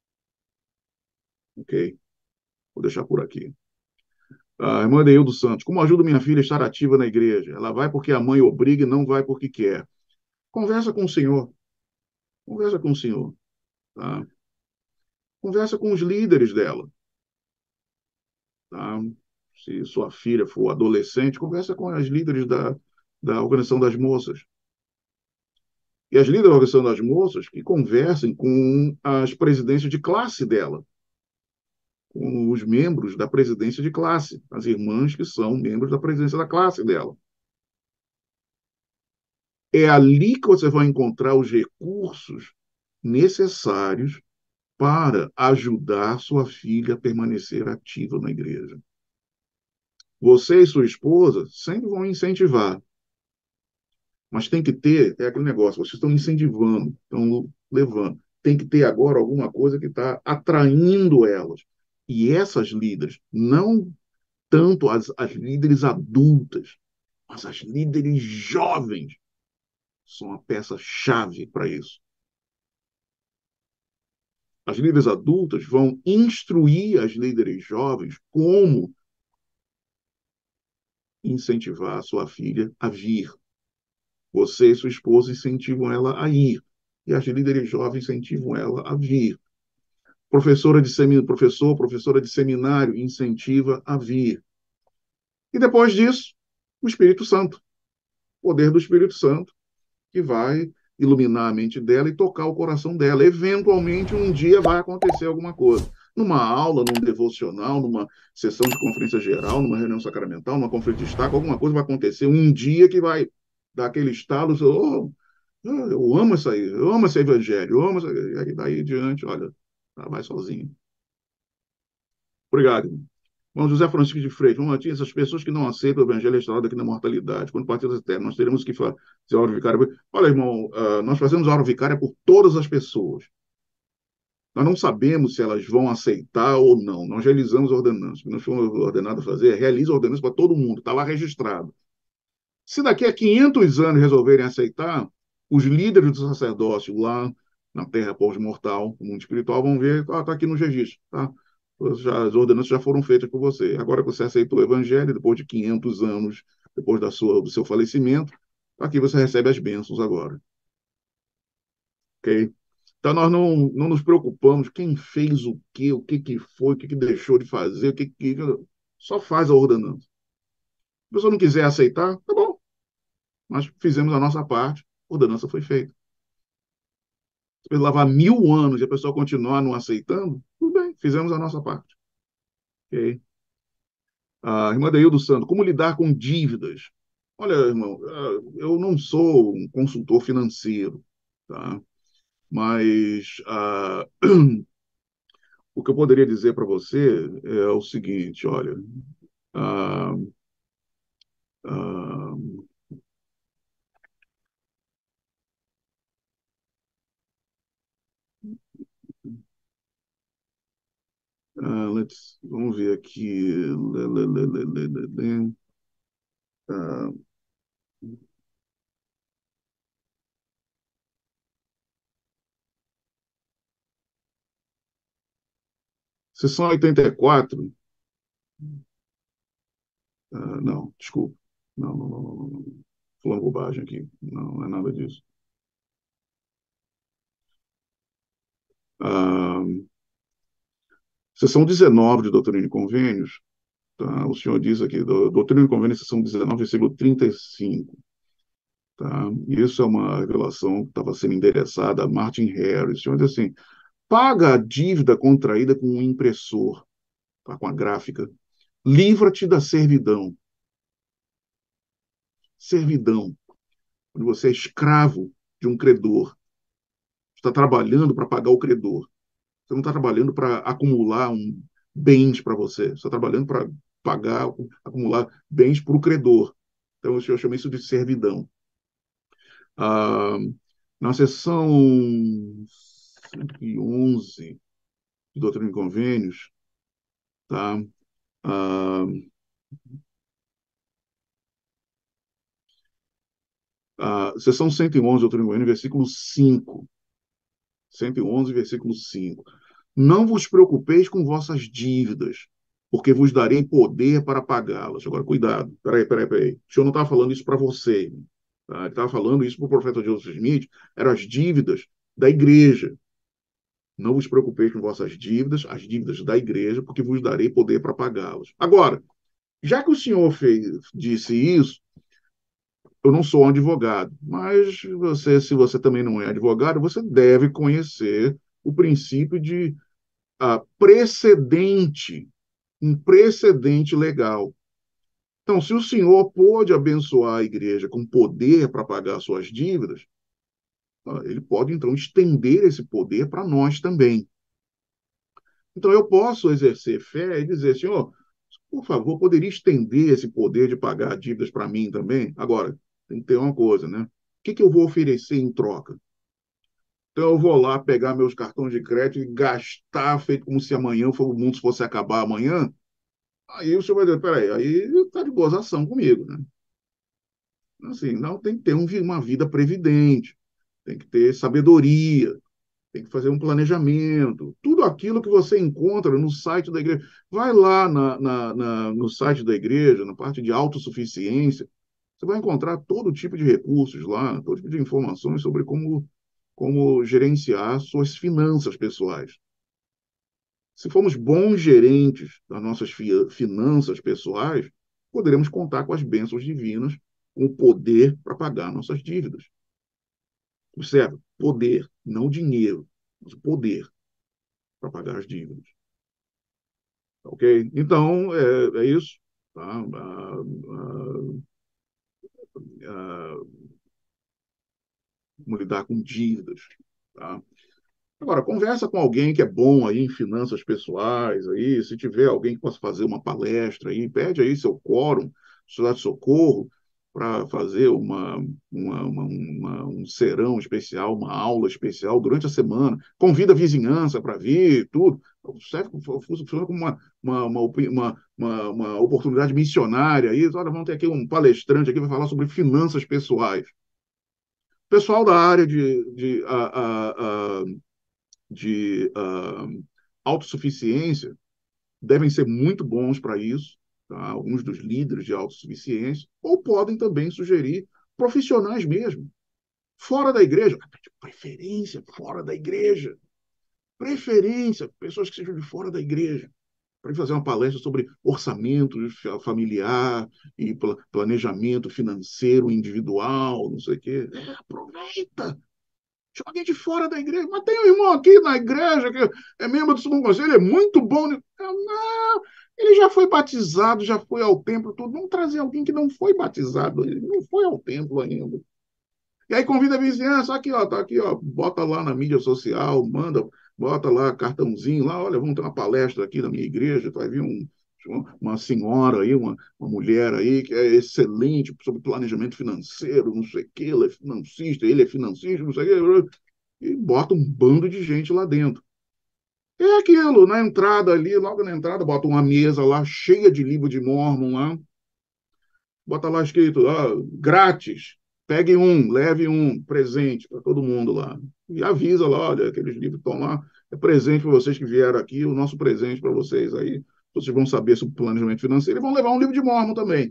Ok? Vou deixar por aqui. A irmã Deildo Santos. Como ajuda minha filha a estar ativa na igreja? Ela vai porque a mãe obriga e não vai porque quer. Conversa com o Senhor. Conversa com o Senhor. Tá? Conversa com os líderes dela. Tá? Se sua filha for adolescente, conversa com as líderes da, da Organização das Moças. E as líderes da Organização das Moças que conversem com as presidências de classe dela, com os membros da presidência de classe, as irmãs que são membros da presidência da classe dela. É ali que você vai encontrar os recursos necessários para ajudar sua filha a permanecer ativa na igreja. Você e sua esposa sempre vão incentivar, mas tem que ter, é aquele negócio, vocês estão incentivando, estão levando. Tem que ter agora alguma coisa que está atraindo elas. E essas líderes, não tanto as, as líderes adultas, mas as líderes jovens, são a peça-chave para isso. As líderes adultas vão instruir as líderes jovens como incentivar a sua filha a vir. Você e sua esposa incentivam ela a ir. E as líderes jovens incentivam ela a vir. Professora de seminário, professor, professora de seminário incentiva a vir. E depois disso, o Espírito Santo. O poder do Espírito Santo, que vai iluminar a mente dela e tocar o coração dela. Eventualmente, um dia vai acontecer alguma coisa. Numa aula, num devocional, numa sessão de conferência geral, numa reunião sacramental, numa conferência de destaque, alguma coisa vai acontecer um dia que vai dar aquele estalo, oh, eu amo isso aí, eu amo esse evangelho, eu amo isso aí. E aí, daí diante, olha, vai sozinho. Obrigado. Irmão José Francisco de Freitas, irmão Martins, essas pessoas que não aceitam o evangelho restaurado aqui na mortalidade, quando partir das eternas, nós teremos que fazer a hora vicária. Olha, irmão, uh, nós fazemos a hora vicária por todas as pessoas. Nós não sabemos se elas vão aceitar ou não. Nós realizamos a ordenança. O que nós fomos ordenados a fazer é realizar a ordenança para todo mundo, está lá registrado. Se daqui a quinhentos anos resolverem aceitar, os líderes do sacerdócio lá na terra pós-mortal, no mundo espiritual, vão ver, está ah, tá aqui no registro, tá? Já, as ordenanças já foram feitas por você. Agora que você aceitou o evangelho, depois de quinhentos anos, depois da sua, do seu falecimento, aqui você recebe as bênçãos agora. Ok? Então, nós não, não nos preocupamos quem fez o quê, o que, que foi, o que, que deixou de fazer, o que, que... Só faz a ordenança. Se a pessoa não quiser aceitar, tá bom. Nós fizemos a nossa parte, a ordenança foi feita. Se levar mil anos e a pessoa continuar não aceitando, tudo bem, fizemos a nossa parte. Ok? A irmã Deildo Santos, como lidar com dívidas? Olha, irmão, eu não sou um consultor financeiro, tá? Mas ah, o que eu poderia dizer para você é o seguinte, olha, ah, ah, ah, let's, vamos ver aqui. Lê, lê, lê, lê, lê, lê, lê. Ah, Sessão oitenta e quatro. Ah, não, desculpa. Não, não, não, não, não. Falando bobagem aqui. Não, não é nada disso. Ah, Seção dezenove de Doutrina e Convênios, tá? O senhor diz aqui, do, Doutrina e Convênios, seção dezenove, versículo trinta e cinco. Tá? Isso é uma revelação que estava sendo endereçada a Martin Harris. O senhor diz assim, paga a dívida contraída com um impressor, tá? Com a gráfica. Livra-te da servidão. Servidão. Quando você é escravo de um credor. Está trabalhando para pagar o credor. Você não está trabalhando para acumular um, bens para você. Você está trabalhando para pagar, acumular bens para o credor. Então, eu chamo isso de servidão. Ah, na seção cento e onze de Doutrina e Convênios, tá? Ah, ah, Seção cento e onze, doutor Nguyen, versículo cinco. cento e onze, versículo cinco. Não vos preocupeis com vossas dívidas, porque vos darei poder para pagá-las. Agora, cuidado. Peraí, peraí, peraí. O senhor não estava falando isso para você. Tá? Ele estava falando isso para o profeta Joseph Smith. Eram as dívidas da igreja. Não vos preocupeis com vossas dívidas, as dívidas da igreja, porque vos darei poder para pagá-las. Agora, já que o senhor fez, disse isso, eu não sou um advogado, mas você, se você também não é advogado, você deve conhecer o princípio de ah, precedente, um precedente legal. Então, se o senhor pôde abençoar a igreja com poder para pagar suas dívidas, ah, ele pode, então, estender esse poder para nós também. Então, eu posso exercer fé e dizer, senhor, por favor, poderia estender esse poder de pagar dívidas para mim também? Agora, tem que ter uma coisa, né? O que, que eu vou oferecer em troca? Então, eu vou lá pegar meus cartões de crédito e gastar, feito como se amanhã o mundo fosse acabar amanhã. Aí o senhor vai dizer, peraí, aí está de gozação comigo, né? Assim, não, tem que ter um, uma vida previdente, tem que ter sabedoria, tem que fazer um planejamento. Tudo aquilo que você encontra no site da igreja. Vai lá na, na, na, no site da igreja, na parte de autossuficiência, você vai encontrar todo tipo de recursos lá, todo tipo de informações sobre como, como gerenciar suas finanças pessoais. Se formos bons gerentes das nossas fi- finanças pessoais, poderemos contar com as bênçãos divinas, com o poder para pagar nossas dívidas. Observe, poder, não dinheiro, mas o poder para pagar as dívidas. Ok? Então, é, é isso. Tá? Ah, ah, ah, como lidar com dívidas. Tá? Agora, conversa com alguém que é bom aí em finanças pessoais, aí, se tiver alguém que possa fazer uma palestra aí, pede aí seu quórum, sociedade de socorro, para fazer uma, uma, uma, uma, um serão especial, uma aula especial durante a semana. Convida a vizinhança para vir, tudo. Serve, funciona como uma, uma, uma, uma, uma, uma oportunidade missionária. Aí, olha, vamos ter aqui um palestrante aqui que vai falar sobre finanças pessoais. Pessoal da área de, de, a, a, a, de uh, autossuficiência devem ser muito bons para isso, tá? Alguns dos líderes de autossuficiência, ou podem também sugerir profissionais mesmo, fora da igreja, de preferência fora da igreja, preferência, pessoas que sejam de fora da igreja, para fazer uma palestra sobre orçamento familiar e planejamento financeiro individual, não sei o quê. É, aproveita! Chama alguém de fora da igreja. Mas tem um irmão aqui na igreja que é membro do Sumo Conselho, ele é muito bom. Não, ele já foi batizado, já foi ao templo, tudo. Vamos trazer alguém que não foi batizado, ele não foi ao templo ainda. E aí convida a vizinhança, aqui, ó, tá aqui, ó, bota lá na mídia social, manda, bota lá cartãozinho, lá, olha, vamos ter uma palestra aqui na minha igreja, vai vir um, uma senhora aí, uma, uma mulher aí que é excelente sobre planejamento financeiro, não sei o que, ela é financista, ele é financista, não sei o que, e bota um bando de gente lá dentro. É aquilo, na entrada ali, logo na entrada, bota uma mesa lá cheia de livro de Mórmon lá, bota lá escrito, ah, grátis, pegue um, leve um, presente para todo mundo lá. E avisa lá, olha, aqueles livros estão lá, é presente para vocês que vieram aqui, o nosso presente para vocês aí. Vocês vão saber sobre planejamento financeiro e vão levar um livro de Mórmon também.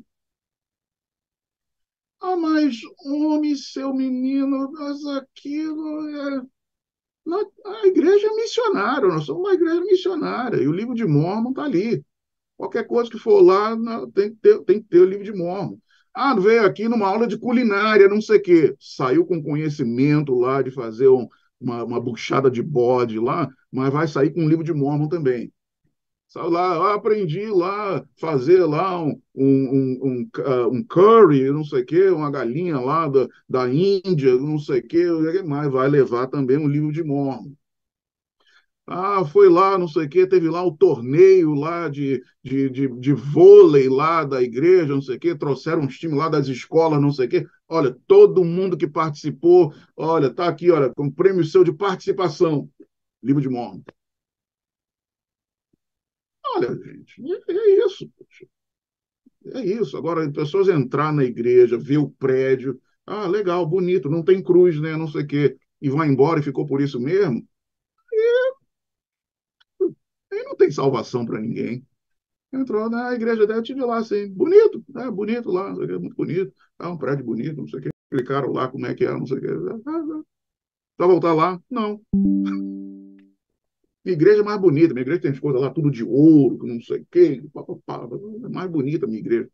Ah, mas homem, seu menino, mas aquilo é... A igreja é missionária, nós somos uma igreja missionária, e o livro de Mórmon está ali. Qualquer coisa que for lá, tem que ter, tem que ter o livro de Mórmon. Ah, veio aqui numa aula de culinária, não sei o quê. Saiu com conhecimento lá de fazer um, uma, uma buchada de bode lá, mas vai sair com um livro de Mórmon também. Saiu lá, ah, aprendi lá fazer lá um, um, um, um, um curry, não sei o quê, uma galinha lá da, da Índia, não sei o quê, mas vai levar também um livro de Mórmon. Ah, foi lá, não sei o quê, teve lá o torneio lá de, de, de, de vôlei lá da igreja, não sei o quê, trouxeram uns times lá das escolas, não sei o quê. Olha, todo mundo que participou, olha, tá aqui, olha, com prêmio seu de participação, livro de Mórmon. Olha, gente, é, é isso. Poxa. É isso. Agora, pessoas entrar na igreja, ver o prédio, ah, legal, bonito, não tem cruz, né? Não sei o quê, e vai embora e ficou por isso mesmo, aí não tem salvação para ninguém. Entrou na igreja dela, eu tive lá assim, bonito, né? Bonito lá, não sei o quê, muito bonito, ah, um prédio bonito, não sei o quê. Explicaram lá como é que é, não sei o quê. Ah, ah, vai voltar lá? Não. Minha igreja é mais bonita, minha igreja tem as coisas lá, tudo de ouro, que não sei o quê, pá, pá, pá, é mais bonita a minha igreja.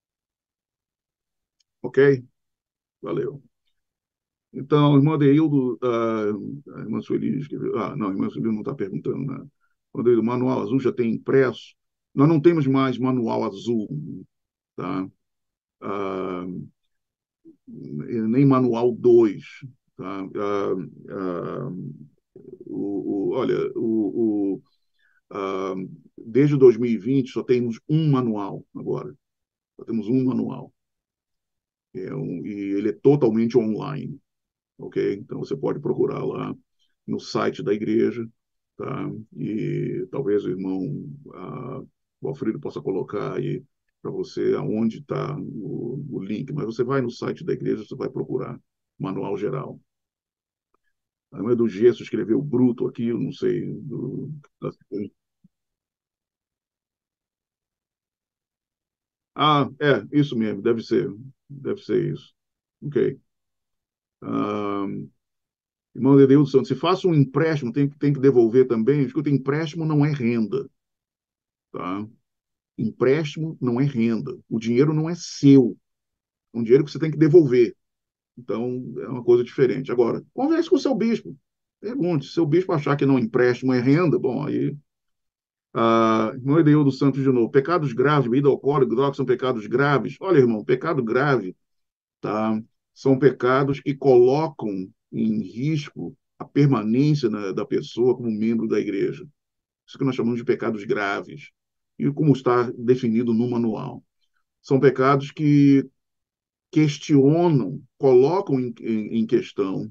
Ok? Valeu. Então, irmã Deildo, ah, a irmã Sueli escreveu. Ah, não, a irmã Sueli não está perguntando, né? Irmã Deildo, manual azul já tem impresso? Nós não temos mais manual azul, tá? Ah, nem manual dois, tá? Ah, ah, o, o, olha, o, o, ah, desde dois mil e vinte só temos um manual agora. Só temos um manual. É um, e ele é totalmente online. Ok? Então você pode procurar lá no site da igreja, tá? E talvez o irmão ah, o Alfredo possa colocar aí para você aonde está o, o link, mas você vai no site da igreja, você vai procurar manual geral. A irmã do Gesso escreveu bruto aqui, eu não sei. Do, da... Ah, é, isso mesmo, deve ser. Deve ser isso. Ok. Ah, irmão de Deus do Santo, se faça um empréstimo, tem, tem que devolver também. Escuta, empréstimo não é renda, tá? Empréstimo não é renda. O dinheiro não é seu. É um dinheiro que você tem que devolver. Então, é uma coisa diferente. Agora, converse com o seu bispo. Pergunte. Se o seu bispo achar que não empréstimo é renda, bom, aí. Ah, irmão Edeil dos Santos de novo. Pecados graves, bebida alcoólica, drogas são pecados graves. Olha, irmão, pecado grave, tá? São pecados que colocam em risco a permanência, né, da pessoa como membro da igreja. Isso que nós chamamos de pecados graves. E como está definido no manual. São pecados que questionam, colocam em, em, em questão,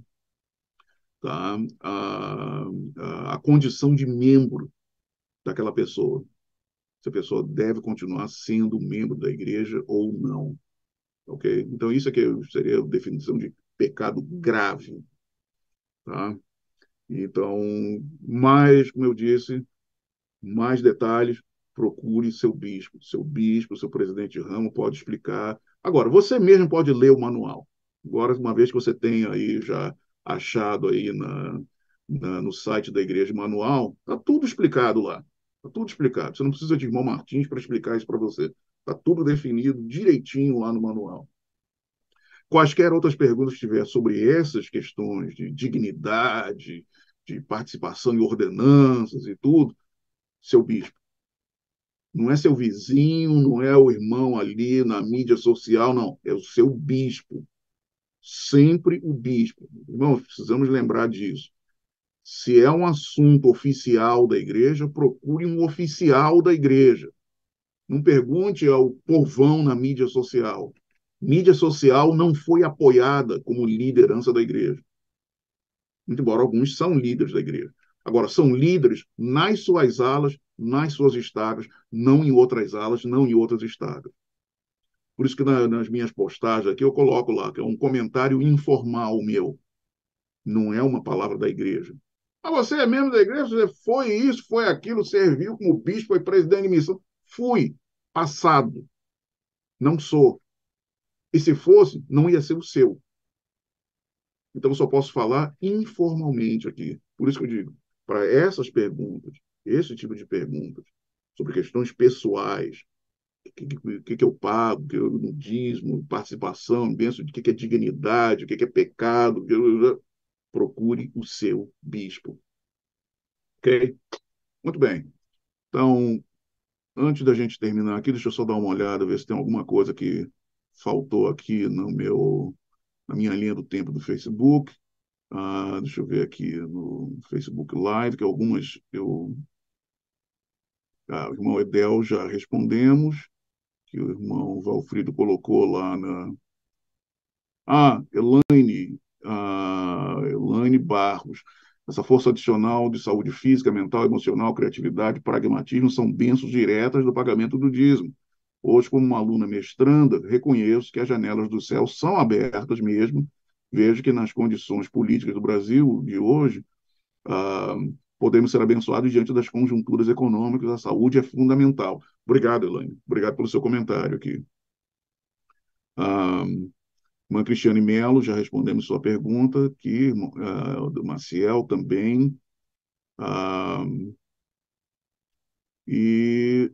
tá, a, a, a condição de membro daquela pessoa. Se a pessoa deve continuar sendo membro da igreja ou não. Ok? Então, isso aqui seria a definição de pecado grave. Tá? Então, mais, como eu disse, mais detalhes, procure seu bispo. Seu bispo, seu presidente de ramo pode explicar. Agora, você mesmo pode ler o manual. Agora, uma vez que você tenha aí já achado aí na, na, no site da igreja manual, está tudo explicado lá. Está tudo explicado. Você não precisa de irmão Martins para explicar isso para você. Está tudo definido direitinho lá no manual. Quaisquer outras perguntas que tiver sobre essas questões de dignidade, de participação em ordenanças e tudo, seu bispo. Não é seu vizinho, não é o irmão ali na mídia social, não. É o seu bispo. Sempre o bispo. Irmãos, precisamos lembrar disso. Se é um assunto oficial da igreja, procure um oficial da igreja. Não pergunte ao povão na mídia social. Mídia social não foi apoiada como liderança da igreja. Muito embora alguns são líderes da igreja. Agora, são líderes nas suas alas, nas suas estagas, não em outras alas, não em outras estagas. Por isso que na, nas minhas postagens aqui eu coloco lá, que é um comentário informal meu. Não é uma palavra da igreja. Ah, você é membro da igreja? Você foi isso, foi aquilo, serviu como bispo, foi presidente de missão. Fui. Passado. Não sou. E se fosse, não ia ser o seu. Então, eu só posso falar informalmente aqui. Por isso que eu digo, para essas perguntas, esse tipo de perguntas, sobre questões pessoais, o que, que, que eu pago, o que eu não dízimo, participação, bênção, o que, que é dignidade, o que, que é pecado, procure o seu bispo. Ok? Muito bem. Então, antes da gente terminar aqui, deixa eu só dar uma olhada, ver se tem alguma coisa que faltou aqui no meu, na minha linha do tempo do Facebook. Ah, deixa eu ver aqui no Facebook Live, que algumas eu. Ah, o irmão Edel já respondemos, que o irmão Valfrido colocou lá na. Ah, Elaine, ah, Elaine Barros. essa força adicional de saúde física, mental, emocional, criatividade, pragmatismo são bênçãos diretas do pagamento do dízimo. Hoje, como uma aluna mestranda, reconheço que as janelas do céu são abertas mesmo. Vejo que nas condições políticas do Brasil de hoje, ah, podemos ser abençoados diante das conjunturas econômicas. A saúde é fundamental. Obrigado, Elaine. Obrigado pelo seu comentário aqui. Ah, irmã Cristiane Melo, já respondemos sua pergunta aqui. Ah, do Maciel também. Ah, e,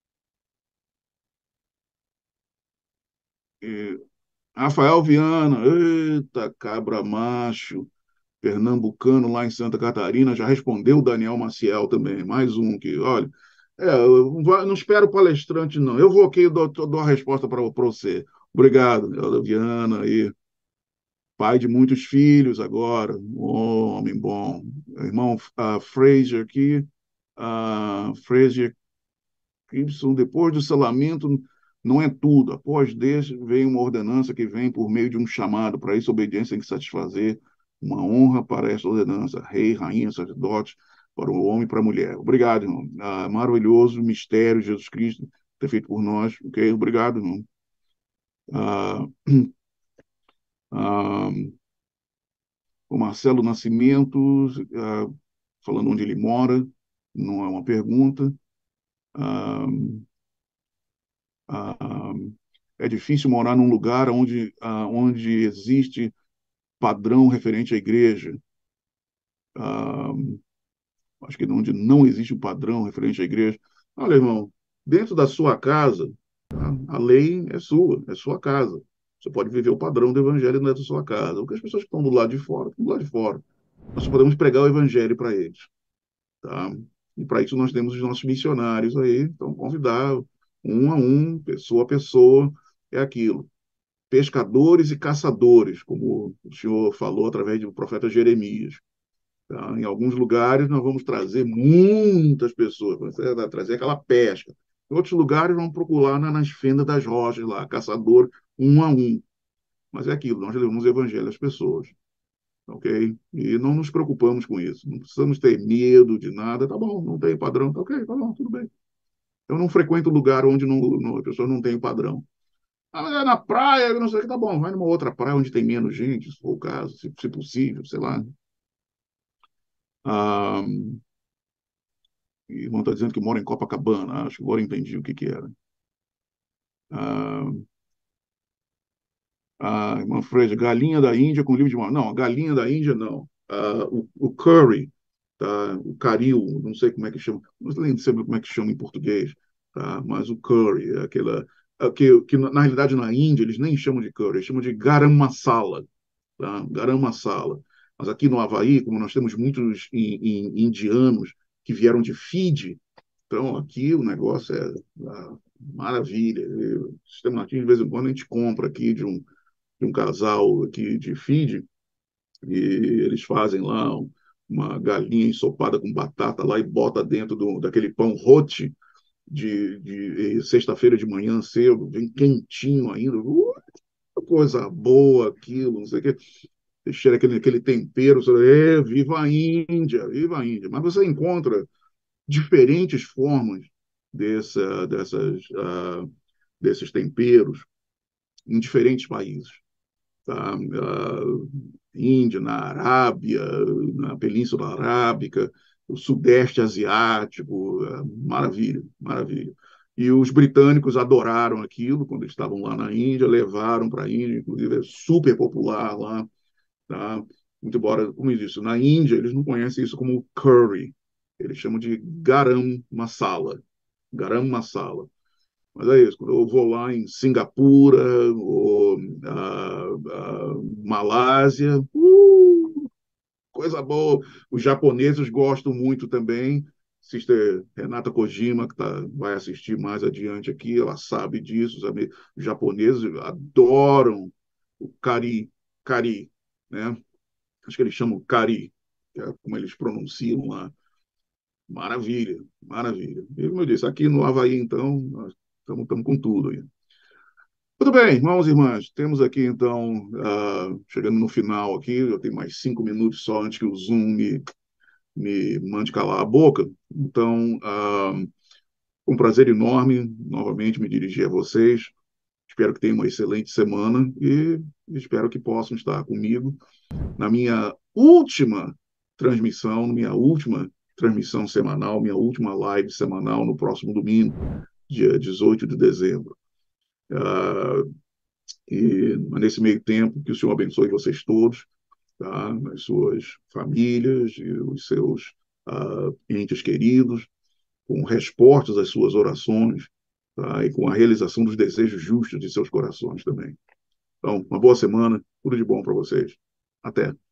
e Rafael Viana, eita, cabra macho, pernambucano lá em Santa Catarina, já respondeu o Daniel Maciel também, mais um que, olha, é, eu vai- não espero o palestrante, não. Eu vou aqui e dou, dou a resposta para você. Obrigado, Helder Viana aí, pai de muitos filhos agora, um homem bom. Irmão uh, Fraser aqui, uh, Fraser Gibson, depois do selamento, não é tudo. Após deste, vem uma ordenança que vem por meio de um chamado. Para isso, a obediência tem que satisfazer uma honra para esta ordenança. Rei, rainha, sacerdote, para o homem e para a mulher. Obrigado, irmão. Ah, maravilhoso mistério de Jesus Cristo ter feito por nós. Ok? Obrigado, irmão. Ah, ah, o Marcelo Nascimento, ah, falando onde ele mora, não é uma pergunta. Ah, ah, é difícil morar num lugar onde, ah, onde existe padrão referente à igreja. Ah, acho que onde não existe um padrão referente à igreja. Olha, irmão, dentro da sua casa, tá? A lei é sua, é sua casa. Você pode viver o padrão do evangelho dentro da sua casa. O que as pessoas que estão do lado de fora, estão do lado de fora. Nós só podemos pregar o evangelho para eles. Tá? E para isso nós temos os nossos missionários aí, então convidar um a um, pessoa a pessoa, é aquilo. Pescadores e caçadores, como o senhor falou através do profeta Jeremias. Tá? Em alguns lugares nós vamos trazer muitas pessoas, vamos trazer aquela pesca. Em outros lugares vamos procurar nas fendas das rochas lá, caçador um a um. Mas é aquilo, nós levamos o evangelho às pessoas, ok? E não nos preocupamos com isso. Não precisamos ter medo de nada. Tá bom, não tem padrão, tá ok, tá bom, tudo bem. Eu não frequento lugar onde não, não, a pessoa não tem padrão. Ah, mas é na praia, não sei o que, tá bom, vai numa outra praia onde tem menos gente, se for o caso, se, se possível, sei lá. Ah, e o irmão está dizendo que mora em Copacabana, acho que agora entendi o que que era. Ah, a irmã Freire, galinha da Índia com livro de mar. Não, galinha da Índia não. Ah, o, o curry, tá? O caril, não sei como é que chama, não sei nem saber como é que chama em português, tá? Mas o curry, é aquela, é que, que na, na realidade na Índia eles nem chamam de curry, eles chamam de garam masala, tá? Garam masala. Mas aqui no Havaí, como nós temos muitos in, in, indianos que vieram de Fiji, então aqui o negócio é ah, maravilha. O sistema nativo, de vez em quando, a gente compra aqui de um de um casal aqui de Fiji, e eles fazem lá uma galinha ensopada com batata lá e bota dentro do, daquele pão roti de, de sexta-feira de manhã cedo, vem quentinho ainda, uh, coisa boa aquilo, não sei o quê. Cheira aquele, aquele tempero, você, é, viva a Índia, viva a Índia. Mas você encontra diferentes formas dessa, dessas, uh, desses temperos em diferentes países. Tá? Uh, Índia, na Arábia, na Península Arábica, o Sudeste Asiático, uh, maravilha, maravilha. E os britânicos adoraram aquilo quando eles estavam lá na Índia, levaram para a Índia, inclusive é super popular lá. Tá? Muito embora, como eu disse, na Índia eles não conhecem isso como curry, eles chamam de garam masala. Garam masala. Mas é isso, quando eu vou lá em Singapura ou ah, ah, Malásia, uh, coisa boa. Os japoneses gostam muito também. Sister Renata Kojima, que tá, vai assistir mais adiante aqui, ela sabe disso. Sabe? Os japoneses adoram o kari, kari, né? Acho que eles chamam kari, que é como eles pronunciam lá. Maravilha, maravilha. E como eu disse, aqui no Havaí, então, nós estamos com tudo aí. Tudo bem, irmãos e irmãs, temos aqui então, uh, chegando no final aqui, eu tenho mais cinco minutos só antes que o Zoom me, me mande calar a boca. Então, ah, um prazer enorme, novamente, me dirigir a vocês. Espero que tenham uma excelente semana e espero que possam estar comigo na minha última transmissão, minha última transmissão semanal, minha última live semanal no próximo domingo, dia dezoito de dezembro. Uh, e nesse meio tempo, que o Senhor abençoe vocês todos, tá? As suas famílias e os seus uh, entes queridos, com respostas às suas orações, tá? E com a realização dos desejos justos de seus corações também. Então, uma boa semana, tudo de bom para vocês. Até.